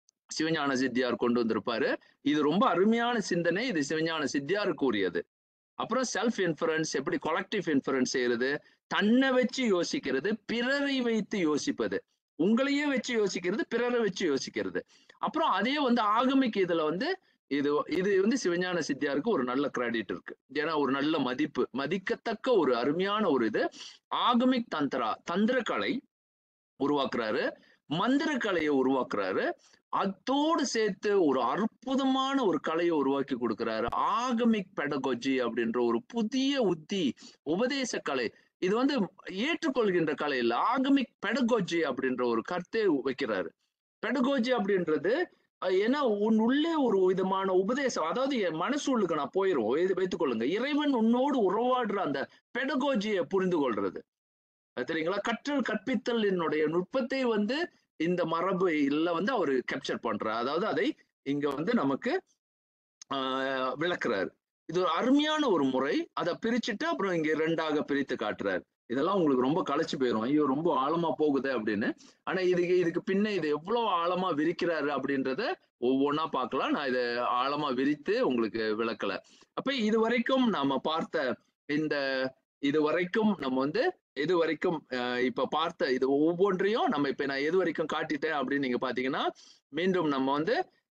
சிவஞான சித்தியார் கொண்டு வந்திருப்பாரு. இது ரொம்ப அருமையான சிந்தனை. இது சிவஞான சித்தியாருக்கு உரியது. அப்புறம் செல்ஃப் இன்ஃபரன்ஸ், எப்படி கொலெக்டிவ் இன்ஃபரன்ஸ் செய்யறது, தன்னை வச்சு யோசிக்கிறது, பிறரை வைத்து யோசிப்பது, உங்களையே வச்சு யோசிக்கிறது, பிறரை வச்சு யோசிக்கிறது. அப்புறம் அதே வந்து ஆகமிக் இதுல வந்து இது இது வந்து சிவஞான சித்தியாருக்கு ஒரு நல்ல கிரெடிட் இருக்கு. ஏன்னா ஒரு நல்ல மதிப்பு, மதிக்கத்தக்க ஒரு அருமையான ஒரு இது. ஆகமிக் தந்திரா, தந்திரக்கலை உருவாக்குறாரு, மந்திர கலையை உருவாக்குறாரு, அத்தோடு சேர்த்து ஒரு அற்புதமான ஒரு கலையை உருவாக்கி கொடுக்கிறாரு. ஆகமிக் பெடகோஜி அப்படின்ற ஒரு புதிய உத்தி, உபதேச கலை. இது வந்து ஏற்றுக்கொள்கின்ற கலை இல்ல, ஆகமிக் பெடகோஜி அப்படின்ற ஒரு கருத்தை வைக்கிறாரு. பெடகோஜி அப்படின்றது ஏன்னா உன் உள்ளே ஒரு விதமான உபதேசம், அதாவது என் மனசு உள்ளுக்கு நான் போயிரும், வைத்துக் கொள்ளுங்க, இறைவன் உன்னோடு உறவாடுற அந்த பெடகோஜியை புரிந்து கொள்றது தெரியுங்களா. கற்றல் கற்பித்தல் என்னுடைய நுட்பத்தை வந்து இந்த மரபு இல்ல வந்து அவரு கேப்சர் பண்றாரு, அதாவது அதை இங்க வந்து நமக்கு விளக்குறாரு. இது ஒரு அருமையான ஒரு முறை. அதை பிரிச்சுட்டு அப்புறம் இங்க 2ஆக பிரித்து காட்டுறாரு. இதெல்லாம் உங்களுக்கு ரொம்ப களைச்சு போயிரும், ஐயோ ரொம்ப ஆழமா போகுது அப்படின்னு. ஆனா இதுக்கு பின்ன இது எவ்வளவு ஆழமா விரிக்கிறாரு அப்படின்றத ஒவ்வொன்னா பார்க்கலாம். நான் இதை ஆழமா விரித்து உங்களுக்கு விளக்கல. அப்ப இது வரைக்கும் நாம பார்த்த இந்த இது வரைக்கும் நம்ம வந்து எது வரைக்கும் இப்ப பார்த்த இது ஒவ்வொன்றையும் நம்ம இப்ப நான் எது வரைக்கும் காட்டிட்டேன் அப்படின்னு நீங்க பாத்தீங்கன்னா, மீண்டும் நம்ம வந்து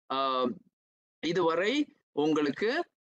இதுவரை உங்களுக்கு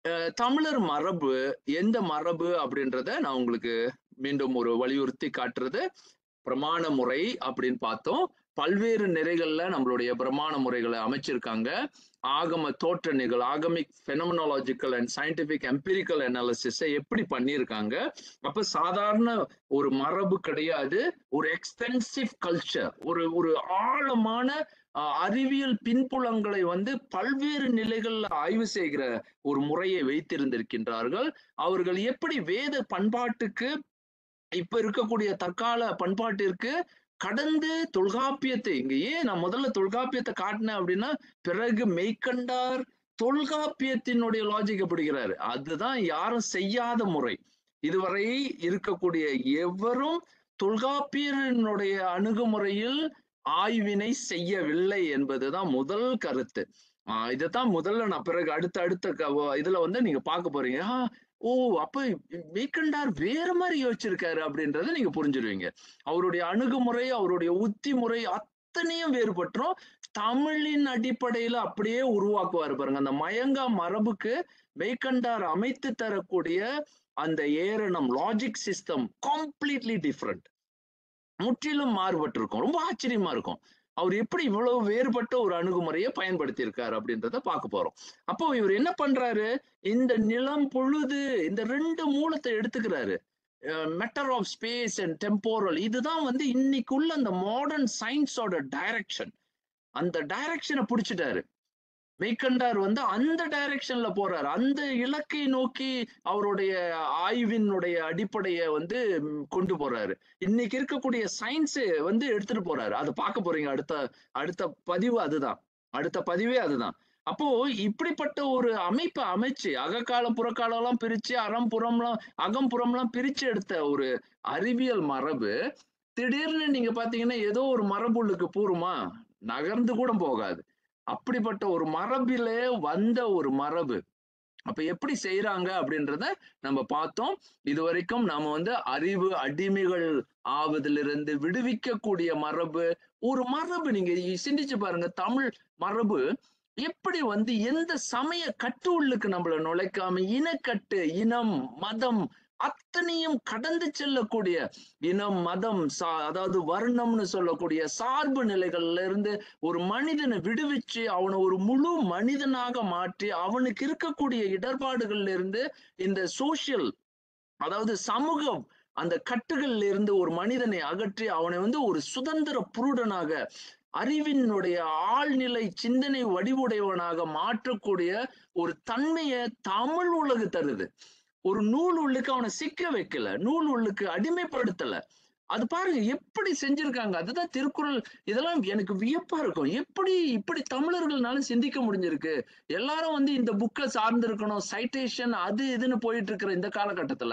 தமிழர் மரபு எந்த மரபு அப்படின்றத நான் உங்களுக்கு மீண்டும் ஒரு வலியுறுத்தி காட்டுறது. பிரமாண முறை அப்படின்னு பார்த்தோம். பல்வேறு நிறைகள்ல நம்மளுடைய பிரமாண முறைகளை அமைச்சிருக்காங்க. ஆகம தோற்ற நிகழ், Agamic phenomenological and scientific empirical analysis எப்படி பண்ணியிருக்காங்க. அப்ப சாதாரண ஒரு மரபு கிடையாது, ஒரு எக்ஸ்டென்சிவ் கல்ச்சர், ஒரு ஆழமான அறிவியல் பின்புலங்களை வந்து பல்வேறு நிலைகள்ல ஆய்வு செய்கிற ஒரு முறையை வைத்திருந்திருக்கின்றார்கள். அவர்கள் எப்படி வேத பண்பாட்டுக்கு, இப்ப இருக்கக்கூடிய தற்கால பண்பாட்டிற்கு கடந்து தொல்காப்பியத்தை, இங்க ஏன் நான் முதல்ல தொல்காப்பியத்தை காட்டினேன் அப்படின்னா, பிறகு மெய்கண்டார் தொல்காப்பியத்தினுடைய லாஜிக் பிடிக்கிறாரு. அதுதான் யாரும் செய்யாத முறை. இதுவரை இருக்கக்கூடிய எவரும் தொல்காப்பியனுடைய அணுகுமுறையில் ஆய்வினை செய்யவில்லை என்பதுதான் முதல் கருத்து. இதைத்தான் முதல்ல நான் பிறகு அடுத்த இதுல வந்து நீங்க பார்க்க போறீங்க. ஓ, அப்ப மெய்கண்டார் வேற மாதிரி யோசிச்சிருக்காரு அப்படின்றத நீங்க புரிஞ்சிருவீங்க. அவருடைய அணுகுமுறை, அவருடைய உத்தி முறை அத்தனையும் வேறுபட்டுரும். தமிழின் அடிப்படையில அப்படியே உருவாக்குவாரு பாருங்க. அந்த மயங்கா மரபுக்கு மெய்கண்டார் அமைத்து தரக்கூடிய அந்த ஏரணம், லாஜிக் சிஸ்டம் கம்ப்ளீட்லி டிஃப்ரெண்ட், முற்றிலும் மாறுபட்டு இருக்கும். ரொம்ப ஆச்சரியமா இருக்கும். அவர் எப்படி இவ்வளவு வேறுபட்ட ஒரு அணுகுமுறையை பயன்படுத்தி இருக்காரு அப்படின்றத பார்க்க போறோம். அப்போ இவர் என்ன பண்றாரு, இந்த நிலம் பொழுது இந்த 2 மூலத்தை எடுத்துக்கிறாரு. Matter of space and temporal, இதுதான் வந்து இன்னைக்குள்ள அந்த மாடர்ன் சயின்ஸோட டைரக்ஷன். அந்த டைரக்ஷனை பிடிச்சிட்டாரு. மெய்கண்டார் வந்து அந்த டைரக்ஷன்ல போறாரு. அந்த இலக்கை நோக்கி அவருடைய ஆய்வினுடைய அடிப்படையை வந்து கொண்டு போறாரு. இன்னைக்கு இருக்கக்கூடிய சயின்ஸ் வந்து எடுத்துட்டு போறாரு. அதை பார்க்க போறீங்க. அடுத்த பதிவு அதுதான். அடுத்த பதிவே அதுதான். அப்போ இப்படிப்பட்ட ஒரு அமைப்பை அமைச்சு, அகக்காலம் புறக்காலம் எல்லாம் பிரிச்சு, அகம்புறம்லாம் பிரிச்சு எடுத்த ஒரு அறிவியல் மரபு திடீர்னு நீங்க பாத்தீங்கன்னா ஏதோ ஒரு மரபுள்ளுக்கு பூருமா நகர்ந்து கூட போகாது. அப்படிப்பட்ட ஒரு மரபிலே வந்த ஒரு மரபு. அப்ப எப்படி செய்யறாங்க அப்படின்றத நம்ம பார்த்தோம். இதுவரைக்கும் நாம வந்து அறிவு அடிமைகள் ஆவதிலிருந்து விடுவிக்கக்கூடிய மரபு, ஒரு மரபு நீங்க சிந்திச்சு பாருங்க. தமிழ் மரபு எப்படி வந்து எந்த சமய கட்டு உள்ளுக்கு நம்மள நுழைக்காம, இனக்கட்டு, இனம், மதம் அத்தனையும் கடந்து செல்லக்கூடிய, இனம், மதம், அதாவது வர்ணம்னு சொல்லக்கூடிய சார்பு நிலைகள்ல இருந்து ஒரு மனிதனை விடுவிச்சு அவனை ஒரு முழு மனிதனாக மாற்றி, அவனுக்கு இருக்கக்கூடிய இடர்பாடுகள்ல இருந்து இந்த சோசியல், அதாவது சமூகம், அந்த கட்டுகள்ல இருந்து ஒரு மனிதனை அகற்றி அவனை வந்து ஒரு சுதந்திர புருடனாக, அறிவினுடைய ஆழ்நிலை சிந்தனை வடிவுடையவனாக மாற்றக்கூடிய ஒரு தன்மையை தமிழ் உலகு தருது. ஒரு நூல் உள்ளுக்கு அவனை சிக்க வைக்கல, நூல் உள்ளுக்கு அடிமைப்படுத்தல. அது பாருங்க எப்படி செஞ்சிருக்காங்க. அதுதான் திருக்குறள். இதெல்லாம் எனக்கு வியப்பா இருக்கும். எப்படி இப்படி தமிழர்கள்னால சிந்திக்க முடிஞ்சிருக்கு. எல்லாரும் வந்து இந்த புக்கை சார்ந்து இருக்கணும், சைட்டேஷன் அது இதுன்னு போயிட்டு இருக்கிற இந்த காலகட்டத்துல,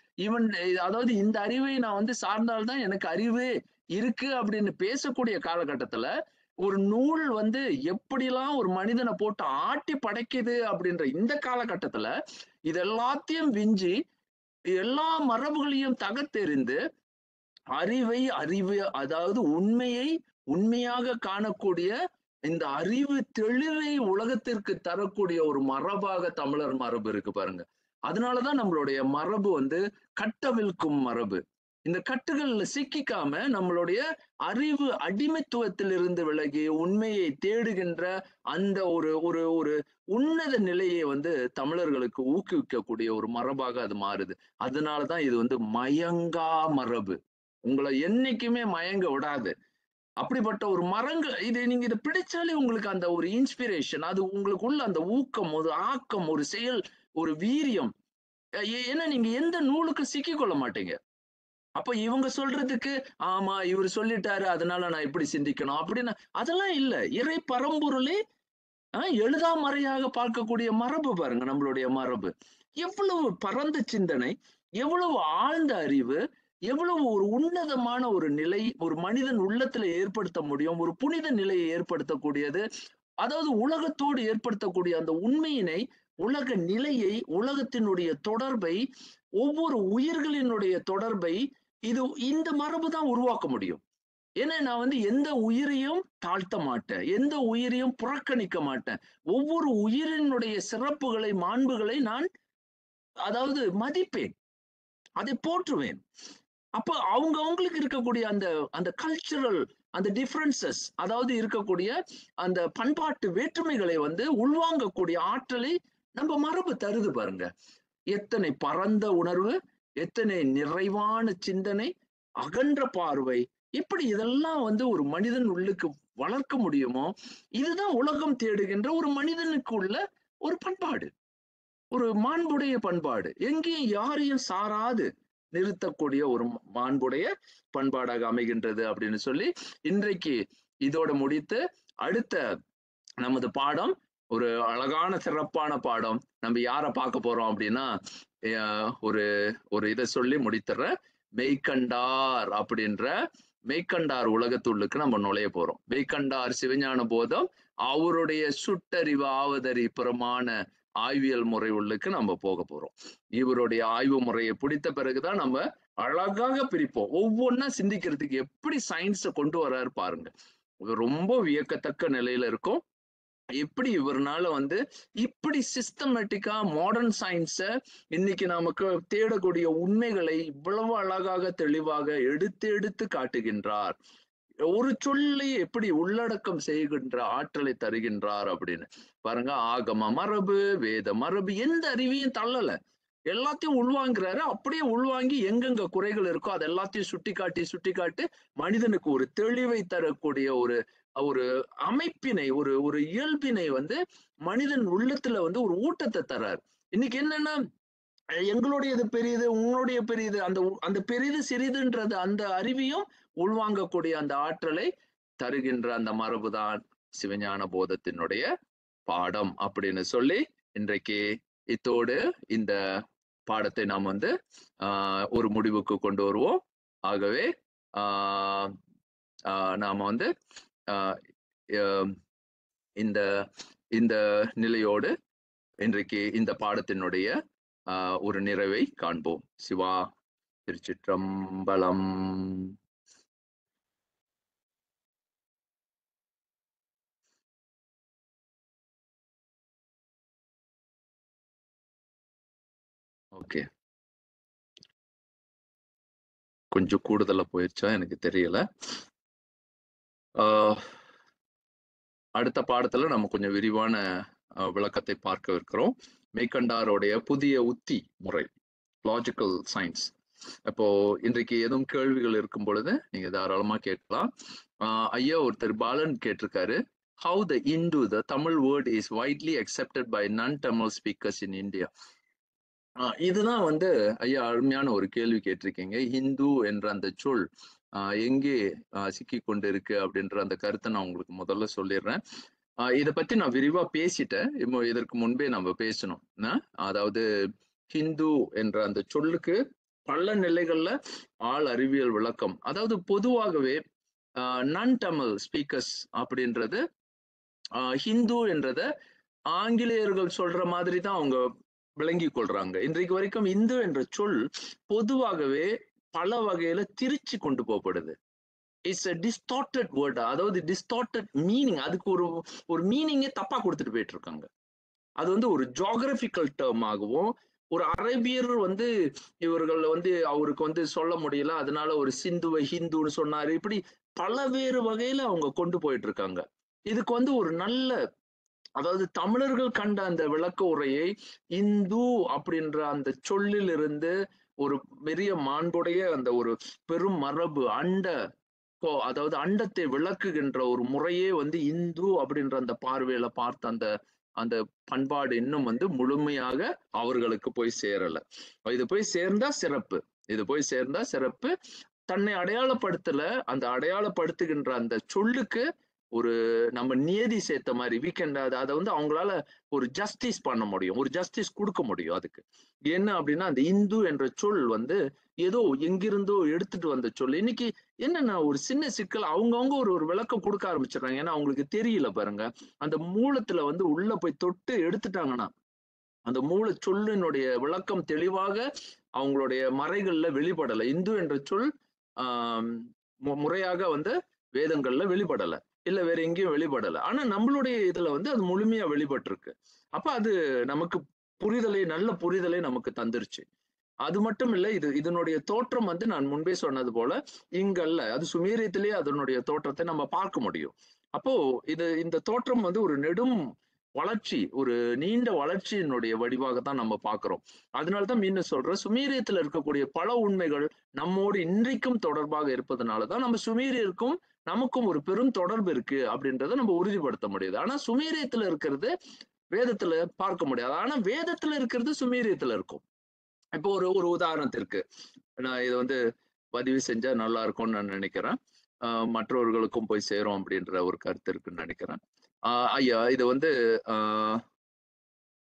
அதாவது இந்த அறிவை நான் வந்து சார்ந்தால்தான் எனக்கு அறிவு இருக்கு அப்படின்னு பேசக்கூடிய காலகட்டத்துல, ஒரு நூல் வந்து எப்படிலாம் ஒரு மனிதனை போட்டு ஆட்டி படைக்குது அப்படின்ற இந்த காலகட்டத்துல இது எல்லாத்தையும் விஞ்சி எல்லா மரபுகளையும் தகர்த்தெறிந்து அறிவு, அதாவது உண்மையை உண்மையாக காணக்கூடிய இந்த அறிவு தெளிவை உலகத்திற்கு தரக்கூடிய ஒரு மரபாக தமிழர் மரபு இருக்கு பாருங்க. அதனாலதான் நம்மளுடைய மரபு கட்டவிழ்க்கும் மரபு. இந்த கட்டுகள்ல சிக்கிக்காம நம்மளுடைய அறிவு அடிமைத்துவத்திலிருந்து விலகி உண்மையை தேடுகின்ற அந்த ஒரு ஒரு ஒரு உன்னத நிலையை தமிழர்களுக்கு ஊக்குவிக்கக்கூடிய ஒரு மரபாக அது மாறுது. அதனாலதான் இது மயங்கா மரபு. உங்களை என்னைக்குமே மயங்க விடாது. அப்படிப்பட்ட ஒரு நீங்க இதை பிடிச்சாலே உங்களுக்கு அந்த ஒரு இன்ஸ்பிரேஷன், அது உங்களுக்குள்ள அந்த ஊக்கம், ஒரு ஆக்கம், ஒரு செயல், ஒரு வீரியம். ஏன்னா நீங்க எந்த நூலுக்கு சிக்கிக் கொள்ள மாட்டீங்க. அப்ப இவங்க சொல்றதுக்கு ஆமா இவர் சொல்லிட்டாரு அதனால நான் இப்படி சிந்திக்கணும் அப்படின்னு அதெல்லாம் இல்ல. இறை பரம்பொருளே எழுதாமறையாக பார்க்கக்கூடிய மரபு பாருங்க நம்மளுடைய மரபு. எவ்வளவு பரந்த சிந்தனை, எவ்வளவு ஆழ்ந்த அறிவு, எவ்வளவு ஒரு உன்னதமான ஒரு நிலை ஒரு மனிதன் உள்ளத்துல ஏற்படுத்த முடியும், ஒரு புனித நிலையை ஏற்படுத்தக்கூடியது. அதாவது உலகத்தோடு ஏற்படுத்தக்கூடிய அந்த உண்மையினை, உலக நிலையை, உலகத்தினுடைய தொடர்பை, ஒவ்வொரு உயிர்களினுடைய தொடர்பை இந்த மரபு தான் உருவாக்க முடியும். ஏன்னா நான் எந்த உயிரையும் தாழ்த்த மாட்டேன், எந்த உயிரையும் புறக்கணிக்க மாட்டேன். ஒவ்வொரு உயிரினுடைய சிறப்புகளை, மாண்புகளை நான் அதாவது மதிப்பேன், அதை போற்றுவேன். அப்ப அவங்களுக்கு இருக்கக்கூடிய அந்த அந்த கல்ச்சுரல் அந்த டிஃபரன்சஸ், அதாவது இருக்கக்கூடிய அந்த பண்பாட்டு வேற்றுமைகளை உள்வாங்கக்கூடிய ஆற்றலை நம்ம மரபு தருது பாருங்க. எத்தனை பரந்த உணர்வு, எத்தனை நிறைவான சிந்தனை, அகன்ற பார்வை, எப்படி இதெல்லாம் ஒரு மனிதன் உள்ளுக்கு வளர்க்க முடியுமோ, இதுதான் உலகம் தேடுகின்ற ஒரு மனிதனுக்கு உள்ள ஒரு பண்பாடு, ஒரு மாண்புடைய பண்பாடு, எங்கேயும் யாரையும் சாராது நிறுத்தக்கூடிய ஒரு மாண்புடைய பண்பாடாக அமைகின்றது அப்படின்னு சொல்லி இன்றைக்கு இதோட முடித்து அடுத்த நமது பாடம் ஒரு அழகான சிறப்பான பாடம். நம்ம யாரை பார்க்க போறோம் அப்படின்னா ஒரு ஒரு இதை சொல்லி முடித்துறேன். மெய்கண்டார் அப்படின்ற மெய்கண்டார் உலகத்துள்ளுக்கு நம்ம நுழைய போறோம். மெய்கண்டார் சிவஞான போதம் அவருடைய சுட்டறிவு ஆவதறி பிரமாண ஆய்வியல் முறை உள்ளுக்கு நம்ம போக போறோம். இவருடைய ஆய்வு முறையை பிடித்த பிறகுதான் நம்ம அழகாக பிரிப்போம். ஒவ்வொன்னா சிந்திக்கிறதுக்கு எப்படி சயின்ஸை கொண்டு வர்றாரு பாருங்க. ரொம்ப வியக்கத்தக்க நிலையில இருக்கும். எப்படி இவர்னால இப்படி சிஸ்டமேட்டிக்கா மாடர்ன் சயின்ஸ இன்னைக்கு நமக்கு தேடக்கூடிய உண்மைகளை இவ்வளவு அழகாக தெளிவாக எடுத்து எடுத்து காட்டுகின்றார். ஒரு சொல்லி எப்படி உள்ளடக்கம் செய்கின்ற ஆற்றலை தருகின்றார் அப்படின்னு பாருங்க. ஆகம மரபு, வேத மரபு, எந்த அறிவையும் தள்ளல, எல்லாத்தையும் உள்வாங்குறாரு. அப்படியே உள்வாங்கி எங்கெங்க குறைகள் இருக்கோ அது எல்லாத்தையும் சுட்டி காட்டி மனிதனுக்கு ஒரு தெளிவை தரக்கூடிய ஒரு ஒரு அமைப்பினை, ஒரு ஒரு இயல்பினை மனிதன் உள்ளத்துல ஒரு ஊட்டத்தை தர்றாரு. இன்னைக்கு என்னன்னா எங்களுடையது பெரியது, உங்களுடைய பெரியது, அந்த அந்த பெரிது சிறிதுன்றது அந்த அறிவையும் உள்வாங்கக்கூடிய அந்த ஆற்றலை தருகின்ற அந்த மரபுதான் சிவஞான போதத்தினுடைய பாடம் அப்படின்னு சொல்லி இன்றைக்கு இத்தோடு இந்த பாடத்தை நாம் ஒரு முடிவுக்கு கொண்டு வருவோம். ஆகவே நாம இந்த இந்த நிலையோடு இன்றைக்கு இந்த பாடத்தினுடைய ஒரு நிறைவை காண்போம். சிவா திருச்சிற்றம்பலம். ஓகே, கொஞ்சம் கூடுதலா போயிடுச்சா எனக்கு தெரியல. அடுத்த பாடத்துல நம்ம கொஞ்சம் விரிவான விளக்கத்தை பார்க்க இருக்கிறோம். மெய்கண்டாருடைய புதிய உத்தி முறை, லாஜிக்கல் சயின்ஸ். அப்போ இன்றைக்கு எதுவும் கேள்விகள் இருக்கும் பொழுது நீங்க தாராளமா கேட்கலாம். ஐயா ஒருத்தர் பாலன் கேட்டிருக்காரு, how the Hindu, the Tamil word is widely accepted by non-Tamil speakers in India. இதுதான் ஐயா அருமையான ஒரு கேள்வி கேட்டிருக்கீங்க. ஹிந்து என்ற அந்த சொல் எங்கே சிக்கி கொண்டு இருக்கு அப்படின்ற அந்த கருத்தை நான் உங்களுக்கு முதல்ல சொல்லிடுறேன். இதை பத்தி நான் விரிவா பேசிட்டேன். இதற்கு முன்பே நம்ம பேசணும். அதாவது ஹிந்து என்ற அந்த சொல்லுக்கு பல நிலைகள்ல ஆள் அறிவியல் விளக்கம். அதாவது பொதுவாகவே நான் தமிழ் ஸ்பீக்கர்ஸ் அப்படின்றது ஹிந்து என்றத ஆங்கிலேயர்கள் சொல்ற மாதிரி தான் அவங்க விளங்கி கொள்றாங்க. இன்றைக்கு வரைக்கும் இந்து என்ற சொல் பொதுவாகவே பல வகையில திரிச்சு கொண்டு போகப்படுது. It's a distorted word. அதாவது டிஸ்டார்டட் மீனிங். அதுக்கு ஒரு ஒரு மீனிங்கே தப்பா கொடுத்துட்டு போயிட்டு இருக்காங்க. அது வந்து ஒரு ஜியோகிராபிக்கல் டேர்ம் ஆகவும், ஒரு அரேபியர் வந்து இவர்கள் வந்து அவருக்கு வந்து சொல்ல முடியல, அதனால ஒரு சிந்துவை ஹிந்துன்னு சொன்னாரு. இப்படி பலவேறு வகையில அவங்க கொண்டு போயிட்டு இருக்காங்க. இதுக்கு வந்து ஒரு நல்ல, அதாவது தமிழர்கள் கண்ட அந்த விளக்க உரையை இந்து அப்படின்ற அந்த சொல்லில் இருந்து ஒரு பெரிய மாண்புடைய அந்த ஒரு பெரும் மரபு அதாவது அண்டத்தை விளக்குகின்ற ஒரு முறையே வந்து இந்து அப்படின்ற அந்த பார்வையில பார்த்த அந்த அந்த பண்பாடு இன்னும் வந்து முழுமையாக அவர்களுக்கு போய் சேரல. இது போய் சேர்ந்தா சிறப்பு. இது போய் சேர்ந்தா சிறப்பு. தன்னை அடையாளப்படுத்தல, அந்த அடையாளப்படுத்துகின்ற அந்த சொல்லுக்கு ஒரு நம்ம நியதி சேர்த்த மாதிரி வீக்கெண்ட் அதை வந்து அவங்களால ஒரு ஜஸ்டிஸ் பண்ண முடியும், ஒரு ஜஸ்டிஸ் கொடுக்க முடியும். அதுக்கு என்ன அப்படின்னா, அந்த இந்து என்ற சொல் வந்து ஏதோ எங்கிருந்தோ எடுத்துட்டு வந்த சொல். இன்னைக்கு என்னன்னா ஒரு சின்ன சிக்கல், அவங்கவுங்க ஒரு ஒரு விளக்கம் கொடுக்க ஆரம்பிச்சிடுறாங்க. ஏன்னா அவங்களுக்கு தெரியல பாருங்க, அந்த மூலத்துல வந்து உள்ள போய் தொட்டு எடுத்துட்டாங்கன்னா அந்த மூல சொல்லினுடைய விளக்கம் தெளிவாக அவங்களுடைய மறைகள்ல வெளிப்படல. இந்து என்ற சொல் ஆஹ் முறையாக வந்து வேதங்கள்ல வெளிப்படல, இல்ல வேற எங்கேயும் வெளிப்படல. ஆனா நம்மளுடைய இதுல வந்து அது முழுமையா வெளிப்பட்டிருக்கு. அப்ப அது நமக்கு நல்ல புரிதலை நமக்கு தந்துருச்சு. அது மட்டும் இல்ல, இதனுடைய தோற்றம் வந்து நான் முன்பே சொன்னது போல இங்கல்ல, அது சுமேரியத்திலேயே அதனுடைய தோற்றத்தை நம்ம பார்க்க முடியும். அப்போ இந்த தோற்றம் வந்து ஒரு நெடும் வளர்ச்சி, ஒரு நீண்ட வளர்ச்சியினுடைய வடிவாக தான் நம்ம பார்க்கிறோம். அதனாலதான் மீண்டும் சொல்றேன், சுமேரியத்துல இருக்கக்கூடிய பல உண்மைகள் நம்மோடு இன்றைக்கும் தொடர்பாக இருப்பதனாலதான் நம்ம சுமேரியருக்கும் நமக்கும் ஒரு பெரும் தொடர்பு இருக்கு அப்படின்றத நம்ம உறுதிப்படுத்த முடியுது. ஆனா சுமேரியத்துல இருக்கிறது வேதத்துல பார்க்க முடியாது, ஆனா வேதத்துல இருக்கிறது சுமேரியத்துல இருக்கும். இப்போ ஒரு ஒரு உதாரணத்திற்கு நான் இதை வந்து பதிவு செஞ்சா நல்லா இருக்கும்னு நான் நினைக்கிறேன். மற்றவர்களுக்கும் போய் சேரும் அப்படின்ற ஒரு கருத்து இருக்குன்னு நினைக்கிறேன். ஐயா, இது வந்து